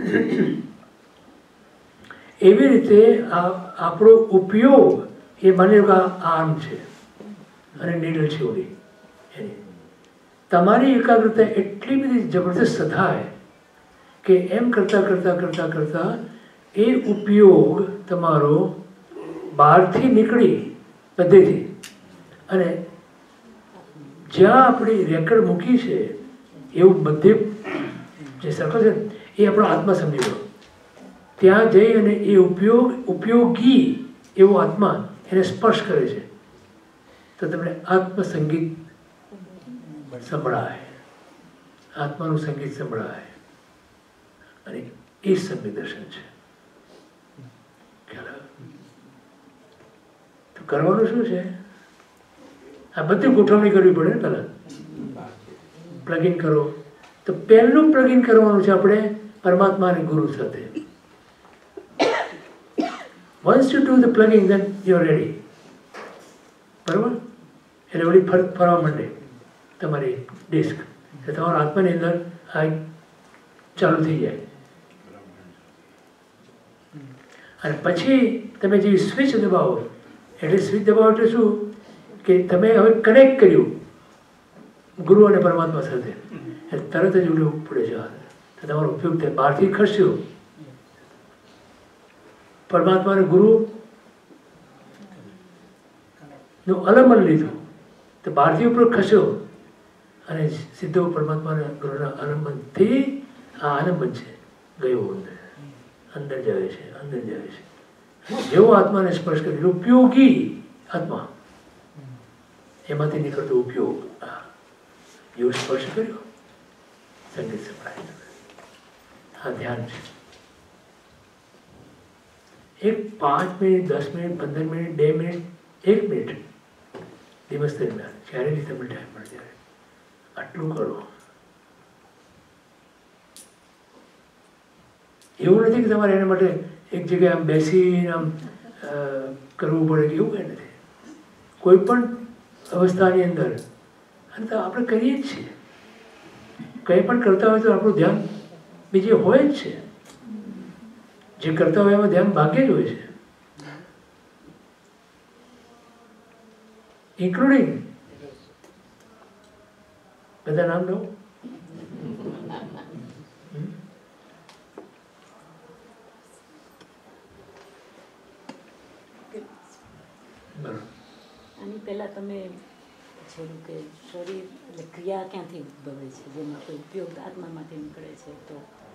એવી રીતે આપણો ઉપયોગ એ માની લો કે આર્મ છે અને નીડલ છે ઓલી એની, તમારી એકાગ્રતા એટલી બધી જબરદસ્ત થાય કે એમ કરતાં કરતાં કરતાં કરતાં એ ઉપયોગ તમારો બહારથી નીકળી બધેથી અને જ્યાં આપણી રેકડ મૂકી છે એવું બધે જે સર્કલ છે એ આપણો આત્મા સમજી લો. ત્યાં જઈ અને એ ઉપયોગી એવો આત્મા એને સ્પર્શ કરે છે તો તમને આત્મસંગીત સંભળાય, આત્માનું સંગીત સંભળાય. અને એ સંગીત દર્શન છે. તો કરવાનું શું છે? આ બધી ગોઠવણી કરવી પડે ને. પહેલાં પ્લગઇન કરો તો પહેલું પ્લગઇન કરવાનું છે આપણે પરમાત્મા અને ગુરુ સાથે. Once you do the plugging, then you are ready. બરાબર? એટલે વળી ફરવા માંડે તમારી ડિસ્ક, એટલે તમારા આત્માની અંદર આ ચાલુ થઈ જાય. અને પછી તમે જે સ્વિચ દબાવો, એટલે સ્વિચ દબાવો એટલે શું કે તમે હવે કનેક્ટ કર્યું ગુરુ અને પરમાત્મા સાથે, એટલે તરત જ ઉડવું પડે છે. તો તમારો ઉપયોગ થાય. બહારથી ખસ્યો પરમાત્મા અને ગુરુ નું આલંબન લીધું તો બહારથી ઉપર ખસ્યો અને સીધો પરમાત્મા અને ગુરુના આલંબનથી આ આલંબન છે ગયો અંદર જાય છે, અંદર જાય છે. જેવો આત્માને સ્પર્શ કરી ઉપયોગી આત્મા એમાંથી નીકળતો ઉપયોગ, એવો સ્પર્શ કર્યો સંગીત સંભળાય. આ ધ્યાન છે. એક 5 minute, 10 minute, 15 minute, 2 minute, 1 minute દિવસ દરમિયાન જ્યારે બી તમને ટાઈમ મળે ત્યારે આટલું કરો. એવું નથી કે તમારે એના માટે એક જગ્યાએ આમ બેસીને આમ કરવું પડે કે એવું કંઈ નથી. કોઈ પણ અવસ્થાની અંદર અને તો આપણે કરીએ જ છીએ. કંઈ પણ કરતા હોય તો આપણું ધ્યાન બીજે હોય જ છે. જે કરતા હોય એમાં ધ્યાન ભાગ્યે જ હોય છે, ઇન્ક્લુડિંગ બધા નામ લો. આની પહેલા તમે છેલ્લું કે શરીર એટલે ક્રિયા ક્યાંથી ઉદ્ભવે છે, જેમાં કોઈ ઉપયોગ આત્મામાંથી નીકળે છે, તો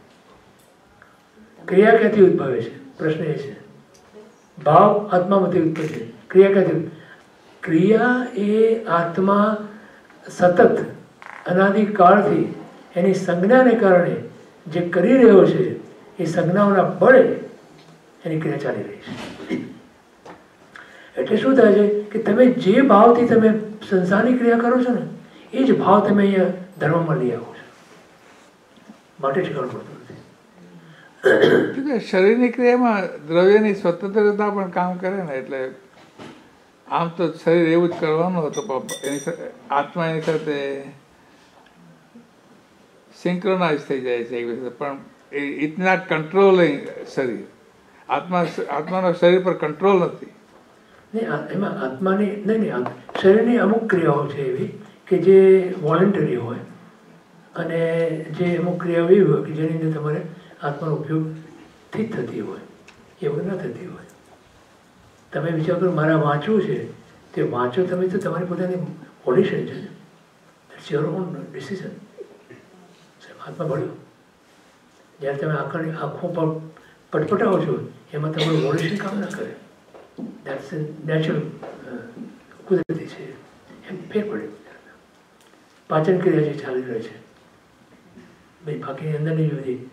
ક્રિયા ક્યાંથી ઉદ્ભવે છે? પ્રશ્ન એ છે. ભાવ આત્મામાંથી ઉત્પન્ન છે. ક્રિયા ક્યાંથી? ક્રિયા એ આત્મા સતત અનાદિકાળથી એની સંજ્ઞાને કારણે જે કરી રહ્યો છે એ સંજ્ઞાઓના બળે એની ક્રિયા ચાલી રહી છે. એટલે શું થાય છે કે તમે જે ભાવથી તમે સંસારની ક્રિયા કરો છો ને એ જ ભાવ તમે અહીંયા ધર્મમાં લઈ આવો છો. માટે ઠીકાણું પડતું નથી. શરીરની ક્રિયામાં દ્રવ્યની સ્વતંત્રતા પણ કામ કરે ને, એટલે આમ તો શરીર એવું જ કરવાનું હતું, એની આત્મા એની સાથે સિંક્રોનાઇઝ થઈ જાય છે એક વખતે, પણ ઇટ નોટ કંટ્રોલિંગ શરીર. આત્માનો શરીર પર કંટ્રોલ નથી. નહીં, એમાં આત્માની નહીં, શરીરની અમુક ક્રિયાઓ છે એવી કે જે વોલન્ટરી હોય, અને જે અમુક ક્રિયાઓ એવી હોય કે જેની અંદર તમારે આત્માનો ઉપયોગથી જ થતી હોય, એ વગર ન થતી હોય. તમે વિચાર કરો, મારા વાંચવું છે, તે વાંચો તમે તો તમારી પોતાની વોલ્યુશન છે, ઇટ્સ યોર ઓન ડિસિઝન. હાથમાં ભળ્યો, જ્યારે તમે આંખો પટપટાવો છો એમાં તમારું વોલ્યુશન કામ ના કરે. દેટ્સ નેચરલ, કુદરતી છે, એમ ફેર પડે. પાચન ક્રિયા જે ચાલી રહી છે ભાઈ, બાકીની અંદરની જે બધી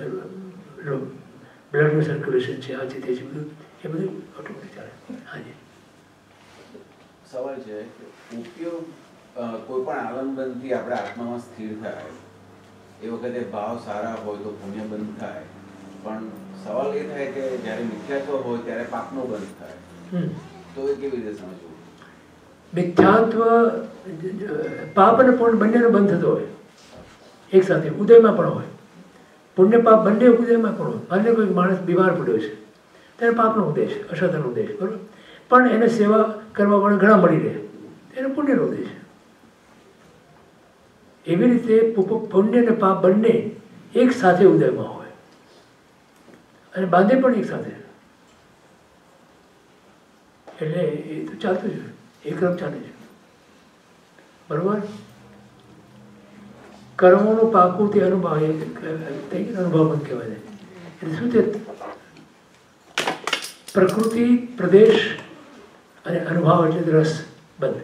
બ્લડનું સર્ક્યુલેશન છે, આ છે તે છે, બધું એ બધું ઓટોમેટિક ચાલે. હાજી સવાલ છે ઉપયોગ કોઈ પણ આલંબનથી આપણે આત્મામાં સ્થિર થાય એ વખતે ભાવ સારા હોય તો પુણ્ય બંધ થાય, પણ સવાલ એ થાય કે જ્યારે મિથ્યાત્વ હોય ત્યારે પાપનો બંધ થાય, તો એ કેવી રીતે સમજવું? મિથ્યાત્વ, પાપ અને પુણ્ય બંનેનો બંધ થતો હોય એક સાથે, ઉદયમાં પણ હોય. પુણ્ય પાપ બંને ઉદયમાં પણ હોય. માની કોઈ માણસ બીમાર પડ્યો છે ત્યારે પાપનો ઉદય છે, અસતનો ઉદય છે, બરાબર, પણ એને સેવા કરવા વાળા ઘણા મળી રહે, એને પુણ્યનો ઉદય છે. એવી રીતે પુણ્ય અને પાપ બંને એક સાથે ઉદયમાં હોય અને બાંધે પણ એક સાથે. એટલે એ તો ચાલતું જ હોય, એક ક્રમ ચાલે છે, બરોબર. કર્મોનું પાકું તે અનુભવ, અનુભવ પણ કહેવાય છે. એટલે શું છે, પ્રકૃતિ, પ્રદેશ અને અનુભવ એટલે રસ બંધ.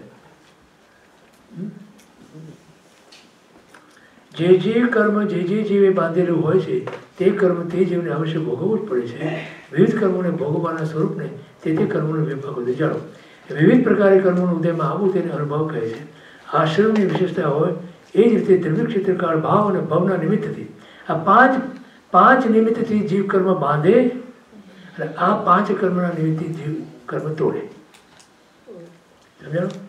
જે કર્મ જે જીવે બાંધેલું હોય છે તે કર્મ તે જીવને અવશ્ય ભોગવવું જ પડે છે. વિવિધ કર્મોને ભોગવવાના સ્વરૂપને તે કર્મોનો વિભાગ જાણો. વિવિધ પ્રકારે કર્મોનું ઉદયમાં આવવું તેને અનુભવ કહે છે. આશ્રમની વિશેષતા હોય એ જ રીતે દ્રવ્ય ક્ષેત્રકાળ ભાવ અને ભવના નિમિત્તથી આ પાંચ નિમિત્તથી જીવ કર્મ બાંધે અને આ પાંચ કર્મના નિમિત્તથી જીવ કર્મ તોડે. સમજાણું?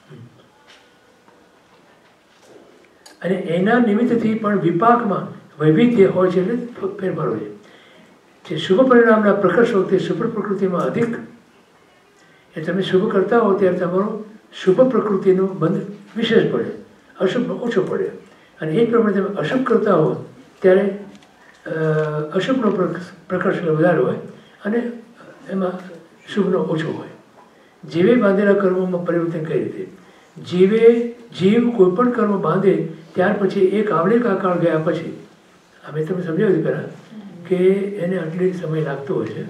અને એના નિમિત્તથી પણ વિપાકમાં વૈવિધ્ય હોય છે, એટલે ફેરફાર હોય છે. જે શુભ પરિણામના પ્રકર્ષ વખતે શુભ પ્રકૃતિમાં અધિક, એ તમે શુભ કરતા હો ત્યારે તમારો શુભ પ્રકૃતિનો બંધ વિશેષ પડે, અશુભ ઓછો પડે. અને એ પ્રમાણે તમે અશુભ કરતા હો ત્યારે અશુભનો પ્રકર્ષ વધારે હોય અને એમાં શુભનો ઓછો હોય. જીવે બાંધેલા કર્મોમાં પરિવર્તન કઈ રીતે? જીવ કોઈ પણ કર્મ બાંધે ત્યાર પછી એક આવલિકા કાળ ગયા પછી, અમે તમે સમજાવ્યું પહેલાં કે એને આટલી સમય લાગતો હોય છે.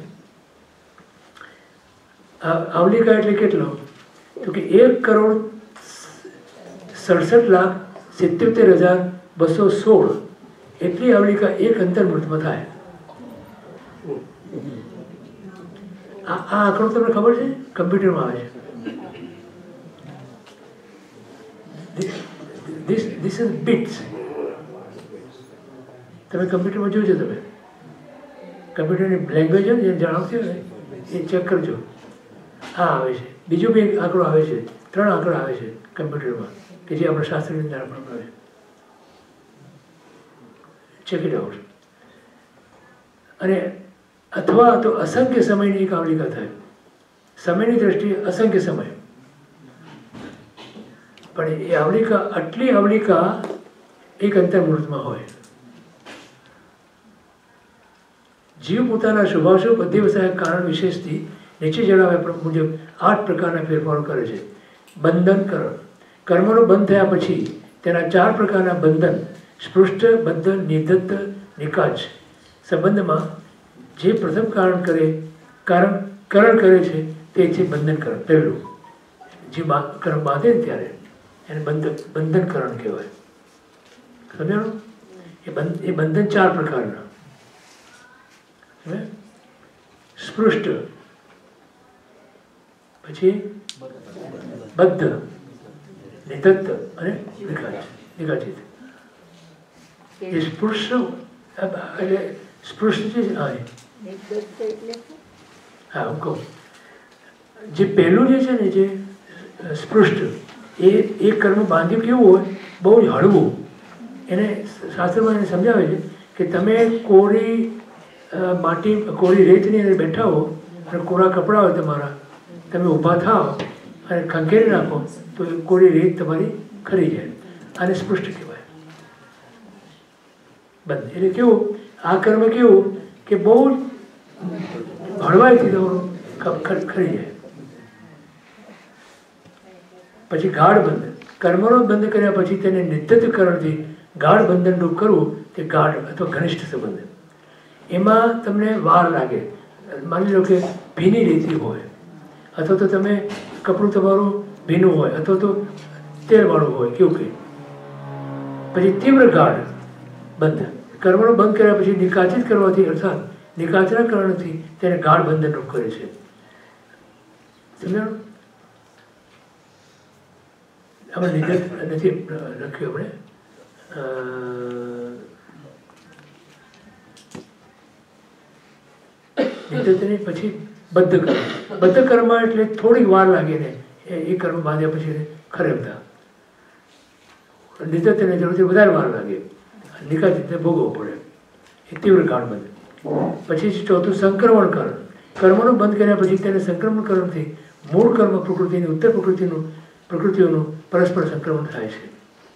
આવલિકા એટલે કેટલો? તો કે 1,67,77,216 એટલી આવલિકા એક અંતર્મુહૂર્તમાં થાય. આ આંકડો તમને ખબર છે? કમ્પ્યુટરમાં આવે છે. This is bits. તમે કમ્પ્યુટરમાં જોજો, તમે કમ્પ્યુટરની લેંગ્વેજ હોય ને જણાવતી હોય ને એ ચેક કરજો. આ આવે છે, બીજો બી એક આંકડો આવે છે, 3 આંકડા આવે છે કમ્પ્યુટરમાં કે જે આપણા શાસ્ત્રની અંદર આપવામાં આવે છે. Check it out. અને અથવા તો અસંખ્ય સમયની એક આવલિકા થાય. સમયની દ્રષ્ટિએ અસંખ્ય સમય, પણ એ આવલિકા, આટલી આવલિકા એક અંતર્મુહૂર્તમાં હોય. જીવ પોતાના શુભાશુભ અધ્યવસાય કારણ વિશેષથી નીચે જણાવ્યા મુજબ 8 પ્રકારના ફેરફારો કરે છે. બંધનકરણ, કર્મનો બંધ થયા પછી તેના 4 પ્રકારના બંધન, સ્પૃષ્ટ, બંધન, નિધત્ત, નિકાચ સંબંધમાં જે પ્રથમ કરણ કરે છે તે છે બંધનકરણ. પહેલું જે કર્મ બાંધે ને ત્યારે એને બંધનકરણ કહેવાય. સમજાણું? એ બંધન 4 પ્રકારના. સ્પૃષ્ટ, પછી બદ્ધ, નિદત્ત અને નિકાચિત. એ સ્પૃષ્ટ એટલે સ્પૃષ્ટ છે. હા હું કહું, જે પહેલું જે છે ને, જે સ્પૃષ્ટ, એ કર્મ બાંધ્યું કેવું હોય, બહુ જ હળવું. એને શાસ્ત્રમાં એને સમજાવે છે કે તમે કોરી માટી, કોરી રેતની અંદર બેઠા હો અને કોરા કપડાં હોય તમારા, તમે ઊભા થાઓ અને ખંખેરી નાખો તો એ કોરી રેત તમારી ખરી જાય. આને સ્પૃષ્ટ કહેવાય. બંધ એટલે કેવું, આ કર્મ કેવું કે બહુ હળવાઈથી તમારું ખરી જાય. પછી ગાઢ બંધન, કર્મનો બંધ કર્યા પછી તેને નિત્યકરણથી ગાઢ બંધનરૂપ કરવું, તે ગાઢ અથવા ઘનિષ્ઠ સંબંધ. એમાં તમને વાર લાગે. માની લો કે ભીની રેતી હોય, અથવા તો તમે કપડું તમારું ભીનું હોય, અથવા તો તેલવાળું હોય, કેવું કંઈ. પછી તીવ્ર ગાઢ બંધ, કર્મનો બંધ કર્યા પછી નિકાચિત કરવાથી, અર્થાત નિકાચના કરણથી તેને ગાઢ બંધનરૂપ કરે છે. સમજાણું? આપણે નિદત્ત નથી લખ્યું, આપણે નિદત્તની પછી બદ્ધ કર્મ. બદ્ધ કર્મ એટલે થોડીક વાર લાગે ને એ કર્મ બાંધ્યા પછી ખરેખતા. નિદત્તને જરૂરથી વધારે વાર લાગે, નિકાચિતને ભોગવવું પડે. એ તીવ્ર ગાઢ બંધ. પછી ચોથું સંક્રમણ કર્મ. કર્મનો બંધ કર્યા પછી તેને સંક્રમણ કર્મથી મૂળ કર્મ પ્રકૃતિની ઉત્તર પ્રકૃતિઓનું પરસ્પર સંક્રમણ થાય છે.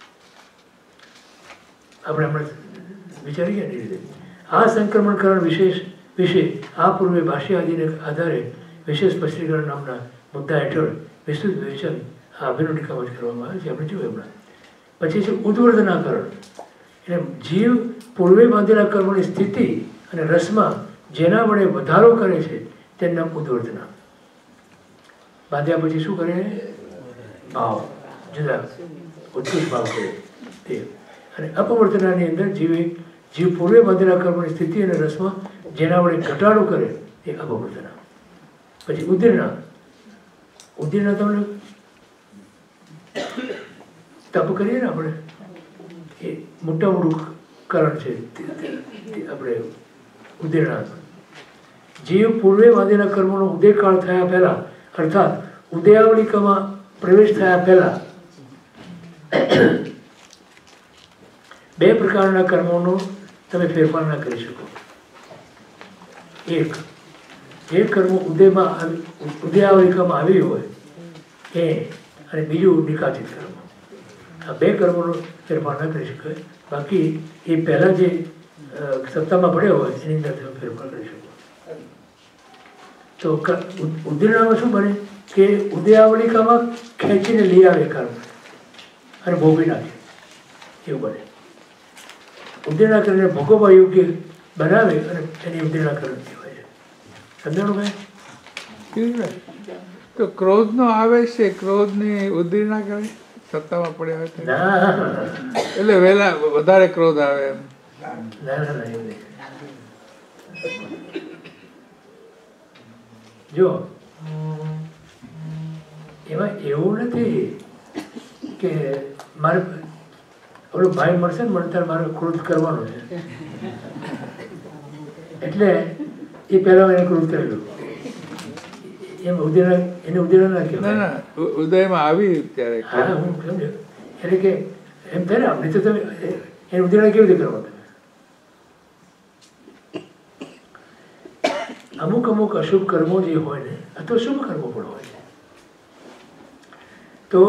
આપણે હમણાં વિચારી ગયા એ રીતે. આ સંક્રમણકરણ વિશે આ પૂર્વે ભાષ્ય આદિને આધારે વિશેષ સ્પષ્ટીકરણ નામના મુદ્દા હેઠળ વિસ્તૃત વિવેચન આ અભિનવ ટીકામાં જ કરવામાં આવે છે. આપણે જોયું હમણાં. પછી છે ઉદ્વર્ધનાકરણ. એટલે જીવ પૂર્વે બાંધેલા કર્મની સ્થિતિ અને રસમાં જેના વડે વધારો કરે છે તેનું નામ ઉદ્વર્ધના. બાંધ્યા પછી શું કરે? ભાવ જુદા ઉત્કૃષ્ટ ભાવ કરે તે. અને અપવર્તનાની અંદર જીવ પૂર્વે બાંધેલા કર્મની સ્થિતિ અને રસમાં જેના વડે ઘટાડો કરે એ અપવર્તના. પછી ઉદીર્ણા. ઉદીર્ણા તમને તપ કરીએ ને આપણે, એ મોટા મોટું કરણ છે આપણે ઉદીર્ણા. જીવ પૂર્વે બાંધેલા કર્મોનો ઉદયકાળ થયા પહેલા, અર્થાત ઉદયાવલિકામાં પ્રવેશ થયા પહેલા બે પ્રકારના કર્મોનો તમે ફેરફાર ના કરી શકો. એક, જે કર્મો ઉદયાવલિકામાં આવી હોય એ, અને બીજું નિકાચિત કર્મ. આ બે કર્મોનો ફેરફાર ના કરી શકાય. બાકી એ પહેલાં જે સત્તામાં પડ્યો હોય એની અંદર તમે ફેરફાર કરી શકો. તો ઉદીર્ણામાં શું બને કે ઉદયાવલિકામાં ખેંચીને લઈ આવે કર્મ અને ભોગવી નાખે, એવું બને. ઉદીર્ણા કરીને ભોગવવા યોગ્ય બનાવે અને એની ઉદીર્ણા કરણ કહેવાય છે. સમજાણું ભાઈ? તો ક્રોધનો આવેશ છે, ક્રોધની ઉદીર્ણા કરે સત્તામાં પડ્યા હોય એટલે વહેલા વધારે ક્રોધ આવે એમ. ના ના ના, એવું નહીં. જો એમાં એવું નથી કે મારે ઓલો ભાઈ મળશે ને મને મારે ક્રોધ કરવાનો છે એટલે એ પહેલા એને ક્રોધ કરેલું એમ એને ઉદીર્ણા ના કહેવાય. ના ઉદયમાં આવી ત્યારે. હા હું સમજો. એટલે કે એમ થાય ને આપણે તો તમે એને ઉદીર્ણા કેવી રીતે કરવા? અમુક અમુક અશુભ કર્મો જે હોય ને, અથવા શુભ કર્મો પણ હોય છે, તો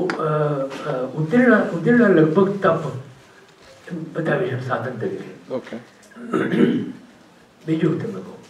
ઉદીર્ણા લગભગ તપ બતાવી છે સાધન તરીકે. ઓકે. બીજું તમે કહો,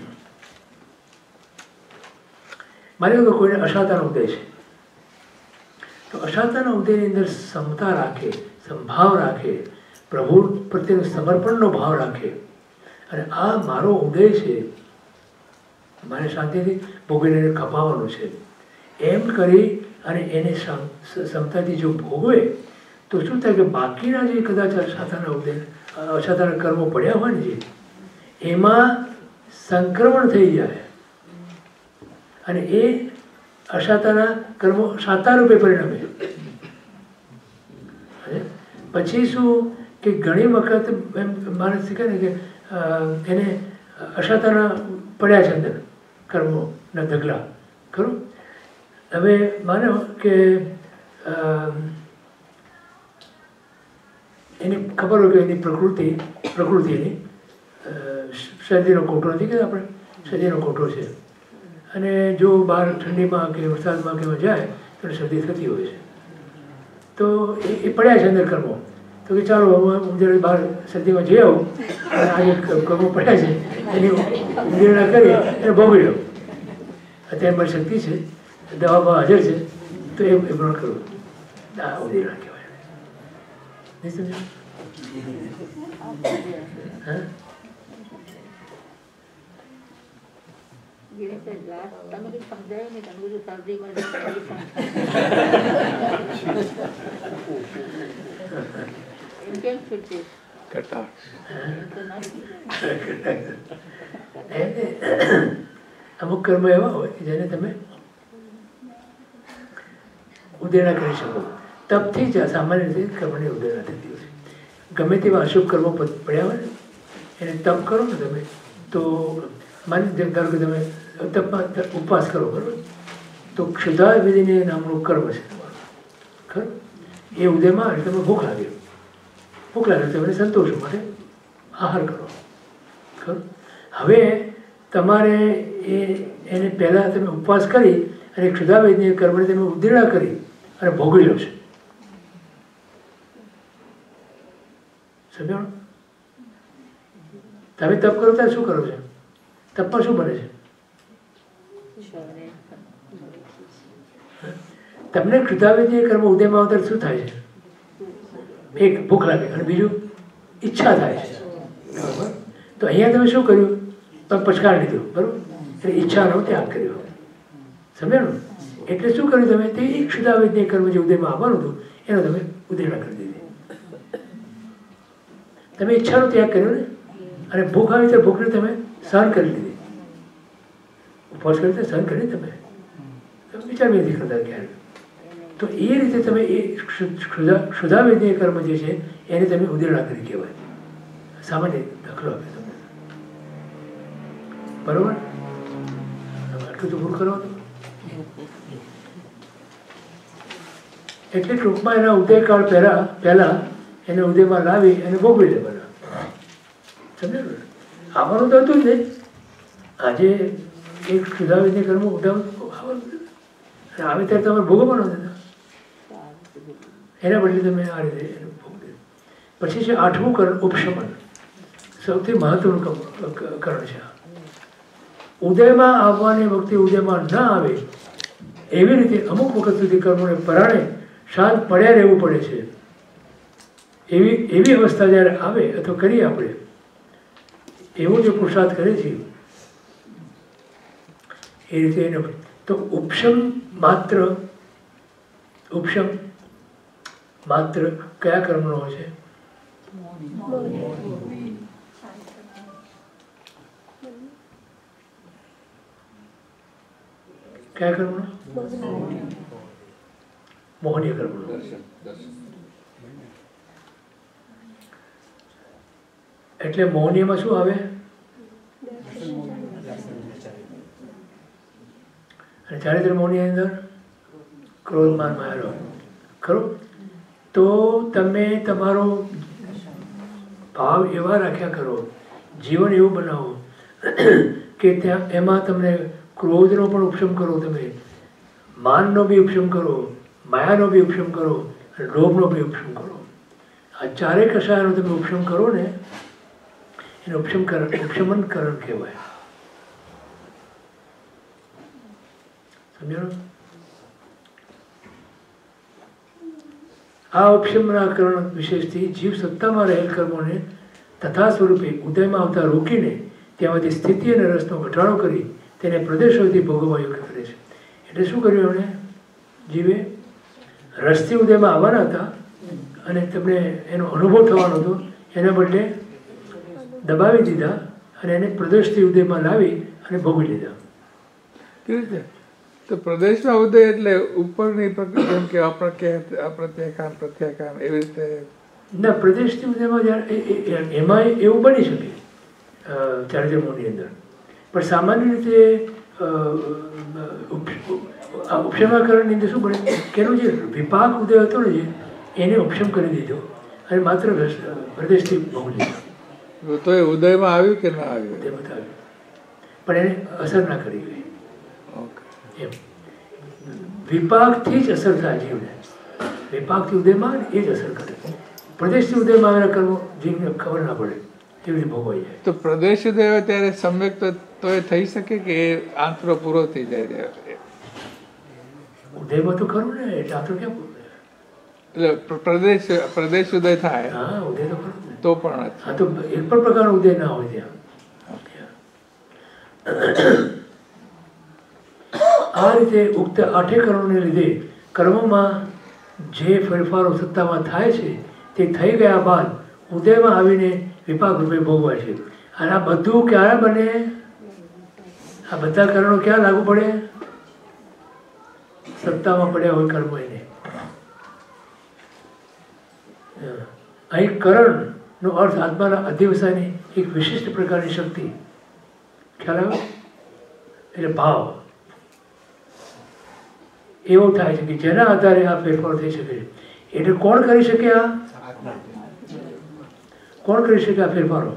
માની લો કે કોઈને અશાતાનો ઉદય છે, તો અશાતાના ઉદયની અંદર ક્ષમતા રાખે, સંભાવ રાખે, પ્રભુ પ્રત્યેનો સમર્પણનો ભાવ રાખે, અને આ મારો ઉદય છે, મારે શાંતિથી ભોગવીને ખપાવવાનું છે, એમ કરી અને એને ક્ષમતાથી જો ભોગવે તો શું થાય કે બાકીના જે કદાચ અશાતાના કર્મો પડ્યા હોય ને, જે એમાં સંક્રમણ થઈ જાય અને એ અશાતાના કર્મો શાતા રૂપે પરિણમે. પછી શું કે ઘણી વખત એમ માણસ શીખે ને કે એને અશાતાના પડ્યા છે અંદર કર્મોના ઢગલા, ખરું. હવે માનો કે એની ખબર હોય કે એની પ્રકૃતિ એની શરદીનો કોઠો નથી કે આપણે શરદીનો કોઠો છે, અને જો બહાર ઠંડીમાં કે વરસાદમાં કે જાય તો શરદી થતી હોય છે, તો એ પડ્યા છે અંદર કર્મો. તો કે ચાલો હું જ્યારે બહાર શરદીમાં જઈ આવું અને આજે કર્મો પડ્યા છે એની ઉંદેરણા કરી એને ભોગવી લઉં. અત્યારે મારી શક્તિ છે, દવામાં હાજર છે, તો એ પણ કરવું. આ ઉંદેરણા કહેવાય. નહીં સમજો? હા, અમુક કર્મ એવા હોય કે જેને તમે ઉદેરણા કરી શકો. તપથી જ સામાન્ય રીતે કર્મની ઉદેરણા થતી હોય. ગમે તેવા અશુભ કર્મો પડ્યા હોય એને તપ કરો ને તમે, તો માની જેમ ધારો કે તમે તપમાં ઉપવાસ કરો, બરાબર, તો ક્ષુધા વિધિને નામનું કર્મ છે તમારું, ખરું. એ ઉદયમાં તમે ભૂખ લાગે તમને સંતોષ માટે આહાર કરો, ખરું. હવે તમારે એને પહેલાં તમે ઉપવાસ કરી અને ક્ષુધા વિધિને કર્મને તમે ઉદ્દીર્ણા કરી અને ભોગવી લો છો. સમજાણું? તમે તપ કરો ત્યારે શું કરો છો? તપમાં શું બને છે? તમને ક્ષુધાવિધિ કર્મ ઉદયમાં આવતા શું થાય છે? એક ભૂખ લાગે અને બીજું ઈચ્છા થાય છે, બરાબર. તો અહીંયા તમે શું કર્યું? તમે પચકાર લીધું, બરાબર, એટલે ઈચ્છાનો ત્યાગ કર્યો. સમજાણું? એટલે શું કર્યું તમે? તે એક ક્ષુધાવિધિ કર્મ જે ઉદયમાં આવવાનું હતું એનો તમે ઉદયમાં કરી દીધી. તમે ઈચ્છાનો ત્યાગ કર્યો ને, અને ભૂખ આવી તો ભૂખને તમે સહન કરી લીધી. ઉપવાસ કરી તો સહન કરી તમે વિચાર નથી કરતા ક્યારે. તો એ રીતે તમે એ ક્ષુધાવિધિ કર્મ જે છે એને તમે ઉદીર્ણા કરી કહેવાય. સામાન્ય દાખલો આપે તમને, બરોબર. આટલું તો પૂરું કરવાનું. એટલે ટૂંકમાં એના ઉદયકાળ પહેલા એને ઉદયમાં લાવી અને ભોગવી લેવાના. સમજાયું? આવવાનું તો હતું જ નહીં. આજે એક ક્ષુધાવિધિ કર્મ આવવાનું આવે ત્યારે તમારે ભોગવવાનો હતા, એના બદલે તમે આ રીતે ભોગવી. પછી છે 8મું કરણ, ઉપશમન. સૌથી મહત્વનું કરણ છે. ઉદયમાં આવવાની વખતે ઉદયમાં ન આવે એવી રીતે અમુક વખત સુધી કર્મોને પરાણે શાંત પડ્યા રહેવું પડે છે. એવી અવસ્થા જ્યારે આવે અથવા કરીએ આપણે એવો જે પુરુષાર્થ કરે છે એ રીતે એને તો ઉપશમ માત્ર કયા કર્મનો હોય છે? કયા કર્મનો? મોહનીય કર્મનો. એટલે મોહનીયમાં શું આવે? અને ચારિત્ર મોહની અંદર ક્રોધ, માન, માયા, લોભ, ખરું. તો તમે તમારો ભાવ એવા રાખ્યા કરો, જીવન એવું બનાવો કે ત્યાં એમાં તમને ક્રોધનો પણ ઉપશમ કરો, તમે માનનો બી ઉપશમ કરો, માયાનો બી ઉપશમ કરો, અને લોભનો બી ઉપશમ કરો. આ ચારે કશાયનો તમે ઉપશમ કરો ને એને ઉપશમનકરણ કહેવાય. સમજાણું? આ ઉપશમનકરણ વિશેષથી જીવ સત્તામાં રહેલ કર્મોને તથા સ્વરૂપે ઉદયમાં આવતા રોકીને ત્યાંથી સ્થિતિ અને રસનો ઘટાડો કરી તેને પ્રદેશોથી ભોગવવા યોગ્ય કરે છે. એટલે શું કર્યું એમણે? જીવે રસથી ઉદયમાં આવવાના હતા અને તમને એનો અનુભવ થવાનો હતો, એના બદલે દબાવી દીધા અને એને પ્રદેશથી ઉદયમાં લાવી અને ભોગવી લીધા. કેવી રીતે? તો પ્રદેશમાં ઉદય એટલે ઉપરની જેમ કે અપ્રત્યાકાન પ્રત્યાકાન એવી રીતે ના, પ્રદેશથી ઉદયમાં એમાં એવું બની શકે ચારિત્રમોની અંદર, પણ સામાન્ય રીતે ઉપશમાકરણની અંદર શું બને કે એનો જે વિપાક ઉદય હતો ને એને ઉપશમ કરી દીધો અને માત્ર પ્રદેશથી ભોગવી લીધો. તો એ ઉદયમાં આવ્યું કે ના આવ્યું? ઉદયમાં આવ્યું પણ એને અસર ના કરી ગઈ. એમ વિપાકથી જ અસર થાય જીવને, વિપાકથી ઉદયમાં એ જ અસર કરે. પ્રદેશથી ઉદયમાં આવેલા કર્મો જીવને ખબર ના પડે કેવી રીતે ભોગવાઈ જાય. તો પ્રદેશ ઉદય હોય ત્યારે સમ્યક તો એ થઈ શકે કે એ આંતરો પૂરો થઈ જાય? ઉદયમાં તો ખરું ને, એટલે આંતરો ક્યાં પૂરો? એટલે પ્રદેશ ઉદય થાય. હા, ઉદય તો ખરું ને. તો પણ હા, તો એક પણ પ્રકારનો ઉદય ના હોય ત્યાં. આ રીતે ઉક્ત આઠેકરણોને લીધે કર્મોમાં જે ફેરફારો સત્તામાં થાય છે તે થઈ ગયા બાદ ઉદયમાં આવીને વિપાક રૂપે ભોગવાય છે. અને આ બધું ક્યારે બને? આ બધા કરણો ક્યાં લાગુ પડે? સત્તામાં પડ્યા હોય કર્મ એને. અહીં કરણનો અર્થ આત્માના અધ્યવસાયની એક વિશિષ્ટ પ્રકારની શક્તિ. ખ્યાલ આવે? એટલે ભાવ એવો થાય છે કે જેના આધારે આ ફેરફાર થઈ શકે છે. એટલે કોણ કરી શકે? કોણ કરી શકે આ ફેરફારો?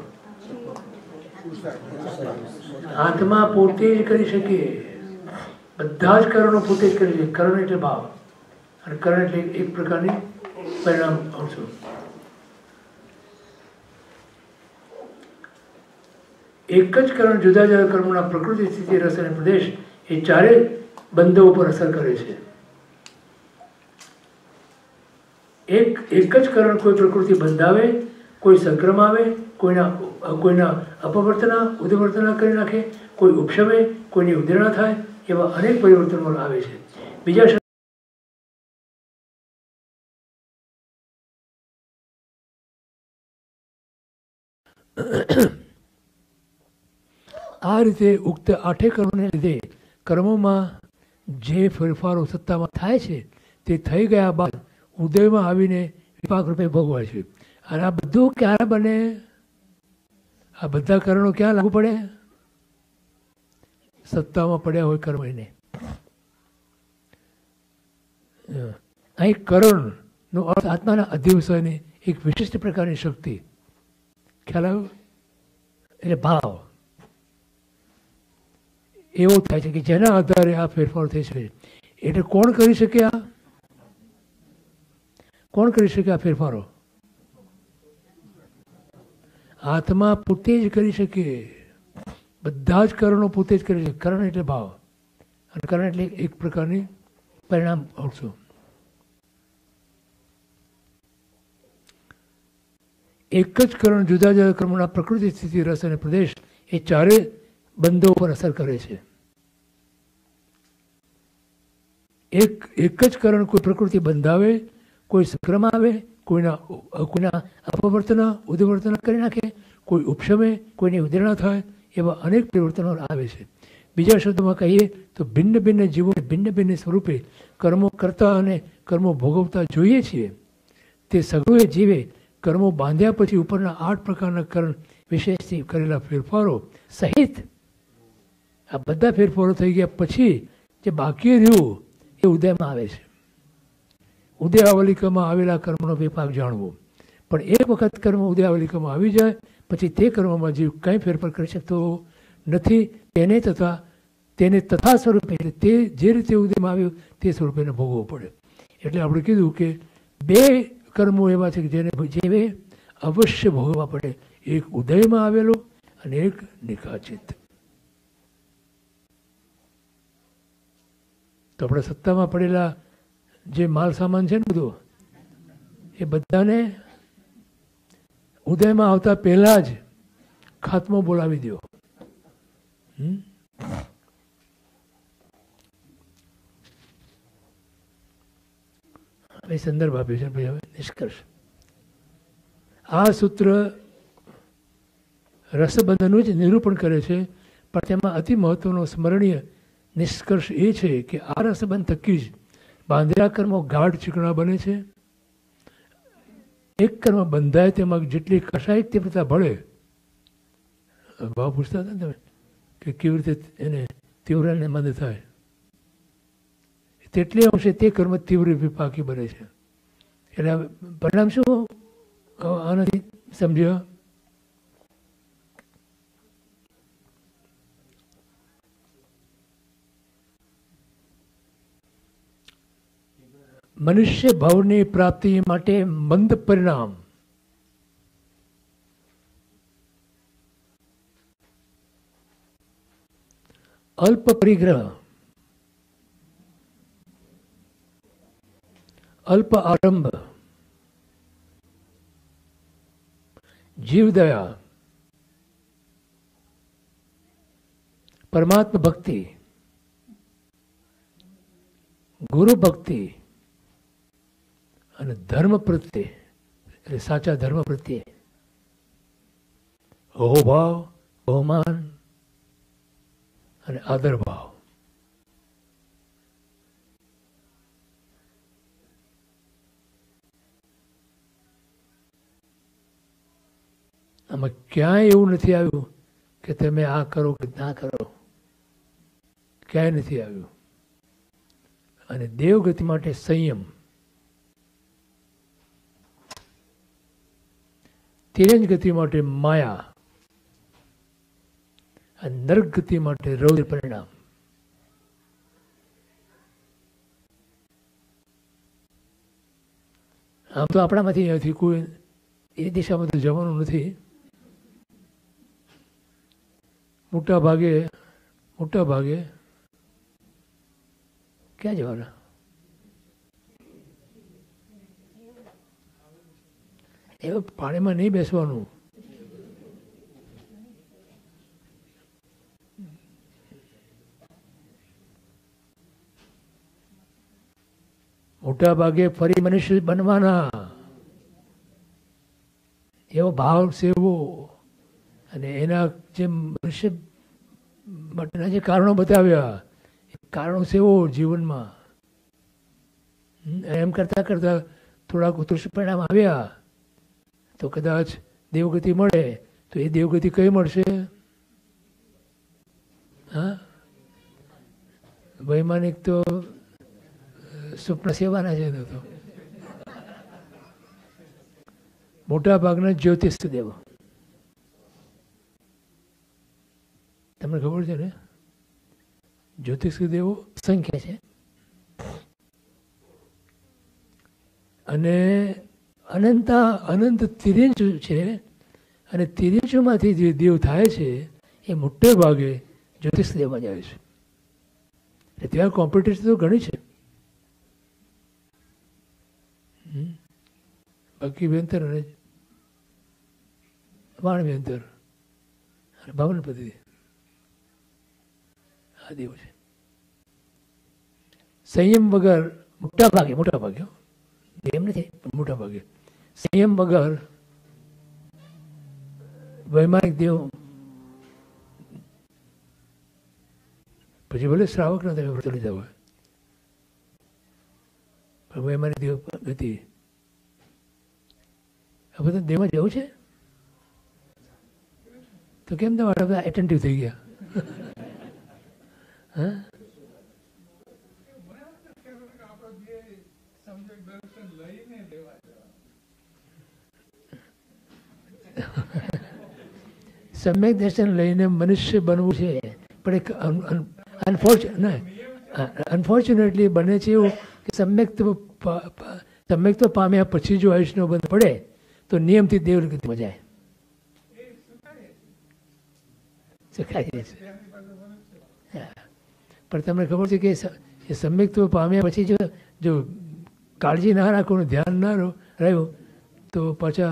આત્મા પોતે જ કરી શકે. બધા જ કરણો પોતે જ કરી શકે. કરણ એટલે ભાવ અને કરણ એટલે એક પ્રકારની પરિણામ અંશો. એક જ કરણ જુદા જુદા કર્મોના પ્રકૃતિ, સ્થિતિ, રસ અને પ્રદેશ એ ચારે બંધો ઉપર અસર કરે છે. એક જ કરણ કોઈ પ્રકૃતિ બંધાવે, કોઈ સંક્રમ આવે, કોઈના અપવર્તના ઉદવર્તના કરી નાખે, કોઈ ઉપશમે, કોઈની ઉદીર્ણા થાય, એવા અનેક પરિવર્તનો આવે છે. બીજા આ રીતે ઉક્ત આઠે કર્મોને લીધે કર્મોમાં જે ફેરફારો સત્તામાં થાય છે તે થઈ ગયા બાદ ઉદયમાં આવીને વિપાક રૂપે ભોગવાય છે. અને આ બધું ક્યારે બને? આ બધા કરણો ક્યાં લાગુ પડે? સત્તામાં પડ્યા હોય કર્મ એને. અહીં કરણનો અર્થ આત્માના અધ્યવસાયની એક વિશિષ્ટ પ્રકારની શક્તિ. ખ્યાલ આવ્યો? એટલે ભાવ એવો થાય છે કે જેના આધારે આ ફેરફાર થઈ શકે. એટલે કોણ કરી શકે? કોણ કરી શકે આ ફેરફારો? આત્મા પોતે જ કરી શકે. બધા જ કરણો પોતે જ કરી શકે. કરણ એટલે ભાવ અને કરણ એટલે એક પ્રકારની પરિણામ અંશો. એક જ કરણ જુદા જુદા કર્મોના પ્રકૃતિ, સ્થિતિ, રસ અને પ્રદેશ એ ચારે બંધો પર અસર કરે છે. એક જ કરણ કોઈ પ્રકૃતિ બંધાવે, કોઈ સંક્રમ આવે, કોઈના અપવર્તના ઉદવર્તના કરી નાખે, કોઈ ઉપશમે, કોઈની ઉદીર્ણા થાય, એવા અનેક પરિવર્તનો આવે છે. બીજા શબ્દોમાં કહીએ તો ભિન્ન ભિન્ન જીવો ભિન્ન ભિન્ન સ્વરૂપે કર્મો કરતા અને કર્મો ભોગવતા જોઈએ છીએ. તે સગળોએ જીવે કર્મો બાંધ્યા પછી ઉપરના 8 પ્રકારના કરણ વિશેષથી કરેલા ફેરફારો સહિત આ બધા ફેરફારો થઈ ગયા પછી જે બાકી રહ્યું એ ઉદયમાં આવે છે. ઉદયાવલિકામાં આવેલા કર્મનો વિપાક જાણવો. પણ એક વખત કર્મ ઉદયાવલિકામાં આવી જાય પછી તે કર્મમાં જીવ કંઈ ફેરફાર કરી શકતો નથી. તેને તથા સ્વરૂપે એટલે તે જે રીતે ઉદયમાં આવ્યું તે સ્વરૂપે એને ભોગવવું પડે. એટલે આપણે કીધું કે 2 કર્મો એવા છે કે જેને જેવે અવશ્ય ભોગવવા પડે. એક ઉદયમાં આવેલો અને એક નિકાચિત. તો આપણે સત્તામાં પડેલા જે માલ સામાન છે ને બધું એ બધાને ઉદયમાં આવતા પહેલા જ ખાત્મો બોલાવી દો. સંદર્ભ આપ્યો છે. હવે નિષ્કર્ષ. આ સૂત્ર રસબંધનનું જ નિરૂપણ કરે છે, પણ તેમાં અતિ મહત્વનો સ્મરણીય નિષ્કર્ષ એ છે કે આ રસબંધ થકી જ બાંધેલા કર્મો ગાઢ ચીકણા બને છે. એક કર્મ બંધાય તેમાં જેટલી કષાયિક તીવ્રતા ભળે, ભાવ પૂછતા હતા ને તમે કે કેવી રીતે એને તીવ્ર અને મંદ થાય, તેટલી અંશે તે કર્મ તીવ્ર વિપાકી બને છે. એટલે પરિણામ શું આનાથી સમજ્યા? મનુષ્ય ભાવની પ્રાપ્તિ માટે મંદ પરિણામ અલ્પ પરિગ્રહ, અલ્પ આરંભ, જીવદયા, પરમાત્મા ભક્તિ, ગુરુ ભક્તિ અને ધર્મ પ્રત્યે, એટલે સાચા ધર્મ પ્રત્યે અહોભાવ, બહુમાન અને આદર ભાવ. આમાં ક્યાંય એવું નથી આવ્યું કે તમે આ કરો કે ના કરો, ક્યાંય નથી આવ્યું. અને દેવગતિ માટે સંયમ, તિરંજ ગતિ માટે માયા અને નર્ક ગતિ માટે રૌદ્ર પરિણામ. આમ તો આપણામાંથી નથી કોઈ એ દિશામાં તો જવાનું નથી. મોટા ભાગે ક્યાં જવાના? એવું પાણીમાં નહીં બેસવાનું. મોટા ભાગે ફરી મનુષ્ય બનવાના, એવો ભાવ સેવો અને એના જે મનુષ્ય માટેના જે કારણો બતાવ્યા, એ કારણો સેવો જીવનમાં. એમ કરતા કરતા થોડાક ઉત્કૃષ્ટ પરિણામ આવ્યા તો કદાચ દેવગતિ મળે, તો એ દેવગતિ કઈ મળશે? હા, વૈમાનિક તો સ્વપ્ન સેવાના છે. તો મોટા ભાગના જ્યોતિષ દેવો, તમને ખબર છે ને, જ્યોતિષ દેવો સંખ્યા છે. અને અનંત તિર્યંશુ છે, અને તિર્યંશુમાંથી જે દેવ થાય છે એ મોટે ભાગે જ્યોતિષ દેવમાં જાય છે. એટલે ત્યાં કોમ્પિટિશન તો ઘણી છે. બાકી વ્યંતર અને વાણ વ્યંતર અને ભાવન પદ્ધતિ આ દેવ છે. સંયમ વગર મોટા ભાગે એમ નથી, પણ મોટા ભાગે સંયમ વગર વૈમાનિક દેવ, પછી ભલે શ્રાવક ના તમે વ્રત લીધા હોય, પણ વૈમાનિક દેવ ગતિ આ બધા દેવમાં જવું છે. તો કેમ તમારા બધા એટેન્ટિવ થઈ ગયા? હા, સમ્યક દર્શન લઈને મનુષ્ય બનવું છે, પણ એક અનફોર્ચ્યુનેટલી બને છે એવું કે સમ્યક તો પામ્યા પછી જો આયુષ્યનો બંધ પડે તો નિયમથી દેવગતિમાં જાય. પણ તમને ખબર છે કે એ સમ્યક પામ્યા પછી જો કાળજી ના રાખવાનું, ધ્યાન ના રહ્યું તો પાછા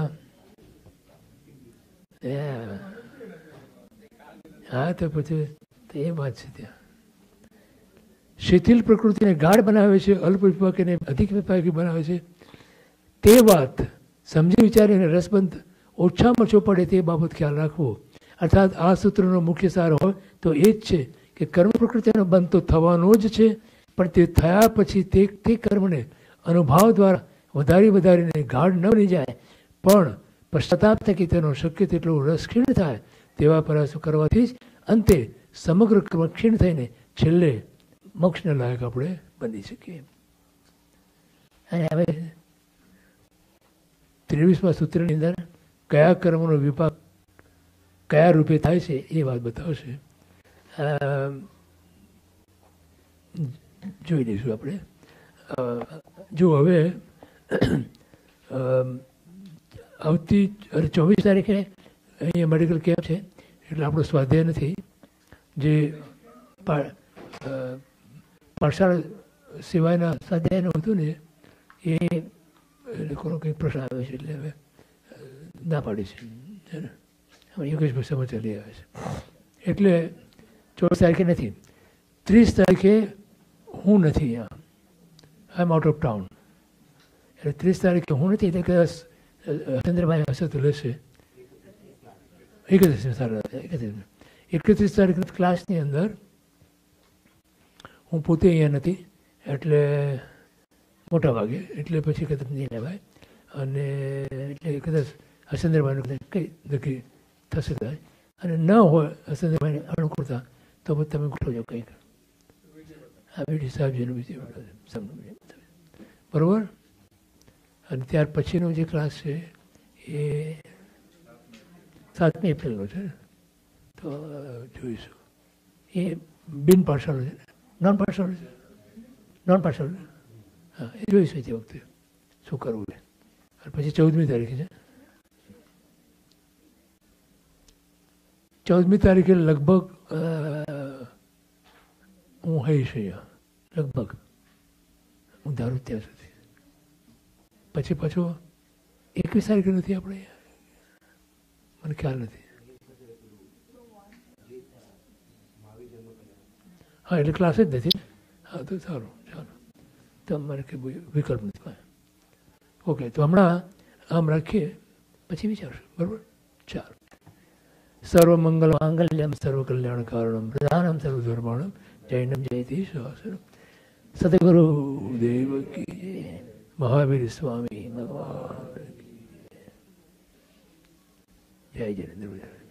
હા, તો પછી એ વાત છે. ત્યાં શિથિલ પ્રકૃતિને ગાઢ બનાવે છે, અલ્પ વિપાકીને અધિક વિપાકી બનાવે છે. તે વાત સમજી વિચારીને રસબંધ ઓછામાં ઓછો પડે તે બાબત ખ્યાલ રાખવો. અર્થાત આ સૂત્રનો મુખ્ય સાર હોય તો એ જ છે કે કર્મ પ્રકૃતિનો બંધ તો થવાનો જ છે, પણ તે થયા પછી તે કર્મને અનુભાવ દ્વારા વધારીને ગાઢ ન બની જાય, પણ પશ્ચાતાપ થકી તેનો શક્ય તેટલો રસ ક્ષીણ થાય તેવા પ્રયાસો કરવાથી જ અંતે સમગ્ર કર્મ ક્ષીણ થઈને છેલ્લે મોક્ષને લાયક આપણે બની શકીએ. અને હવે 23મા સૂત્રની અંદર કયા કર્મનો વિપાક કયા રૂપે થાય છે એ વાત બતાવશે. જોઈ લઈશું આપણે. જો હવે આવતી 24 તારીખે અહીંયા મેડિકલ કેમ્પ છે, એટલે આપણો સ્વાધ્યાય નથી. જે પાઠશાળા સિવાયના સ્વાધ્યાયનું હતું ને એ લોકોનો કંઈક પ્રશ્ન આવ્યો છે, એટલે હવે ના પાડી છે. યોગેશભાઈ સમાચાર લઈ આવે છે, એટલે 24 તારીખે નથી. 30 તારીખે હું નથી અહીંયા, I am out of town. એટલે 30 તારીખે હું નથી, એટલે કદાચ ચંદ્રભાઈ હશે તો લેશે. 31 તારીખના ક્લાસની અંદર હું પોતે અહીંયા નથી, એટલે મોટા ભાગે, એટલે પછી કદાચ નહીં લેવાય. અને એટલે કદાચ હસેન્દ્રભાઈનું કંઈ નક્કી થશે થાય, અને ન હોય હસેન્દ્રભાઈને અનુકૂળતા તો પછી તમે ગોઠવજો કંઈક. આ બીડી સાહેબજીનું બીજી બરાબર. અને ત્યાર પછીનો જે ક્લાસ છે એ 7મી એપ્રિલનો છે, તો જોઈશું. એ બિન પાઠશાળો છે, નોન પાઠશાળો છે, નોન પાઠશાળો. હા, એ જોઈશું તે વખતે શું કરવું છે. અને પછી 14મી તારીખે છે. 14મી તારીખે લગભગ હું હઈશ અહીંયા, લગભગ હું ધારું ત્યાં સુધી. પછી પાછો 21 તારીખે નથી આપણે, મને ખ્યાલ નથી. હા, એટલે ક્લાસ જ નથી. હા, તો સારું, ચાલો. તમારે કંઈ વિકલ્પ નથી. ઓકે, તો હમણાં આમ રાખીએ, પછી વિચારશું. બરાબર, ચાલો. સર્વમંગલ માંગલ્યમ સર્વકલ્યાણ કારણમ પ્રધાનમ સર્વધર્માણમ જૈનમ જયતિ શાસનમ. સદગુરુ દેવ કી, મહાવીર સ્વામી ભગવાન જય જય.